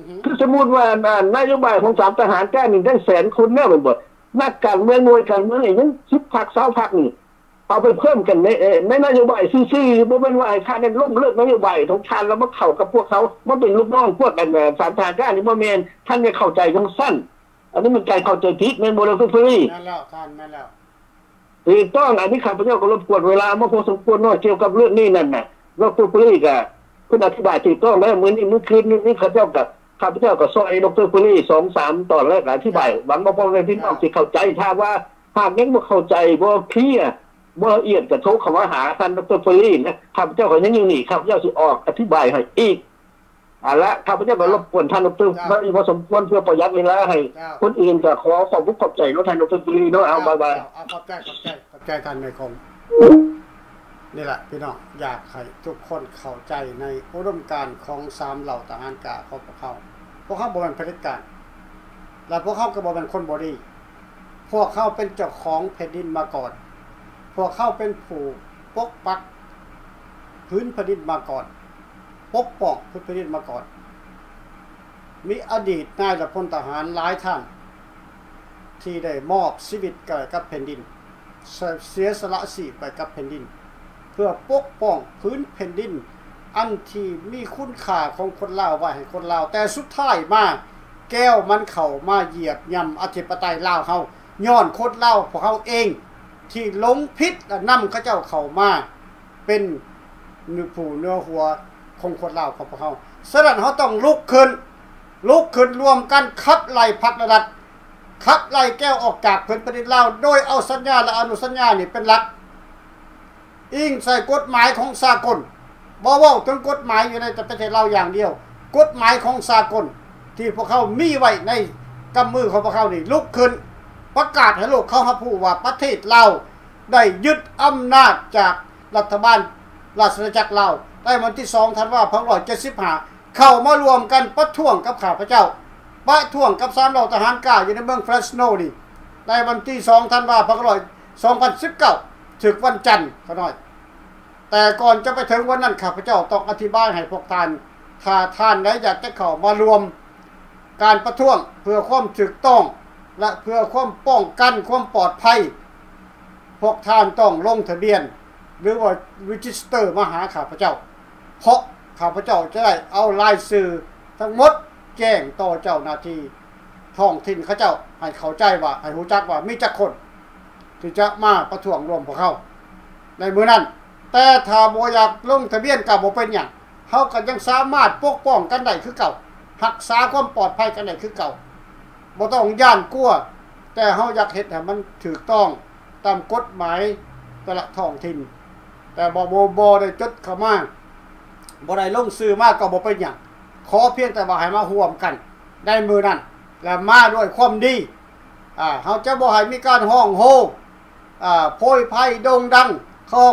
คือสมมุติว่านโยบายของ3ทหารแก้1ได้100,000 คนแน่บ่บ่นักการเมืองหน่วยการเมืองยัง10 พรรค20 พรรคนี่เอาไปเพิ่มกันในนโยบายซื่อๆบ่แม่นว่าให้ท่านนั้นล้มเลิกนโยบายของท่านแล้วมาเข้ากับพวกเขาบ่เป็นลูกน้องพวกกัน3ทหารแก้นี่บ่แม่นท่านไม่เข้าใจจังซั่นอันนี้มันการเข้าใจผิดแม่นบ่ล่ะคุณฟรีนั่นแล้วท่านนั่นแล้วถูกต้องอันนี้ข้าพเจ้าก็รบกวนเวลามาพอสมควรเนาะเกี่ยวกับเรื่องนี้นั่นน่ะว่าคุณฟรีก็คุณอธิบายถูกต้องแล้วมื้อนี้มื้อคืนนี้ข้าพเจ้าก็ซอยดร.ปุรี 2-3 ตอนแรกอธิบายหวังว่าพ่อแม่พี่น้องสิเข้าใจถ้าว่าหากยังบ่เข้าใจบ่เคลียร์บ่ละเอียดก็โทรเข้ามาหาท่านดร.ปุรีนะข้าพเจ้าก็ยังอยู่นี่ข้าพเจ้าสิออกอธิบายให้อีกละข้าพเจ้าก็รบกวนท่านดร.พอสมควรเพื่อประหยัดเวลาให้คนอื่นก็ขอขอบใจท่านดร.ปุรีเนาะเอาบ๊ายบายขอบใจท่านแม่คงนี่แหละพี่น้องอยากให้ทุกคนเข้าใจในอุดมการณ์ของ3เหล่าทหารกาของพวกเขาบ่แม่นเผด็จการและพวกเขาก็บ่แม่นคนบ่ดีพวกเขาเป็นเจ้าของแผ่นดินมาก่อนพวกเขาเป็นผู้ปกปักพื้นแผ่นดินมาก่อนปกป้องพื้นแผ่นดินมาก่อนมีอดีตนายพลทหารหลายท่านที่ได้มอบชีวิตกับแผ่นดินเสียสละชีพไปกับแผ่นดินเพื่อปกป้องพื้นแผ่นดินอันที่มีคุณค่าของคนลาวไว้ให้คนลาวแต่สุดท้ายมาแก้วมันเข้ามาเหยียบย่ำอธิปไตยลาวเฮาย้อนคนลาวพวกเขาเองที่หลงผิดและนำเขาเจ้าเข้ามาเป็นเนื้อผู้เนื้อหัวของคนลาวของพวกเขาฉะนั้นเขาต้องลุกขึ้นรวมกันขับไล่พรรคระดับขับไล่แก้วออกจากพื้นแผ่นดินลาวโดยเอาสัญญาและอนุสัญญานี่เป็นหลักอิงใส่กฎหมายของสากลบ่เว้าถึงกฎหมายอยู่ในประเทศเราอย่างเดียวกฎหมายของสากลที่พวกเขามีไว้ในกำมือของพวกเขานี่ลุกขึ้นประกาศให้โลกเขารับรู้ว่าประเทศลาวได้ยึดอำนาจจากรัฐบาลราชอาณาจักรลาวในวันที่2ธันวาคม2575เข้ามารวมกันประท้วงกับข้าพเจ้าประท้วงกับ3เหล่าทหารกล้าอยู่ในเมืองเฟรชโนนี่ในวันที่2ธันวาคม2019ถึงวันจันทร์เขาน้อยแต่ก่อนจะไปถึงวันนั้นข้าพเจ้าต้องอธิบายให้พวกท่านถ้าท่านใดอยากจะเข้ามารวมการประท้วงเพื่อความถูกต้องและเพื่อความป้องกันความปลอดภัยพวกท่านต้องลงทะเบียนหรือว่า register มาหาข้าพเจ้าเพราะข้าพเจ้าจะได้เอารายชื่อทั้งหมดแจ้งต่อเจ้าหน้าที่ท้องถิ่นเขาเจ้าให้เข้าใจว่าให้รู้จักว่ามีจักคนที่จะมาประท้วงรวมพวกเขาในมื้อนั้นแต่ถ้าบ่อยากลงทะเบียนก็บ่เป็นหยังเฮาก็ยังสามารถปกป้องกันได้คือเก่ารักษาความปลอดภัยกันได้คือเก่าบ่ต้องย่านกลัวแต่เฮาอยากเฮ็ดให้มันถูกต้องตามกฎหมายแต่ละท้องถิ่นแต่บ่ได้จดเข้ามาบ่ได้ลงชื่อมาก็บ่เป็นหยังขอเพียงแต่ว่าให้มาร่วมกันได้มื้อนั้นและมาด้วยความดีเฮาจะบ่ให้มีการฮ้องโฮโพยภัยโด่งดังของ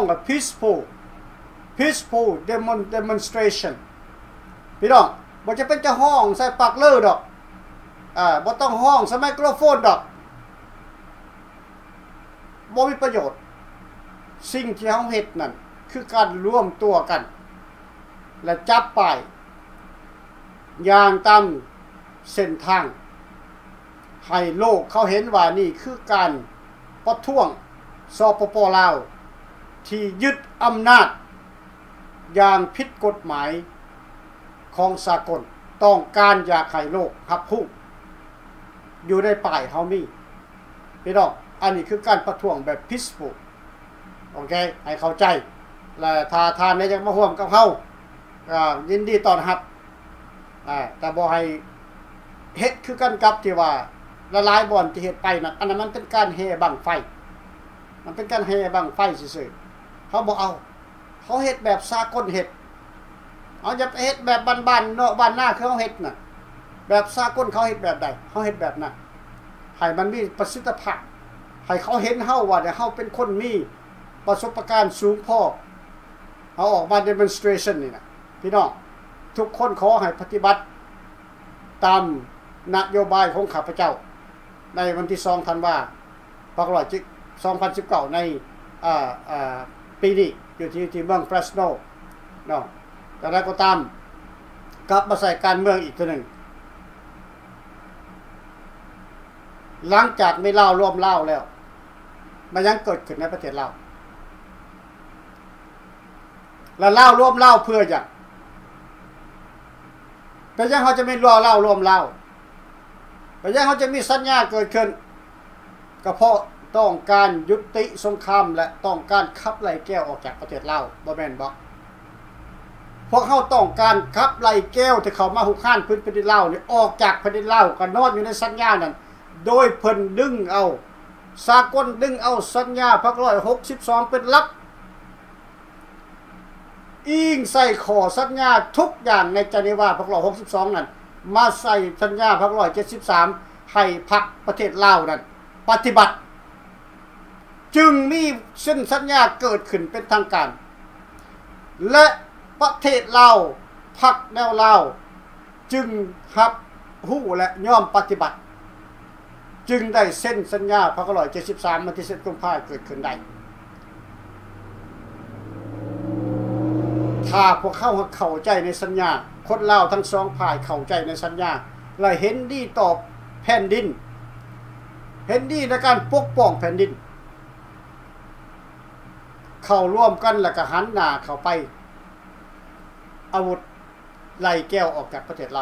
peaceful demonstration พี่น้องบ่จะเป็นจะห้องใส่ปากเลอดอกบ่ต้องห้องใส่ไมโครโฟนดอกบ่มีประโยชน์สิ่งที่เฮาเฮ็ดนั่นคือการร่วมตัวกันและจับป้ายอย่างตามเส้นทางให้โลกเขาเห็นว่านี่คือการประท้วงสปป.ลาวที่ยึดอำนาจอย่างผิดกฎหมายของสากลต้องการอยากให้โลกรับรู้อยู่ในป้ายเฮามีพี่น้องอันนี้คือการประท้วงแบบ peaceful โอเคให้เข้าใจและถ้าทานได้ยังมาร่วมกับเฮายินดีต้อนรับแต่บ่ให้เฮ็ดคือกันกับที่ว่าละลายบ่อนที่เฮ็ดไปนั่นอันนั้นมันเป็นการแห่บั้งไฟมันเป็นการแห่บั้งไฟซื่อๆเขาบ่เอาเขาเฮ็ดแบบสากลเฮ็ดเอาจะเฮ็ดแบบบ้านๆเนาะบ้านหน้าเขาเฮ็ดน่ะแบบสากลเขาเฮ็ดแบบใดเขาเฮ็ดแบบนั้นให้มันมีประสิทธิภาพให้เขาเห็นเฮาว่าเฮาเป็นคนมีประสบการณ์สูงพอเอาออกมา demonstration นี่นะพี่น้องทุกคนขอให้ปฏิบัติตามนโยบายของข้าพเจ้าในวันที่2ธันวาคม2019ในปีนี้อยู่ที่เมืองเฟรชโนเนาะแต่แล้วก็ตามกลับมาใส่การเมืองอีกตัวหนึ่งหลังจากไม่เล่าร่วมเล่าแล้วมันยังเกิดขึ้นในประเทศเราแล้วเล่าร่วมเล่าเพื่ออย่างแต่ยังเขาจะไม่ร่วมเล่าร่วมเล่าแต่ยังเขาจะมีสัญญาเกิดขึ้นก็เพราะต้องการยุติสงครามและต้องการขับไล่แก้วออกจากประเทศเราบ่แม่นบ่พวกเขาต้องการขับไล่แก้วที่เขามาหุกข้านพื้นแผ่นดินลาวนี่ออกจากแผ่นดินลาวก็นอนอยู่ในสัญญานั้นโดยเพิ่นดึงเอาสากลดึงเอาสัญญาพรรค162เป็นหลักอิงใส่ข้อสัญญาทุกอย่างในเจนีวาพรรค162นั้นมาใส่สัญญาพรรค173ให้พรรคประเทศลาวนั้นปฏิบัติจึงมีเส้นสัญญาเกิดขึ้นเป็นทางการและประเทศลาวพรรคแนวลาวจึงรับรู้และยอมปฏิบัติจึงได้เส้นสัญญาพรรค173วันที่7กุมภาพันธ์เกิดขึ้นได้ถ้าพวกเขาเข้าใจในสัญญาคนลาวทั้งสองฝ่ายเข้าใจในสัญญาและเห็นดีต่อแผ่นดินเห็นดีในการปกป้องแผ่นดินเข้าร่วมกันแล้วก็หันหน้าเข้าไปอาวุธไล่แก้วออกจากประเทศเรา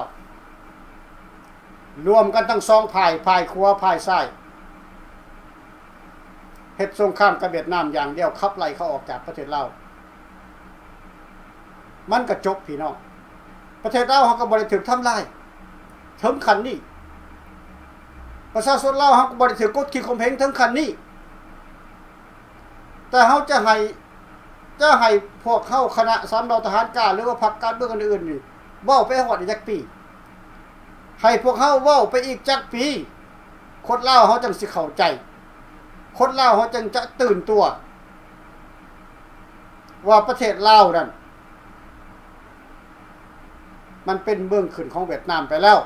รวมกันทั้งสองฝ่ายฝ่ายขวาฝ่ายซ้ายเฮ็ดสงครามกับเวียดนามอย่างเดียวขับไล่เขาออกจากประเทศเรามันก็จบพี่น้องประเทศเราเขาก็บ่ได้ถูกทำลายถึงขั้นนี้ประชาชนเราเขาก็บ่ได้ถูกกดขี่ข่มเหงถึงขั้นนี้แต่เขาจะให้พวกเข้าคณะสามเหล่าทหารกล้าหรือว่าพรรคการเมืองอื่นๆนี่เว้าไปฮอดอีกจักปีให้พวกเขาเว้าไปอีกจักปีคนลาวเขาจังสิเข้าใจคนลาวเขาจังจะตื่นตัวว่าประเทศลาวนั่นมันเป็นเมืองขึ้นของเวียดนามไปแล้ว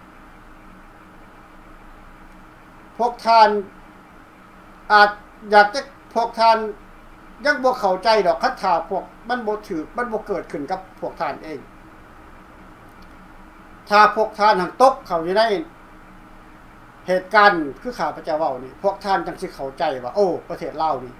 พวกท่านอาจอยากจะพวกท่านยังบ่เข้าใจดอกคัดถาพวกมันบ่ถือมันบ่เกิดขึ้นกับพวกท่านเองถ้าพวกท่านหังตกเข้าอยู่ในเหตุการณ์คือข้าพเจ้าเว้านี่พวกท่านจังสิเข้าใจว่าโอ้ประเทศลาวนี่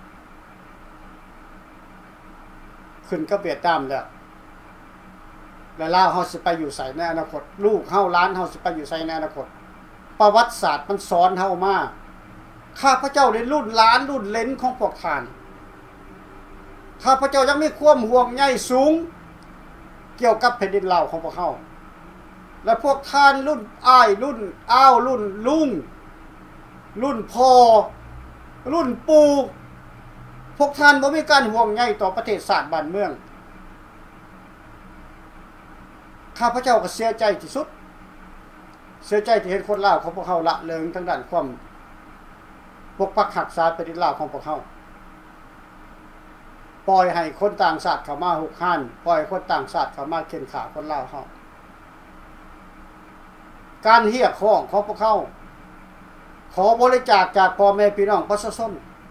ขึ้นกับเวียดนามแล้วและลาวเฮาสิไปอยู่ไสในอนาคตลูกเฮาหลานเฮาสิไปอยู่ไสในอนาคตประวัติศาสตร์มันสอนเฮามาข้าพเจ้าในรุ่นหลานรุ่นเหลนของพวกท่านข้าพเจ้ายังมีความห่วงใยสูงเกี่ยวกับแผ่นดินลาวของพวกเฮาและพวกท่านรุ่นอ้ายรุ่นอ้าวรุ่นลุงรุ่นพ่อรุ่นปู่พวกท่านบ่มีการห่วงใยต่อประเทศชาติบ้านเมืองข้าพเจ้าก็เสียใจที่สุดเสียใจที่เห็นคนลาวของพวกเขาละเลยทางด้านความปกปักรักษาแผ่นดินลาวของพวกเขาปล่อยให้คนต่างชาติเข้ามาหุกห้านปล่อยคนต่างชาติเข้ามาเข็นขาคนลาวเขาการเรียกร้องของพวกเขาขอบริจาคจากพ่อแม่พี่น้องประชาชน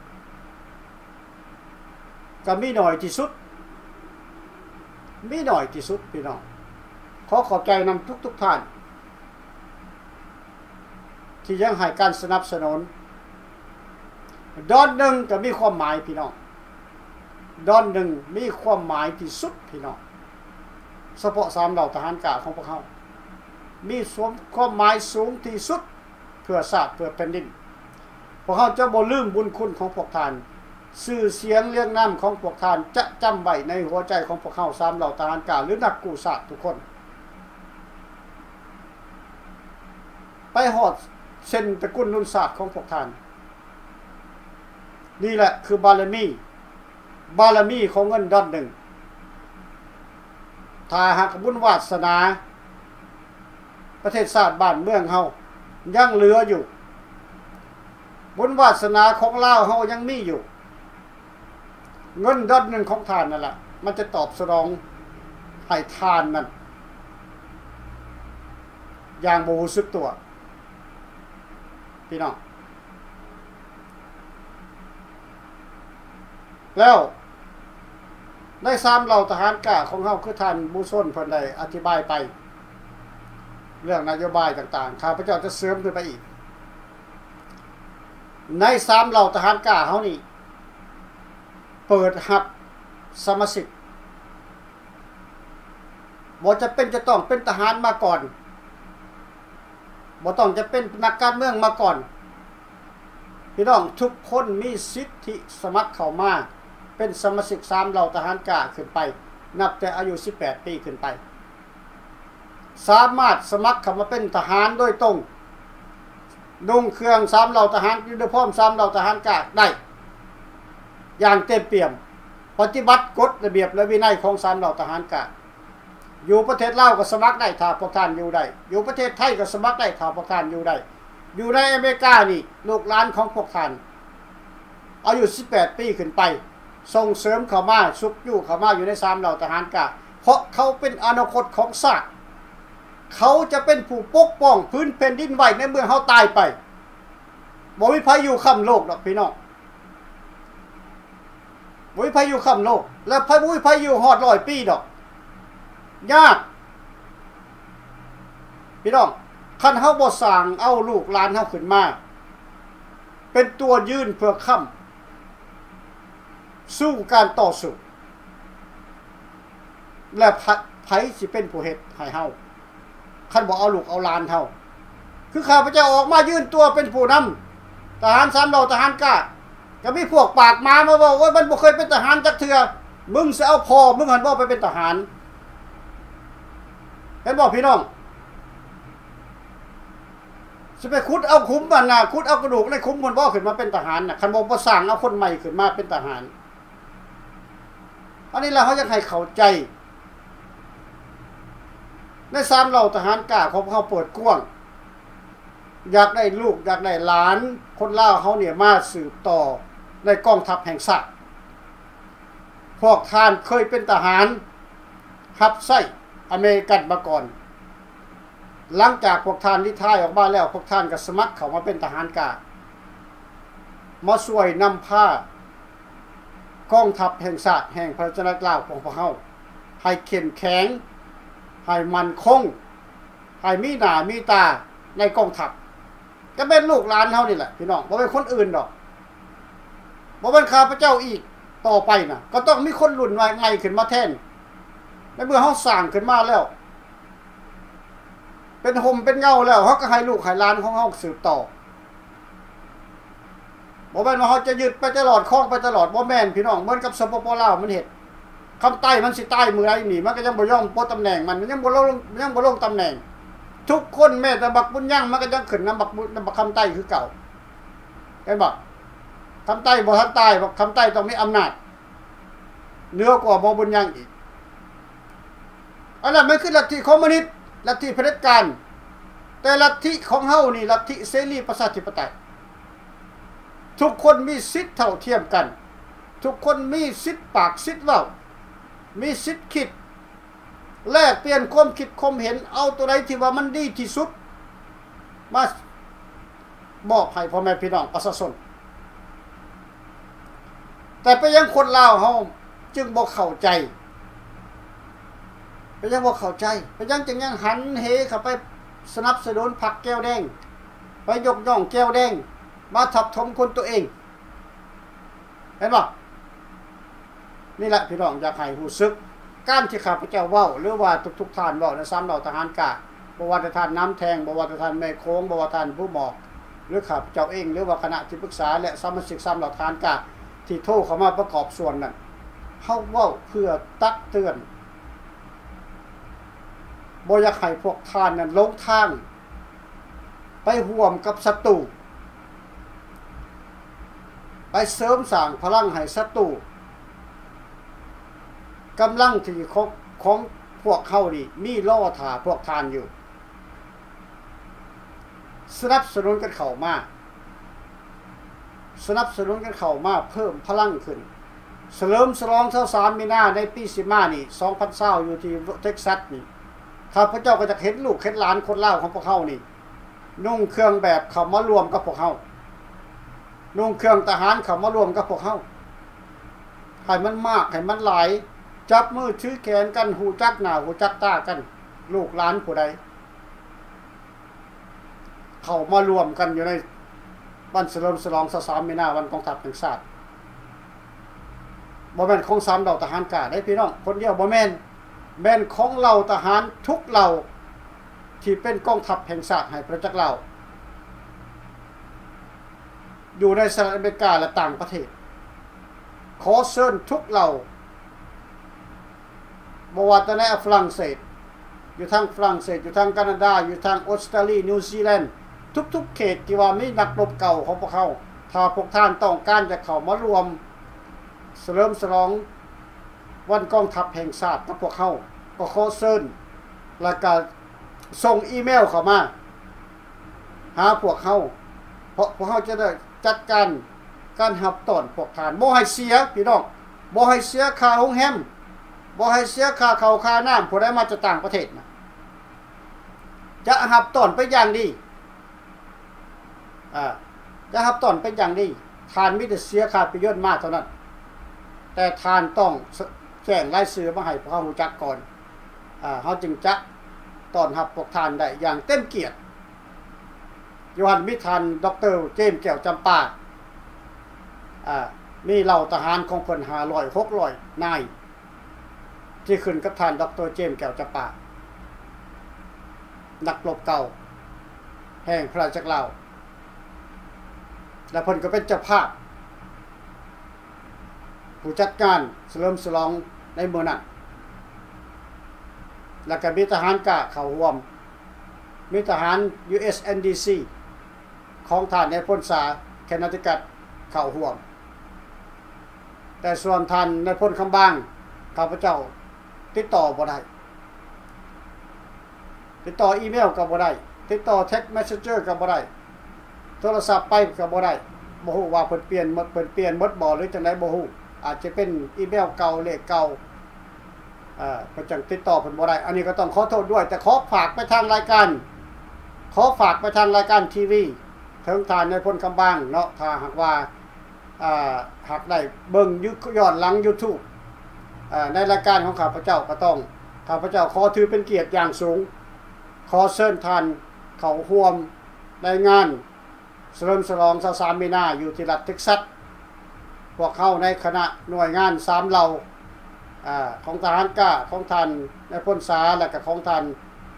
ก็มีหน่อยที่สุดพี่น้องขอขอบใจนำทุกท่านที่ยังให้การสนับสนุนดอนหนึ่งก็มีความหมายพี่น้องดอนหนึ่งมีความหมายที่สุดพี่น้องเฉพาะสามเหล่าทหารกล้าของพวกเขามีความหมายสูงที่สุดเพื่อชาติเพื่อแผ่นดินพวกเขาจะบ่ลืมบุญคุณของพวกท่านชื่อเสียงเรื่องน้ำของพวกท่านจะจำไว้ในหัวใจของพวกเขาสามเหล่าทหารกล้าหรือนักกู้ชาติทุกคนไปหอดเส้นตระกูลรุ่นศาสตร์ของพวกท่านนี่แหละคือบารมีของเงินดอนหนึ่งถ้าหากบุญวาสนาประเทศชาติบ้านเมืองเฮายังเหลืออยู่บุญวาสนาของลาวเฮายังมีอยู่เงินดอนหนึ่งของทานนั่นแหละมันจะตอบสนองให้ทานนั่นอย่างบ่รู้สึกตัวพี่น้องแล้วได้ซ้ำเราทหารกล้าของเฮาคือท่านบุญส้นเพิ่นได้อธิบายไปเรื่องนโยบายต่างๆข้าพเจ้าจะเสริมขึ้นไปอีกใน3เหล่าทหารกล้าเฮานี่เปิดรับสมาชิกบ่จะเป็นจะต้องเป็นทหารมาก่อนบ่ต้องจะเป็นนักการเมืองมาก่อนพี่น้องทุกคนมีสิทธิสมัครเข้ามาเป็นสมาชิก3เหล่าทหารกล้าขึ้นไปนับแต่อายุ18ปีขึ้นไปสามารถสมัครเข้ามาเป็นทหารโดยตรงนุ่งเครื่อง3เหล่าทหารยูนิฟอร์ม3เหล่าทหารกล้าได้อย่างเต็มเปี่ยมปฏิบัติกฎระเบียบและวินัยของ3เหล่าทหารกล้าอยู่ประเทศลาวก็สมัครได้ถ้าพวกท่านอยู่ได้อยู่ประเทศไทยก็สมัครได้ถ้าพวกท่านอยู่ได้อยู่ในอเมริกานี่ลูกหลานของพวกท่านอายุ18ปีขึ้นไปส่งเสริมเข้ามาซุกอยู่เข้ามาอยู่ใน3เหล่าทหารกล้าเพราะเขาเป็นอนาคตของชาติเขาจะเป็นผู้ปกป้องพื้นแผ่นดินไว้ในเมื่อเฮาตายไปบ่มีภัยอยู่ค่ำโลกดอกพี่น้องบ่มีภัยอยู่ค่ำโลกและบ่มีภัยอยู่ฮอด100ปีดอกยากพี่น้องคันเฮาบ่สร้างเอาลูกหลานเฮาขึ้นมาเป็นตัวยืนเพื่อค้ำสู้การต่อสู้และไผสิเป็นผู้เฮ็ดให้เฮาคันบ่เอาลูกเอาหลานเฮาคือข้าพเจ้าออกมายืนตัวเป็นผู้นำทหาร3เหล่าทหารกล้าก็มีพวกปากมาว่าโอ้ยมันบ่เคยเป็นทหารจักเทื่อมึงสิเอาพ่อมึงหั่นบ่ไปเป็นทหารเห็นบ่พี่น้องสิไปขุดเอาคุ้มมันน่ะขุดเอากระดูกในคุ้มมันบ่ขึ้นมาเป็นทหารน่ะคันบ่สร้างเอาคนใหม่ขึ้นมาเป็นทหารอันนี้ล่ะเฮาอยากให้เข้าใจใน3เหล่าทหารกล้าของเขาเปิดกว้างอยากได้ลูกอยากได้หลานคนลาวเฮาเนี่ยมาสืบต่อในกองทัพแห่งชาติพวกท่านเคยเป็นทหารรับใช้อเมริกันมาก่อนหลังจากพวกท่านที่ท้ายออกมาแล้วพวกท่านก็สมัครเข้ามาเป็นทหารกล้ามาช่วยนำพากองทัพแห่งชาติแห่งพระราชอาณาจักรลาวของพวกเฮาให้เข้มแข็งให้มั่นคงให้มีหน้ามีตาในกองทัพก็เป็นลูกหลานเฮานี่แหละพี่น้องบ่เป็นคนอื่นดอกบ่เป็นข้าพเจ้าอีกต่อไปน่ะก็ต้องมีคนรุ่นใหม่ขึ้นมาแทนในเมื่อเฮาสร้างขึ้นมาแล้วเป็นห่มเป็นเงาแล้วเฮาก็ให้ลูกให้หลานของเฮาสืบต่อบ่แม่นว่าเฮาจะยึดไปตลอดครองไปตลอดบ่แม่นพี่น้องเหมือนกับสปป.ลาวมันเฮ็ดคำใต้มันสิใต้มือไรนี่มันก็ยังบ่ยอมปลดตำแหน่งมันยังบ่ลงตำแหน่งทุกคนแม้แต่บักบุญยังมันก็ยังขึ้นนำบักคำใต้คือเก่าเห็นบ่คำใต้บ่ทันตายบักคำใต้ต้องมีอำนาจเหนือกว่าบ่บุญยังอีกอันนั้นมันคือลัทธิคอมมิวนิสต์ลัทธิเผด็จการแต่ลัทธิของเฮานี่ลัทธิเสรีประชาธิปไตยทุกคนมีสิทธิ์เท่าเทียมกันทุกคนมีสิทธิ์ปากสิทธิ์เว้ามีสิทธิ์คิดแลกเปลี่ยนความคิดความเห็นเอาตัวใดที่ว่ามันดีที่สุดมาบอกให้พ่อแม่พี่น้องประชาชนแต่ไปยังคนลาวเฮาจึงบ่เข้าใจไปยังบ่เข้าใจไปยังจึงยังหันเหเข้าไปสนับสนุนพรรคแก้วแดงไปยกย่องแก้วแดงมาทับถมคนตัวเองเห็นบ่นี่แหละพี่น้องอยากให้รู้สึกการที่ข้าพเจ้าเว้าหรือว่าทุกท่านเว้าใน3เหล่าทหารกล้าบ่ว่าท่านน้ำแทงบ่ว่าท่านแม่โค้งบ่ว่าท่านผู้หมอกหรือข้าพเจ้าเองหรือว่าคณะที่ปรึกษาและสมาชิก3เหล่าทหารกล้าที่โทรเข้ามาประกอบส่วนนั้นเฮาเว้าเพื่อตักเตือนบ่อยากให้พวกท่านนั้นลงทางไปร่วมกับศัตรูไปเสริมสร้างพลังให้ศัตรูกำลังที่ของพวกเขานี่มีล่อท่าพวกทานอยู่สนับสนุนกันเข้ามาเพิ่มพลังขึ้นเฉลิมฉลอง23มีนาในปี15นี่2020อยู่ที่เท็กซัสนี่ข้าพเจ้าก็จะเห็นลูกเห็นหลานคนลาวของพวกเขานี่นุ่งเครื่องแบบเข้ามารวมกับพวกเขานุ่งเครื่องทหารเข้ามารวมกับพวกเขาให้มันมากให้มันหลายจับมือถือแขนกันหูจักหน้าหูจักตากันลูกหลานผู้ใดเข้ามารวมกันอยู่ในวันเฉลิมฉลอง23มีนาวันกองทัพแห่งชาติบ่แม่นของ3เหล่าทหารกล้าได้พี่น้องคนเดียวบ่แม่นแม่นของเหล่าทหารทุกเหล่าที่เป็นกองทัพแห่งชาติให้ประจักษ์เราอยู่ในสหรัฐอเมริกาและต่างประเทศขอเชิญทุกเหล่าบ่ว่าแต่ในฝรั่งเศสอยู่ทางฝรั่งเศสอยู่ทางแคนาดาอยู่ทางออสเตรเลียนิวซีแลนด์ทุกๆเขตที่ว่ามีนักรบเก่าของพวกเขาถ้าพวกท่านต้องการจะเข้ามารวมเฉลิมฉลองวันกองทัพแห่งชาติกับพวกเขาก็ขอเชิญแล้วก็ส่งอีเมลเข้ามาหาพวกเขาเพราะพวกเขาจะได้จัดการรับต้อนพวกท่านบ่ให้เสียพี่น้องบ่ให้เสียค่าโรงแรมบ่ให้เสียค่าข้าวค่าน้ำผู้ใดมาจากต่างประเทศนะจะรับต้อนไปอย่างดีจะรับต้อนไปอย่างดีท่านมีแต่เสียค่าประโยชน์มากเท่านั้นแต่ท่านต้องแจ้งรายชื่อมาให้พวกเขารู้จักก่อนเขาจึงจะต้อนรับพวกท่านได้อย่างเต็มเกียรติอยู่หันมีท่านดร.เจมส์แก้วจำปามีเหล่าทหารของเพิ่น500 600นายที่ขึ้นกับท่านดร.เจมส์แก้วจำปานักรบเก่าแห่งพระราชลาวและเพิ่นก็เป็นเจ้าภาพผู้จัดการเฉลิมฉลองในเมืองนั้นแล้วก็มีทหารกล้าเข้าร่วมมีทหาร USNDC ของท่านในพลษาแคนาดิกัตเข้าร่วมแต่ส่วนท่านในพลคำบางข้าพเจ้าติดต่อบ่ได้ติดต่ออีเมลก็บ่ได้ติดต่อ text messenger ก็บ่ได้โทรศัพท์ไปก็บ่ได้บ่ฮู้ว่าเพิ่นเปลี่ยนหมดบ่หรือจังได๋บ่ฮู้อาจจะเป็นอีเมลเก่าเลขเก่าเพิ่นจังติดต่อเพิ่นบ่ได้อันนี้ก็ต้องขอโทษด้วยแต่ขอฝากไปทางรายการทีวีถึงท่านในพลคำบางเนาะถ้าหากว่าหากได้เบิ่งย้อนหลัง YouTube ในรายการของข้าพเจ้าก็ต้องข้าพเจ้าขอถือเป็นเกียรติอย่างสูงขอเชิญท่านเข้าร่วมในงานเฉลิมฉลอง23มีนาอยู่ที่รัฐเท็กซัสพวกเขาในคณะหน่วยงาน3เหล่าของทหารกล้าของท่านในพลษาและก็ของท่าน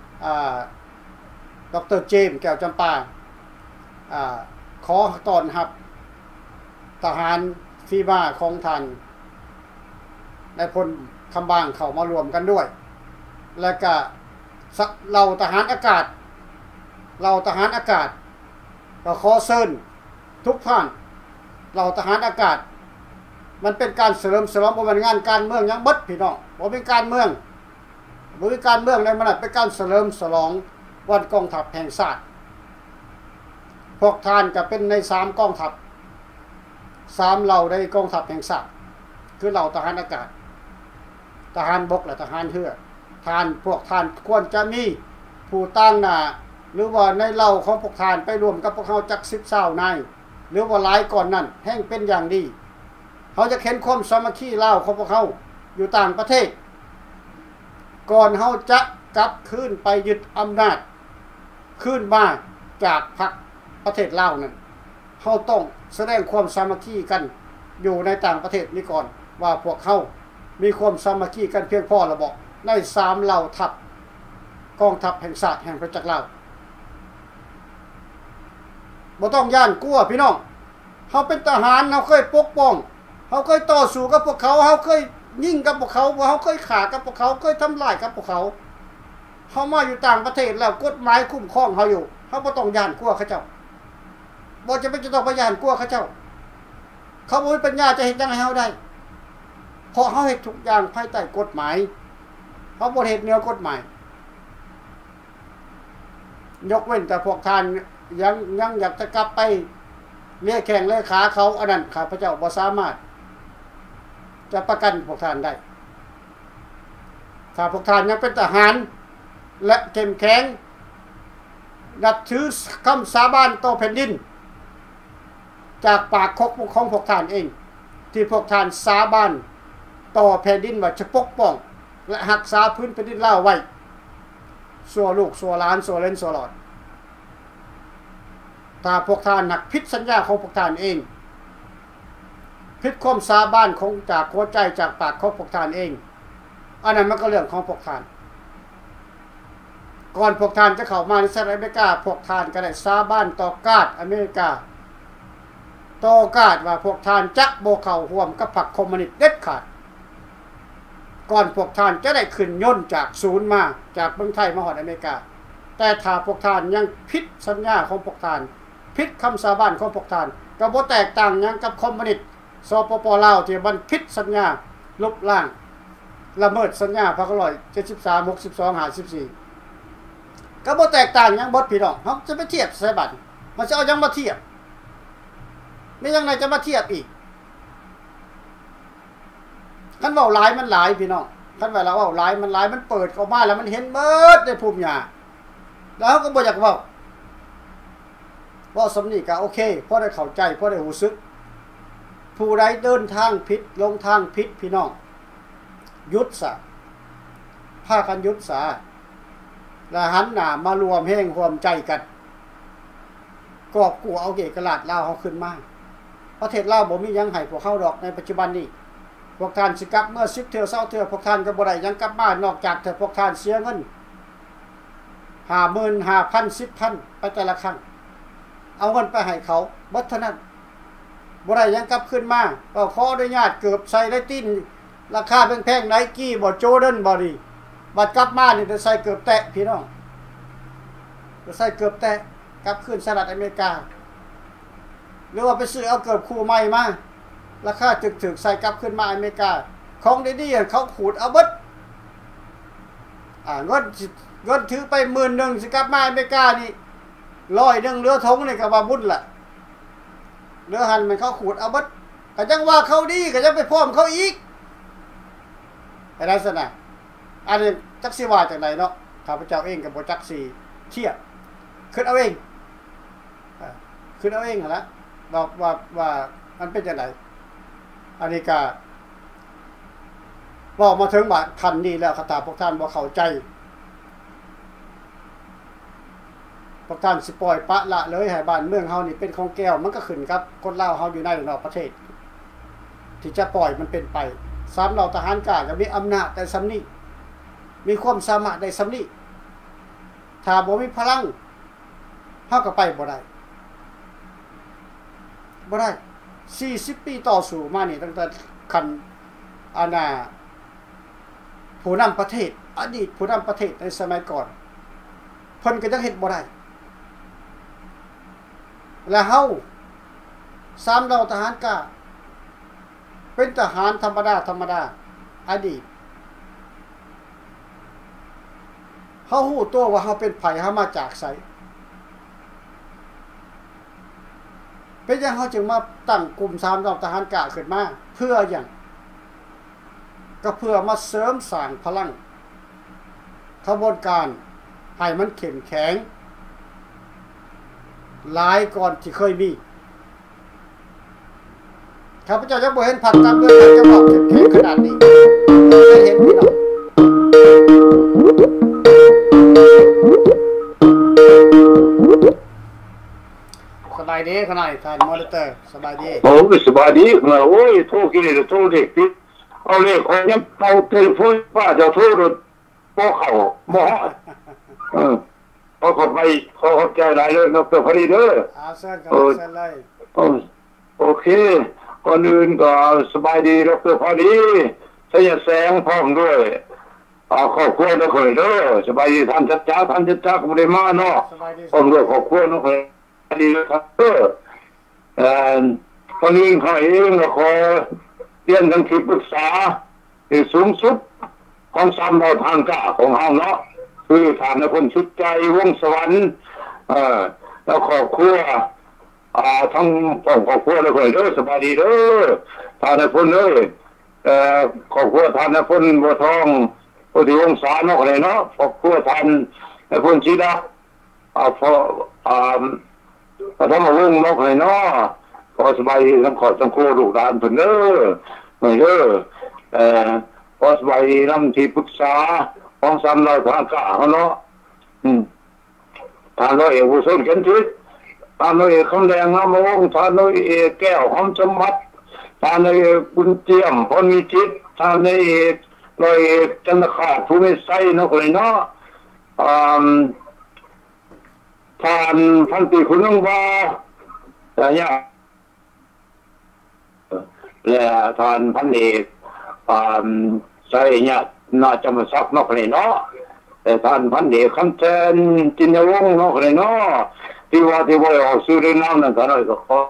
ดร.เจมส์แก้วจำปาขอต้อนรับทหารฟีบ้าของท่านในพลคำบางเข้ามารวมกันด้วยและก็เราทหารอากาศก็ขอเชิญทุกท่านเราทหารอากาศมันเป็นการเฉลิมฉลองบ่เป็นงานการเมืองหยังเบิดพี่น้องบ่เป็นการเมืองในมันเป็นการเฉลิมฉลองวันกองทัพแห่งชาติพวกท่านก็เป็นใน3กองทัพ3เหล่าในกองทัพแห่งชาติคือเหล่าทหารอากาศทหารบกและทหารเรือพวกท่านควรจะมีผู้ตั้งหน้าหรือว่าในเหล่าของพวกท่านไปรวมกับพวกเขาจัก10-20นายหรือว่าหลายก่อนนั้นแห่งเป็นอย่างดีเขาจะเห็นความสามัคคีเหล่าของพวกเขาอยู่ต่างประเทศก่อนเขาจะกลับคืนไปยึดอำนาจคืนมาจากพรรคประเทศลาวนั้นเขาต้องแสดงความสามัคคีกันอยู่ในต่างประเทศนี้ก่อนว่าพวกเขามีความสามัคคีกันเพียงพอระบอกใน3เหล่าทัพกองทัพแห่งชาติแห่งพระจักรลาวบ่ต้องย่านกลัวพี่น้องเฮาเป็นทหารเฮาเคยปกป้องเฮาเคยต่อสู้กับพวกเขาเฮาเคยยิงกับพวกเขาเฮาเคยฆ่ากับพวกเขาเคยทำลายกับพวกเขาเฮามาอยู่ต่างประเทศแล้วกฎหมายคุ้มครองเฮาอยู่เฮาบ่ต้องย่านกลัวเขาเจ้าบ่จะเป็นจะต้องไปย่านกลัวเขาเจ้าเขาบ่มีปัญญาจะเฮ็ดจังให้เฮาได้เพราะเฮาเฮ็ดทุกอย่างภายใต้กฎหมายเฮาบ่เฮ็ดเหนือกฎหมายยกเว้นแต่พวกท่านยังอยากจะกลับไปเลี้ยแข้งเลี้ยขาเขาอันนั้นข้าพเจ้าบ่สามารถจะประกันพวกท่านได้ถ้าพวกท่านยังเป็นทหารและเข้มแข็งนับถือคำสาบานต่อแผ่นดินจากปากของพวกท่านเองที่พวกท่านสาบานต่อแผ่นดินว่าจะปกป้องและรักษาพื้นแผ่นดินลาวไว้สัวลูกสัวหลานสัวเล่นสัวหลอดทถ้าพวกท่านนักผิดสัญญาของพวกท่านเองผิดความสาบานของจากหัวใจจากปากของพวกท่านเองอันนั้นมันก็เรื่องของพวกท่านก่อนพวกท่านจะเข้ามาในสหรัฐอเมริกาพวกท่านก็ได้สาบานต่อกาดอเมริกาต่อกาดว่าพวกท่านจะบ่เข้าร่วมกับพรรคคอมมิวนิสต์เด็ดขาดก่อนพวกท่านจะได้ขึ้นยนต์จากศูนย์มาจากเมืองไทยมาฮอดอเมริกาแต่ถ้าพวกท่านยังผิดสัญญาของพวกท่านผิดคำสาบานของพวกท่านก็บ่แตกต่างหยังกับคอมมิวนิสต์สปป.ลาวที่มันผิดสัญญาลบล้างละเมิดสัญญาพรรค173 62 54ก็บ่แตกต่างหยังบ่พี่น้องเฮาจะไปเทียบใส่บัดมันจะเอาหยังมาเทียบไม่ยังไงจะมาเทียบอีกคันเว้าหลายมันหลายพี่น้องคันว่าเราเว้าหลายมันหลายมันเปิดออกมาแล้วมันเห็นเบิดในภูมิหญ้าแล้วก็บ่อยากเว้าสำนี้ก็โอเคพอได้เข้าใจพอได้รู้สึกผู้ใดเดินทางผิดลงทางผิดพี่น้องหยุดซะพากันหยุดซะแล้วหันหน้ามารวมแห่งรวมใจกันกอบกู้เอาเอกราชลาวเฮาขึ้นมาประเทศลาวบ่มีหยังให้พวกเขาดอกในปัจจุบันนี้พวกท่านสิกลับเมื่อ10เทื่อ20เทื่อพวกท่านก็บ่ได้หยังกลับมานอกจากแต่พวกท่านเสียเงิน 50,000 5,000 10,000 ไปแต่ละครั้งเอาเงินไปให้เขาบ่เท่านั้นบ่ได้หยังกลับขึ้นมาก็ขออนุญาตเกือบใส่ได้ติ้นราคาแพงๆ Nike บ่โจเดนบ่ดีบัดกลับมานี่จะใส่เกือบแตะพี่น้องจะใส่เกือบแตะกลับขึ้นสหรัฐอเมริกาหรือว่าไปซื้อเอาเกือบคู่ใหม่มาราคาถึกๆใส่กลับขึ้นมาอเมริกาของดีๆเขาขูดเอาเบิดเงินถือไป 10,000 สิกลับมาอเมริกานี่100 เหลือทงนี่ก็ว่าบุญล่ะเหลือหันมันเขาขูดเอาเบิดก็จังว่าเขาดีก็ยังไปพร้อมเขาอีกไอ้ลักษณะอันนี้จักสิว่าจังไดเนาะข้าพเจ้าเองก็บ่จักสิเทียบคิดเอาเองคิดเอาเองหั่นล่ะว่ามันเป็นจังไดอันนี้ก็เว้ามาถึงว่าคันนี้แล้วถ้าพวกท่านบ่เข้าใจพวกท่านสิปล่อยปะละเลยให้บ้านเมืองเฮานี่เป็นของแก้วมันก็ขึ้นกับคนลาวเฮาอยู่ในนอกประเทศที่จะปล่อยมันเป็นไป3เหล่าทหารกล้าก็มีอำนาจแต่ส่ำนี้มีความสามารถได้ส่ำนี้ถ้าบ่มีพลังเฮาก็ไปบ่ได้40 ปีต่อสู้มานี่ตั้งแต่คันผู้นำประเทศอดีตผู้นำประเทศในสมัยก่อนเพิ่นก็ยังเฮ็ดบ่ได้และเฮา3เหล่าทหารกล้าเป็นทหารธรรมดาอดีตเฮาฮู้ตัวว่าเฮาเป็นไผเฮามาจากไสเป็นหยังเฮาจึงมาตั้งกลุ่ม3เหล่าทหารกล้าขึ้นมาเพื่อหยังก็เพื่อมาเสริมสร้างพลังขบวนการให้มันเข้มแข็งหลายก่อนที่เคยมีข้าพเจ้ายังบ่เห็นพรรคการเมืองไหนจะบอกเข้มแข็งขนาดนี้ไม่เห็นพี่น้องสบายดีขนาดท่านมอนิเตอร์สบายดีสบายดีโอ้ยโทรกินเลยโทรเด็กติดเอาเลขของยังเอาเทเลโฟนป้าจะโทรรถบ่เข้าบ่ฮอดขอไปขอใจหลายเลยนะเพื่อพอดีเด้อเชิญเลยโอเคก่อนอื่นก็สบายดีแล้วเพื่อพอดีใช้แสงพร้อมด้วยครอบครัวนะเคยเด้อสบายดีท่านจัดจ้าก็บ่ได้มาเนาะพร้อมด้วยครอบครัวนะเคยดีครับเด้อตอนนี้ข้าเองก็ขอเรียนทางที่ปรึกษาที่สูงสุดของ3เหล่าทหารกล้าของเฮาเนาะคือท่านนพลชุดใจวงสวรรค์แล้วครอบครัวทั้งครอบครัวเลยคนเด้อสบายดีเด้อท่านนพลเอ้ยครอบครัวท่านนพลบัวทองผู้ที่วงศาเนาะอะไรเนาะครอบครัวท่านนพลชีดาพอทำมาวงเนาะอะไรเนาะขอสบายดีทั้งขอทั้งครัวลูกหลานเพิ่นเด้อขอสบายดีนำที่ปรึกษาของ3เหล่าทหารกล้าเนาะทางร้อยเอกผู้ทรงเขียนทิศท่านเอกคำแดงงามวงศ์ท่านเอกแก้วหอมสมบัติท่านเอกบุญเจียมพลมีจิตท่านเอกร้อยเอกจันทขาดภูมิไซนกเลยเนาะท่านพันติคุณลุงบาแต่เนี่ยและท่านพันเอกใส่เนี่ยน่าจะมาซักนกเลยเนาะแต่ท่านพันเอกคำแทนจินยวงศ์นกเลยเนาะที่ว่าออกสื่อเรื่องนั้นท่านก็ขอ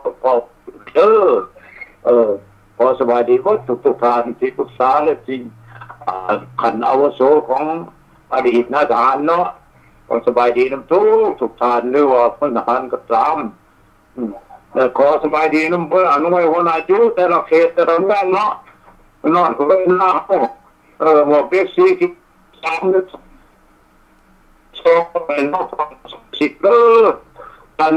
พอสบายดีก็ทุกท่านที่ปรึกษาและจริงขันอาวุโสของอดีตนายทหารเนาะก็สบายดีน้ำทุกท่านหรือว่าพลทหารก็ตามแต่ขอสบายดีน้ำเพื่ออนุมัติหัวหน้าจุแต่ละเขตแต่ละแม่เนาะนอนก็เป็นหน้าหมวกเปียกสีที่3หรือ2เป็นนอก10กัน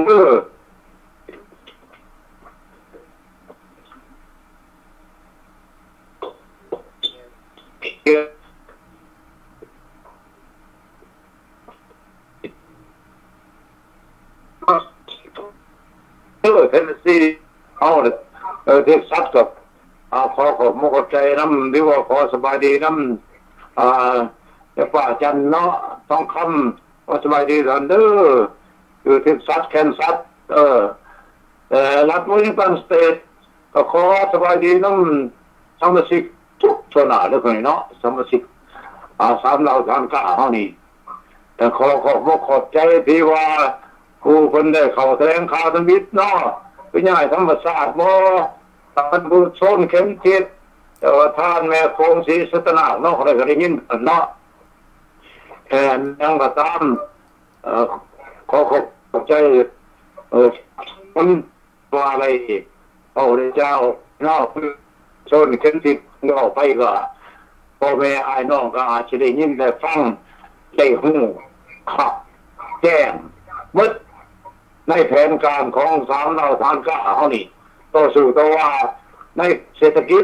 เทนเนสซีเอาเท็กซัสกับขอขอบมุขใจน้ำหรือว่าขอสบายดีน้ำจะป่าจันเนาะทองคำขอสบายดีทันเด้อคือเท็กซัสแคนซัสรัฐวอชิงตันสเตทก็ขอสบายดีน้ำสมาชิกทุกชนเรื่องนี้เนาะสมาชิก3เราทางกล้าเท่านี้แต่ขอขอบมุขขอบใจที่ว่าผู้คนได้เข้าแถลงข่าวทวิตเนาะเป็นยังไงธรรมศาสตร์บ่ท่านผู้ชมเข้มจิตแต่ว่าท่านแม่คงศรีสัตนาเนาะอะไรก็ได้ยินเนาะแต่ยังก็ตามขอขอบใจคนว่าอะไรเอาได้เจ้าเนาะผู้ชมเข้มจิตเนาะไปก็พ่อแม่อ้ายน้องก็อาจจะได้ยินได้ฟังได้ฮู้ขับแจ้งมึดในแผนการของ3เราทางกล้าเฮานี่ต่อสู้ต่อว่าในเศรษฐกิจ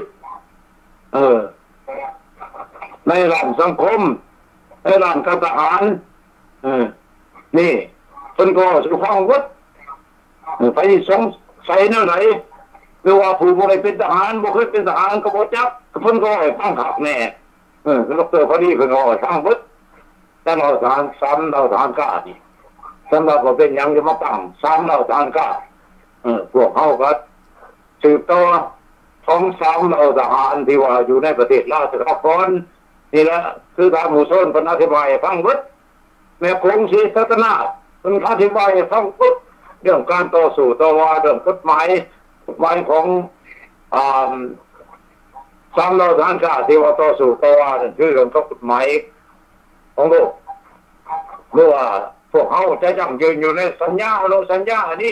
ในด้านสังคมในด้านการทหารนี่เพิ่นก็สุฟังวัดไปสงสัยแนวไหนหรือว่าผู้บ่ได้เป็นทหารบ่เคยเป็นทหารก็บ่จักเพิ่นก็ให้ฟังคักแน่ดร.พอดีเพิ่นก็ให้ฟังวัดแต่เราทหาร3เราทหารกล้านี่สำหรับว่าเป็นยังจะมาตั้ง3เราทหารกล้าพวกเขาก็สืบต่อของ3เราทหารที่ว่าอยู่ในประเทศลาวสกปรกนี่แหละคือทางหมู่โซนเพิ่นอธิบายฟังวัดแม่คงศรีสัตนาเพิ่นอธิบายฟังวัดเรื่องการต่อสู้ต่อว่าเรื่องกฎหมายของ3เราทหารกล้าที่ว่าต่อสู้ต่อว่านั่นคือเรื่องกฎหมายของโลกหรือว่าพวกเขาจะยังยืนอยู่ในสัญญานี้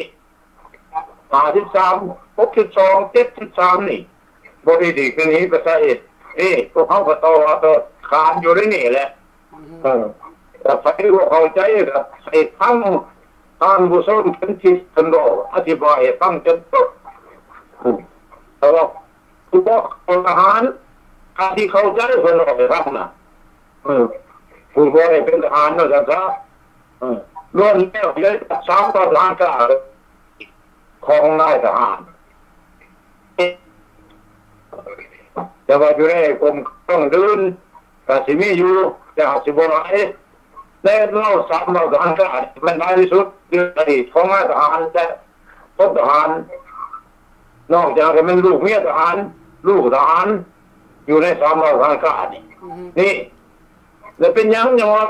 53 62 73นี่บริดีคืนนี้ก็ใช่พวกเขาก็ต่อขานอยู่ในนี่แหละแต่ใครว่าเข้าใจกับไอ้ทั้งท่านผู้ชมเป็นที่ท่านบอกอธิบายฟังจนจบแต่ว่าผู้บอกทหารการที่เข้าใจเพิ่นบอกให้ฟังนะผู้บอกให้เป็นทหารเนาะจังซะล้วนแล้วเลย3ต่อทหารกล้าของนายทหารแต่ว่าอยู่ในกรมต้องเดินก็สิมีอยู่แต่สิบ่หลายในเรา3เราทหารกล้ามันน้อยที่สุดคืออดีตของนายทหารแต่พลทหารนอกจากมันลูกเมียทหารลูกทหารอยู่ใน3เราทหารกล้านี่แล้วเป็นยังว่า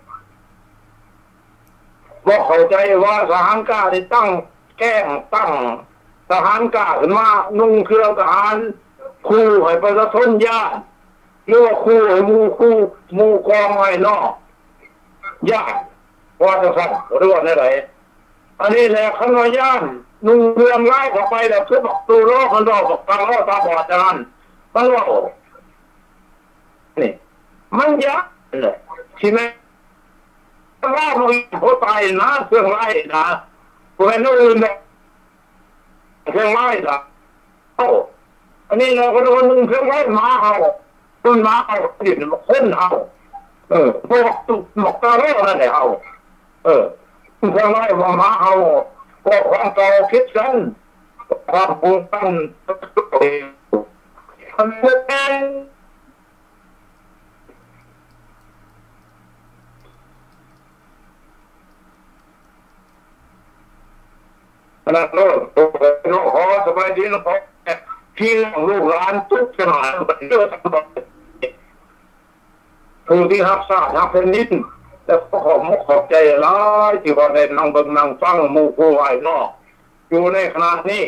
บอกเข้าใจว่าทหารกล้าได้ตั้งทหารกล้าขึ้นมานุ่งเครื่องทหารคู่ให้ประชาชนญาติหรือว่าคู่ให้หมู่กองไว้นอกญาติว่าจะสั่งหรือว่าอะไรอันนี้แหละขนอยานนุ่งเครื่องไล่เข้าไปแล้วคือบอกตูโลกมันรอบอกฟังล้อตาบอดจังมันว่านี่มันยากเลยใช่ไหมว่ามันพอตายนะเครื่องไล่นะพวกนั้นอื่นเนี่ยเครื่องไล่นะอันนี้เราก็โดนนึงเครื่องไล่มาเอาต้นมาเอาดินมาค้นเอาพวกตุกหมกตาโร่นั่นแหละเอาเครื่องไล่มาเอาก็ความเก่าคิดกันความปูตั้งเองทำเองนะโน้ตขอสบายดีนะขอที่ลูกหลานทุกขนาดเยอะทั้งหมดคือที่รับทราบรับเป็นนิดแต่ขอบใจร้ายที่ว่าได้นั่งเบิ่งนั่งฟังหมู่ผู้ไหวนอกอยู่ในขณะนี้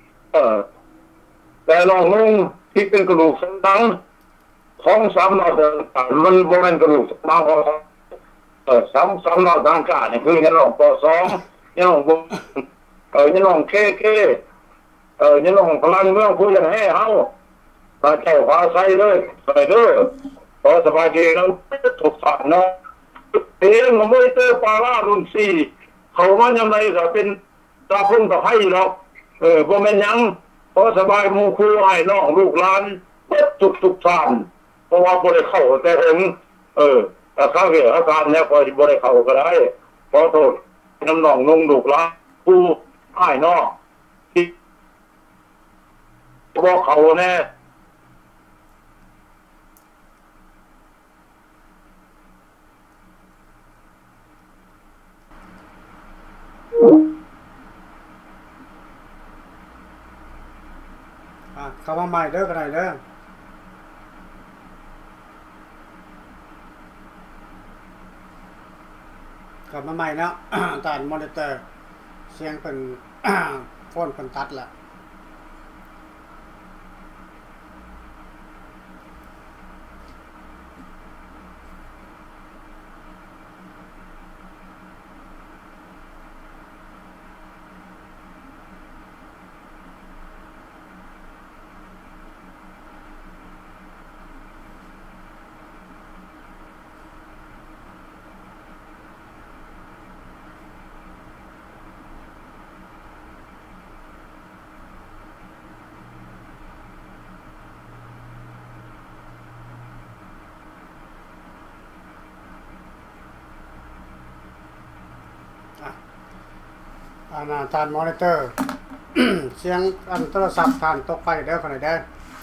แต่น้องนุ่งที่เป็นกระดูกสันหลังของสามเรามันโบราณกระดูกมาพอสามเราทางการนี่คือยังน้องปสองยังน้องยังน้องเคยังน้องพลังเมืองผู้ยังให้เฮาตาเจ้าฟ้าใสเลยใส่เด้อพอสบายดีแล้วถูกฝันเนาะเองผมไม่เจอปลาล่ารุ่นสี่เขาว่ายังไงก็เป็นตาพุ่งตะไคร้หรอกบ่แม่นยังพอสบายหมู่คู่ไอ้น้องลูกหลานทุกท่านเพราะว่าบ่ได้เข้าแต่ถึงแต่ข้าวเหนียวอาการเนี่ยพอบ่ได้เข้าก็ได้ขอโทษน้ำน้องนุ่งลูกหลานผู้ไอ้น้องที่บอกเขาแน่เข้ามาใหม่เด้อกันหน่อยเด้อกลับมาใหม่เนาะ ตานมอนิเตอร์เสียงเป็น โฟนเป็นตัดละทานมอนิเตอร์ เสียงอันโทรศัพท์ทานตกไปเด้อคนไหนเด้อ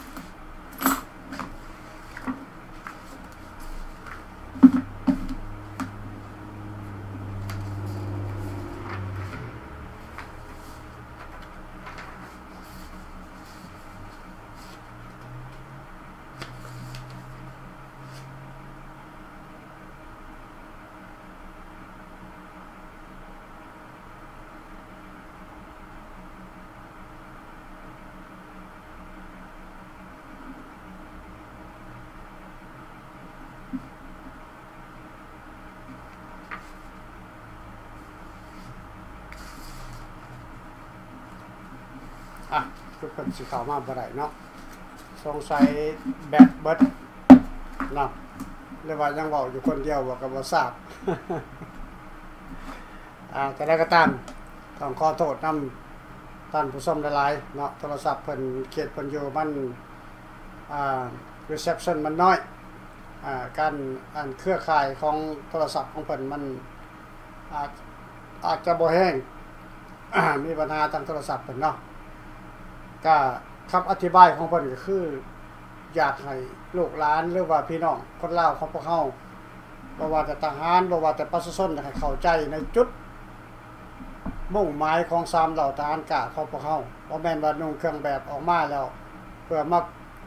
ทุกคนสิเข้ามาบ่ได้เนาะสงสัยแบตเบิดเนาะหรือว่ายังเว้าอยู่คนเดียวบ่ก็บ่ทราบ แต่ได้ก็ตามต้องขอโทษนำท่านผู้ชมหลายๆเนาะโทรศัพท์เพิ่นเขตเพิ่นอยู่มันreception มันน้อยการเครือข่ายของโทรศัพท์ของเพิ่นมันอาจจะบ่แห้ง มีปัญหาทางโทรศัพท์เพิ่นเนาะก็คำอธิบายของเพิ่นก็คืออยากให้ลูกหลานหรือว่าพี่น้องคนลาวของพวกเฮาบ่ว่าแต่ทหารบ่ว่าแต่ประชาชนให้เข้าใจในจุดมุ่งหมายของ3เหล่าทหารกะของพวกเฮาบ่แม่นว่านุ่งเครื่องแบบออกมาแล้วเพื่อมา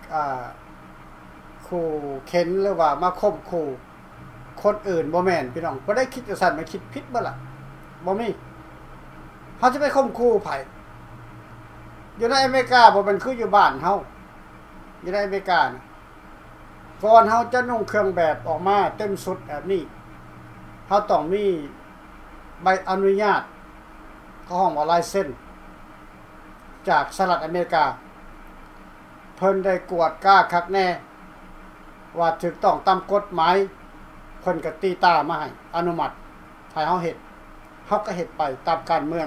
ขู่เข็นหรือว่ามาข่มขู่คนอื่นบ่แม่นพี่น้องบ่ได้คิดจังซั่นมันคิดผิดเบิดล่ะบ่มีเฮาจะไปข่มขู่ไผอยู่ในอเมริกาบ่เป็นคืออยู่บ้านเฮาอยู่ในอเมริกาก่อนเฮาจะนุ่งเครื่องแบบออกมาเต็มสุดแบบนี้เฮาต้องมีใบอนุญาตเขาห้องว่าไลเซนส์จากสหรัฐอเมริกาเพิ่นได้กวดกล้าคักแน่ว่าถูกต้องตามกฎหมายเพิ่นก็ตีตามาให้อนุมัติให้เฮาเฮ็ดเฮาก็เฮ็ดไปตามการเมือง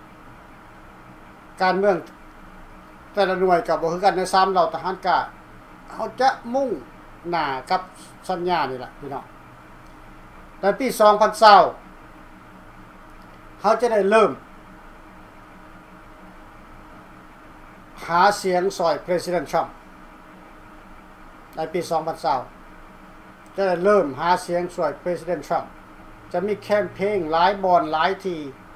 แต่ละหน่วยก็บ่คือกันใน3เหล่าทหารกะเฮาจะมุ่งหน้ากับสัญญานี่ล่ะพี่น้องในปี2020เฮาจะได้เริ่มหาเสียงซอย President Trump ในปี 2020 จะเริ่มหาเสียงซอย President Trump จะมีแคมเปญหลายบอนหลายที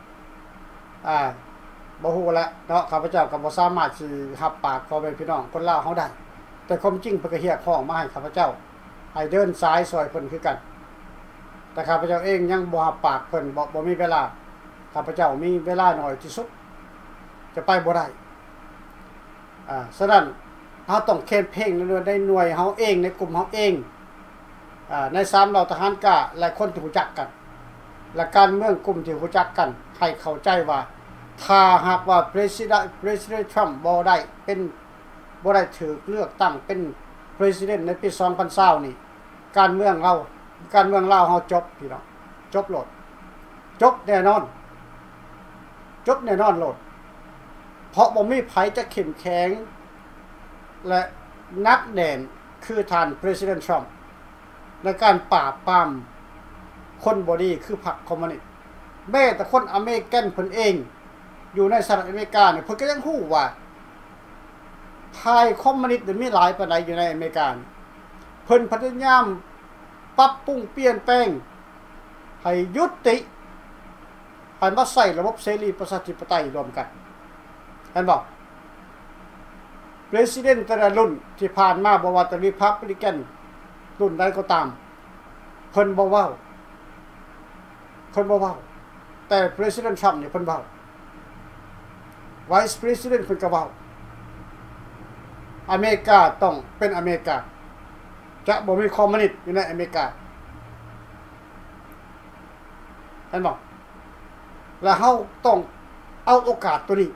บ่ฮู้แล้วเนาะข้าพเจ้าก็บ่สามารถสิรับปากพ่อแม่พี่น้องคนลาวเฮาได้แต่ความจริงเพิ่นก็เรียกร้องมาให้ข้าพเจ้าให้เดินสายซอยเพิ่นคือกันแต่ข้าพเจ้าเองยังบ่รับปากเพิ่นบ่มีเวลาข้าพเจ้ามีเวลาน้อยที่สุดจะไปบ่ได้ฉะนั้นเฮาต้องแคมเปญในหน่วยเฮาเองในกลุ่มเฮาเองใน3เหล่าทหารกล้าและคนที่รู้จักกันและการเมืองกลุ่มที่รู้จักกันให้เข้าใจว่าถ้าหากว่า President Trump บ่ได้ถูกเลือกตั้งเป็น President ในปี 2020 นี่การเมืองลาวเฮาจบพี่น้องจบโลดจบแน่นอนโลดเพราะบ่มีไผจะเข้มแข็งและนักแน่นคือท่าน President Trump ในการปราบปรามคนบ่ดีคือพรรคคอมมิวนิสต์แม้แต่คนอเมริกันเพิ่นเองอยู่ในสหรัฐอเมริกาเนี่ยเพิ่นก็ยังรู้ว่าพายคอมมิวนิสต์มีหลายปานใดอยู่ในอเมริกาเพิ่นพยายามปรับปรุงเปลี่ยนแปลงให้ยุติให้มาใส่ระบบเสรีประชาธิปไตยรวมกันเห็นบ่ President แต่ละรุ่นที่ผ่านมาบ่ว่าจะ Republican รุ่นใดก็ตามเพิ่นบ่เว้าแต่ President Trump นี่เพิ่นเว้า Vice President เพิ่นก็เว้าอเมริกาต้องเป็นอเมริกาจะบ่มีคอมมิวนิสต์อยู่ในอเมริกาเห็นบ่แล้วเฮาต้องเอาโอกาสตัวนี้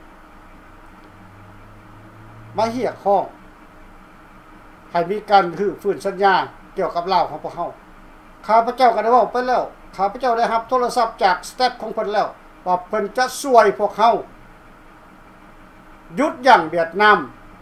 มาเรียกร้องให้มีการฟื้นสัญญาเกี่ยวกับลาวของพวกเฮาข้าพเจ้าก็ได้เว้าไปแล้วข้าพเจ้าได้รับโทรศัพท์จากสเตทของเพิ่นแล้วว่าเพิ่นจะช่วยพวกเฮาหยุดยั้งเวียดนาม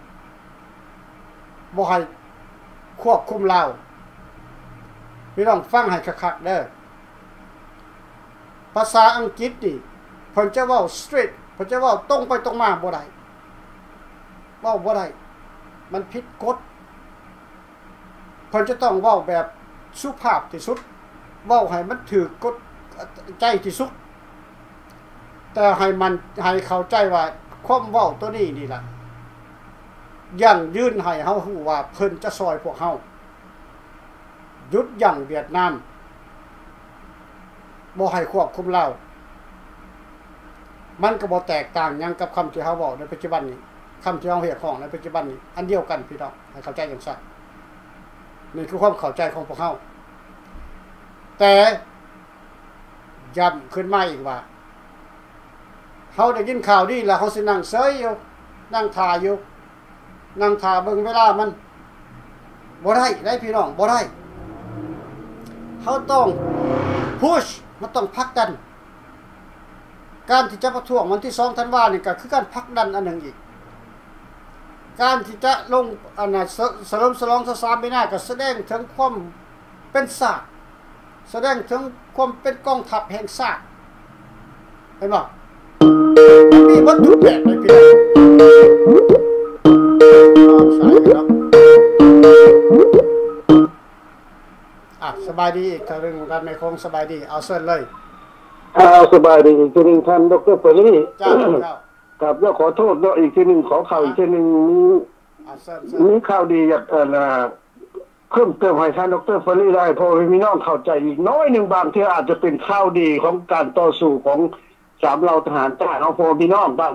บ่ให้ควบคุมลาวพี่น้องฟังให้คักๆเด้อภาษาอังกฤษนี่เพิ่นจะเว้า straight เพิ่นจะเว้าตรงไปตรงมาบ่ได้เว้าบ่ได้มันผิดกฎเพิ่นจะต้องเว้าแบบสุภาพที่สุดเว้าให้มันถูกกฎใจที่สุดแต่ให้เข้าใจว่าความเว้าตัวนี้นี่ล่ะยั่งยืนให้เฮาฮู้ว่าเพิ่นจะซอยพวกเฮาหยุดยั้งเวียดนามบ่ให้ควบคุมลาวมันก็บ่แตกต่างหยังกับคำที่เฮาเว้าในปัจจุบันนี้คำที่เฮาเรียกร้องในปัจจุบันนี้อันเดียวกันพี่น้องให้เข้าใจจังซั่นนี่คือความเข้าใจของพวกเฮาแต่ย้ำขึ้นมาอีกว่าเฮาได้ยินข่าวดีแล้วเฮาสินั่งเฉยอยู่นั่งท่าอยู่นั่งท่าเบิ่งเวลามันบ่ได้พี่น้องบ่ได้เฮาต้องพุชมันต้องผลักดันการที่จะประท้วงวันที่2ธันวาคมนี่ก็คือการผลักดันอันหนึ่งอีกการที่จะลงอันน่ะเฉลิมฉลอง3ปีหน้าก็แสดงถึงความเป็นชาติแสดงถึงความเป็นกองทัพแห่งชาติเห็นบ่มีวัตถุแบบในพี่สายครับสบายดีอีกทางเรื่องการในคงสบายดีเอาเส้นเลยสบายดีอีกทีนึงท่านดร.เปรีจ้าครับแล้วขอโทษด้วยอีกทีนึงขอข่าวอีกทีนึงมีข่าวดีอยากเพิ่มเติมให้ท่านดร.เปรีได้เพราะมีน้องเข้าใจอีกน้อยนึงบางทีอาจจะเป็นข่าวดีของการต่อสู้ของ3เหล่าทหารใต้เอาพอพี่น้องบ้าง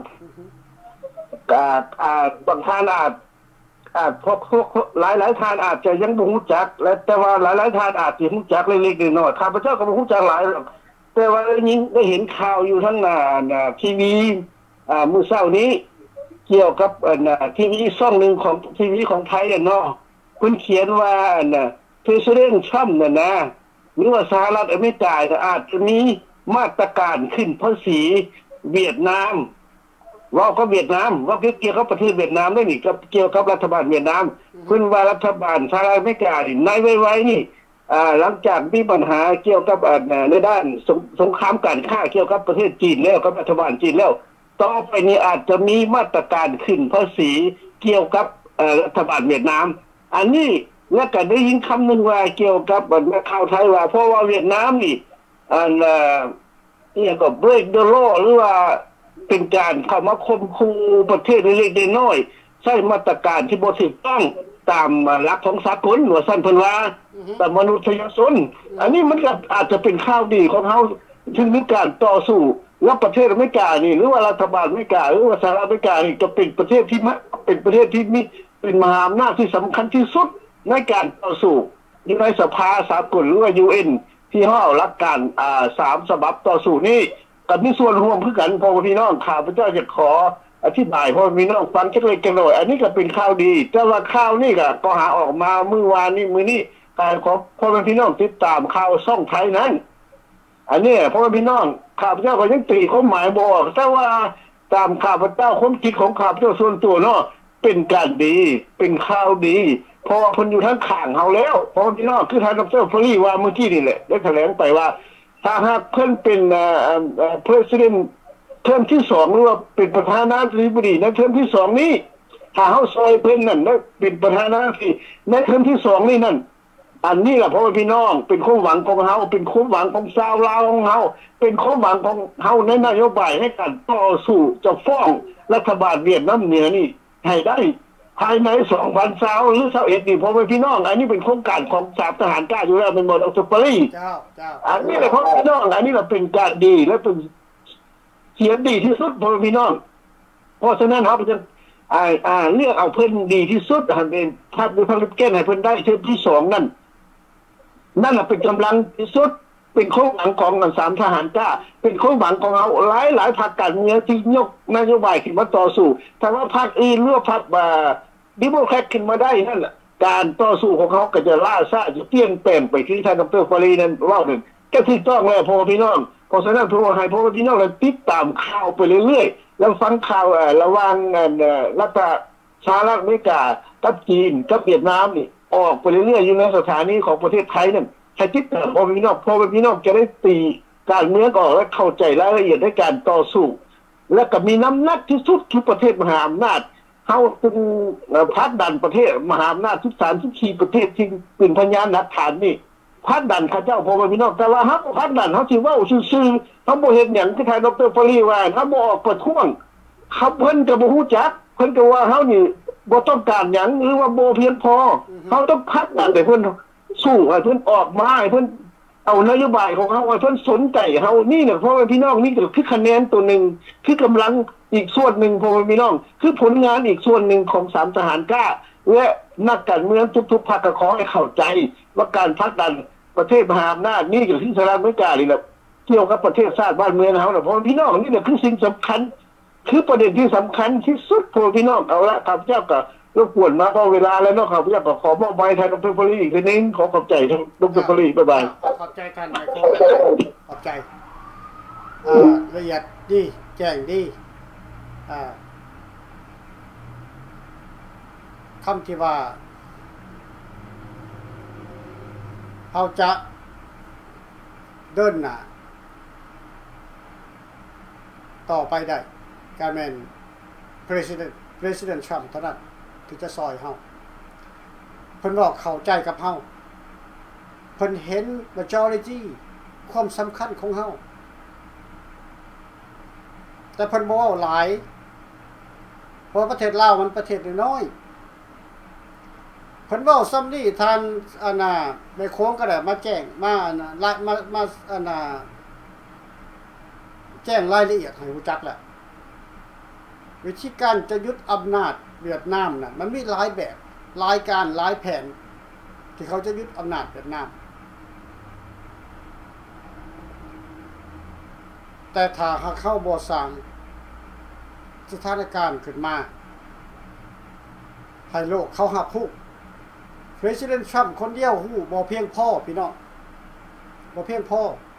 บางท่านอาจพวกหลายท่านอาจจะยังบ่รู้จักและแต่ว่าหลายท่านอาจสิรู้จักเล็กๆน้อยๆข้าพเจ้าก็บ่รู้จักหลายแต่ว่าได้เห็นข่าวอยู่ทั้งทีวีมื้อเช้านี้เกี่ยวกับทีวีช่องนึงของทีวีของไทยเนาะเพิ่นเขียนว่าPresident Trump น่ะนะหรือว่าสหรัฐอเมริกาอาจจะมีมาตรการขึ้นภาษีเวียดนามว่าก็เวียดนามว่าเกี่ยวกับประเทศเวียดนามได้นี่กับเกี่ยวกับรัฐบาลเวียดนามเพิ่นว่ารัฐบาลสหรัฐอเมริกานี่ในไว้นี่หลังจากมีปัญหาเกี่ยวกับในด้านสงครามการค้าเกี่ยวกับประเทศจีนแล้วกับรัฐบาลจีนแล้วต่อไปนี้อาจจะมีมาตรการขึ้นภาษีเกี่ยวกับรัฐบาลเวียดนามอันนี้แล้วก็ได้ยินคำหนึ่งว่าเกี่ยวกับข่าวไทยว่าเพราะว่าเวียดนามนี่นี่ก็ break the law หรือว่าเป็นการเข้ามาข่มขู่ประเทศเล็กๆน้อยๆใช้มาตรการที่บ่ถูกต้องตามหลักของสากลว่าซั่นเพิ่นว่าตามมนุษยชนอันนี้มันก็อาจจะเป็นข่าวดีของเฮาถึงมีการต่อสู้แล้วประเทศอเมริกานี่หรือว่ารัฐบาลอเมริกาหรือว่าสหรัฐอเมริกานี่จะเป็นประเทศที่เป็นประเทศที่มีเป็นมหาอำนาจที่สำคัญที่สุดในการต่อสู้อยู่ในสภาสากลหรือว่า UN ที่เฮาเอาหลักการ3ฉบับต่อสู้นี้ก็มีส่วนร่วมคือกันพ่อพี่น้องข้าพเจ้าจะขออธิบายพ่อพี่น้องฟังจักเล็กจักน้อยอันนี้ก็เป็นข่าวดีแต่ว่าข่าวนี้ก็หาออกมามื้อวานนี้มื้อนี้การขอพ่อพี่น้องติดตามข่าวช่องไทยนั้นอันนี้พ่อพี่น้องข้าพเจ้าก็ยังตีความหมายบ่ออกแต่ว่าตามข้าพเจ้าความคิดของข้าพเจ้าส่วนตัวเนาะเป็นการดีเป็นข่าวดีเพราะว่าเพิ่นอยู่ทั้งข้างเฮาแล้วพ่อพี่น้องคือท่านดร.ฟรีว่าเมื่อกี้นี่แหละได้แถลงไปว่าถ้าหากเพิ่นเป็นpresident เทอมที่2หรือว่าเป็นประธานาธิบดีในเทอมที่2นี้ถ้าเฮาซอยเพิ่นนั่นได้เป็นประธานาธิบดีในเทอมที่2นี้นั่นอันนี้ล่ะพ่อพี่น้องเป็นความหวังของเฮาเป็นความหวังของชาวลาวของเฮาเป็นความหวังของเฮาในนโยบายในการต่อสู้จะฟ้องรัฐบาลเวียดนามเหนือนี่ให้ได้ภายใน2020หรือ21นี่พ่อพี่น้องอันนี้เป็นโครงการของสามทหารกล้าอยู่แล้วเป็นหมดออสเตรเลียเจ้าอันนี้แหละพ่อพี่น้องอันนี้เราเป็นการดีและเป็นเสียดีที่สุดพ่อพี่น้องเพราะฉะนั้นเขาจะเลือกเอาเพิ่นดีที่สุดเป็นภาพดูพังลิปเก้นให้เพิ่นได้เทอมที่2นั่นเป็นกำลังที่สุดเป็นโครงหวังของสามทหารกล้าเป็นโครงหวังของเราหลายพรรคการเมืองที่ยกนโยบายขึ้นมาต่อสู้แต่ว่าพรรคอื่นหรือพรรคดิโมแครตขึ้นมาได้นั่นแหละการต่อสู้ของเขาก็จะล่าช้าจะเปลี่ยนแปลงไปที่ท่านดร.ฟารีนั้นว่าหนึ่งก็ถูกต้องแล้วพ่อพี่น้องเพราะฉะนั้นพ่อพี่น้องเราติดตามข่าวไปเรื่อยๆแล้วฟังข่าวระหว่างรัฐสหรัฐอเมริกากับจีนกับเวียดนามนี่ออกไปเรื่อยๆอยู่ในสถานีของประเทศไทยนั่นให้ติดตามพ่อพี่น้องจะได้ตีการเมืองออกและเข้าใจรายละเอียดในการต่อสู้และก็มีน้ำหนักที่สุดที่ประเทศมหาอำนาจเขาเป็นพัฒดันประเทศมหาอำนาจ13-14ประเทศที่เป็นพยานหลักฐานนี่พัฒดันข้าเจ้าพ่อพี่น้องแต่ว่าฮับพัฒดันเขาสิว่าซื่อๆเขาบ่เห็นหยังที่ทางดร.ฟารีว่าเขาบ่ออกประท้วงเขาเพิ่นก็บ่ฮู้จักเพิ่นก็ว่าเฮานี่บ่ต้องการหยังหรือว่าบ่เพียงพอเขาต้องพัฒดันให้เพิ่นสู้ให้เพิ่นออกมาให้เพิ่นเอานโยบายของเขาให้เพิ่นสนใจเฮานี่น่ะพ่อพี่น้องนี่ก็คือคะแนนตัวนึงคือกำลังอีกส่วนหนึ่งพ่อพี่น้องคือผลงานอีกส่วนหนึ่งของสามทหารกล้าและนักการเมืองทุกๆพรรคก็ขอให้เข้าใจว่าการผลักดันประเทศมหาอำนาจนี่ก็ที่สหรัฐอเมริกานี่แหละเกี่ยวกับประเทศชาติบ้านเมืองเฮาน่ะพ่อพี่น้องนี่แหละคือสิ่งสำคัญคือประเด็นที่สำคัญที่สุดพ่อพี่น้องเอาละข้าพเจ้าก็รบกวนมาพอเวลาแล้วเนาะข้าพเจ้าก็ขอมอบไม้ท่านดร.ฟารีอีกทีนึงขอขอบใจท่านดร.ฟารีบ๊ายบายขอบใจท่านนายโคขอบใจละเอียดดีแจ้งดีคำที่ว่าเขาจะเดินหน้าต่อไปได้การแมน President Trump เท่านั้นที่จะซอยเฮาเพิ่นบอกเข้าใจกับเฮาเพิ่นเห็น majority ความสำคัญของเฮาแต่เพิ่นบ่เว้าหลายเพราะประเทศลาวมันประเทศน้อยเพิ่นเว้าซ้ำนี้ท่านแม่โค้งก็ได้มาแจ้งมาแจ้งรายละเอียดให้รู้จักแล้ววิธีการจะยึดอำนาจเวียดนามน่ะมันมีหลายแบบหลายการหลายแผนที่เขาจะยึดอำนาจเวียดนามแต่ถ้าเข้าบ่สร้างสถานการณ์ขึ้นมาให้โลกเขารับรู้ President Trump คนเดียวฮู้บ่เพียงพอพี่น้องบ่เพียงพอ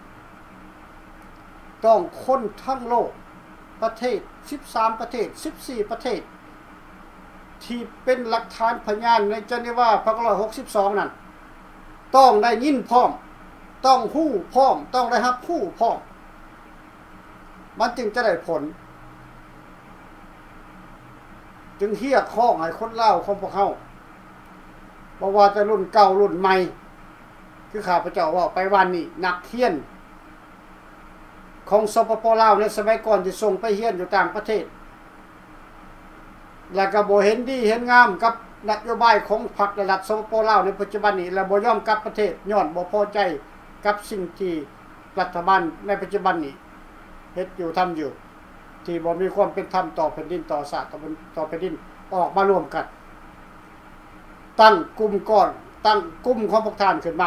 ต้องคนทั้งโลกประเทศ13ประเทศ14ประเทศที่เป็นหลักฐานพยานในเจนีวา162นั่นต้องได้ยินพร้อมต้องฮู้พร้อมต้องได้รับฮู้พร้อมมันจึงจะได้ผลจึงเฮียข้องให้คนลาวของพวกเฮาบ่ว่าจะรุ่นเก่ารุ่นใหม่คือข้าพเจ้าว่าไปวันนี้นักเรียนของสปป.ลาวในสมัยก่อนที่ส่งไปเรียนอยู่ต่างประเทศแล้วก็บ่เห็นดีเห็นงามกับนโยบายของพรรคระดับสปป.ลาวในปัจจุบันนี้และบ่ยอมกลับประเทศย้อนบ่พอใจกับสิ่งที่รัฐบาลในปัจจุบันนี้เฮ็ดอยู่ทำอยู่ที่บ่มีความเป็นธรรมต่อแผ่นดินต่อชาติต่อแผ่นดินออกมารวมกันตั้งกลุ่มก่อนตั้งกลุ่มของพวกท่านขึ้นมา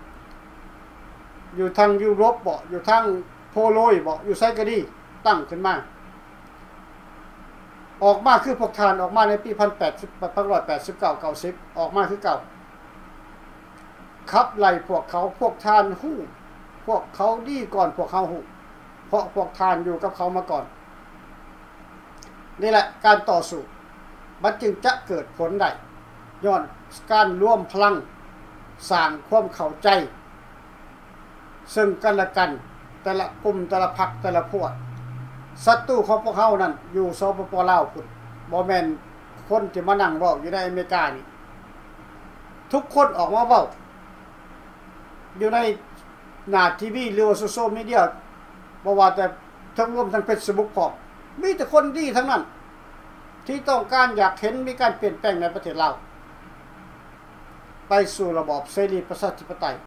อยู่ทางยุโรปบ่อยู่ทางโพโลยบ่อยู่ไสก็ดีตั้งขึ้นมาออกมาคือพวกท่านออกมาในปี1889 90ออกมาคือเก่าขับไล่พวกท่านฮู้พวกเขาดีก่อนพวกเขาฮู้เพราะพวกท่านอยู่กับเขามาก่อนนี่แหละการต่อสู้มันจึงจะเกิดผลได้ย้อนการร่วมพลังสร้างความเข้าใจซึ่งกันและกันแต่ละกลุ่มแต่ละพรรคแต่ละพวกศัตรูของพวกเขานั้นอยู่สปป.ลาวพุ่นบ่แม่นคนที่มานั่งเว้าอยู่ในอเมริกานี่ทุกคนออกมาเว้าอยู่ในหน้าทีวีหรือว่าโซเชียลมีเดียบ่ว่าแต่ทั้งรวมทั้ง Facebook พร้อมมีแต่คนดีทั้งนั้นที่ต้องการอยากเห็นมีการเปลี่ยนแปลงในประเทศลาวไปสู่ระบอบเสรีประชาธิปไตย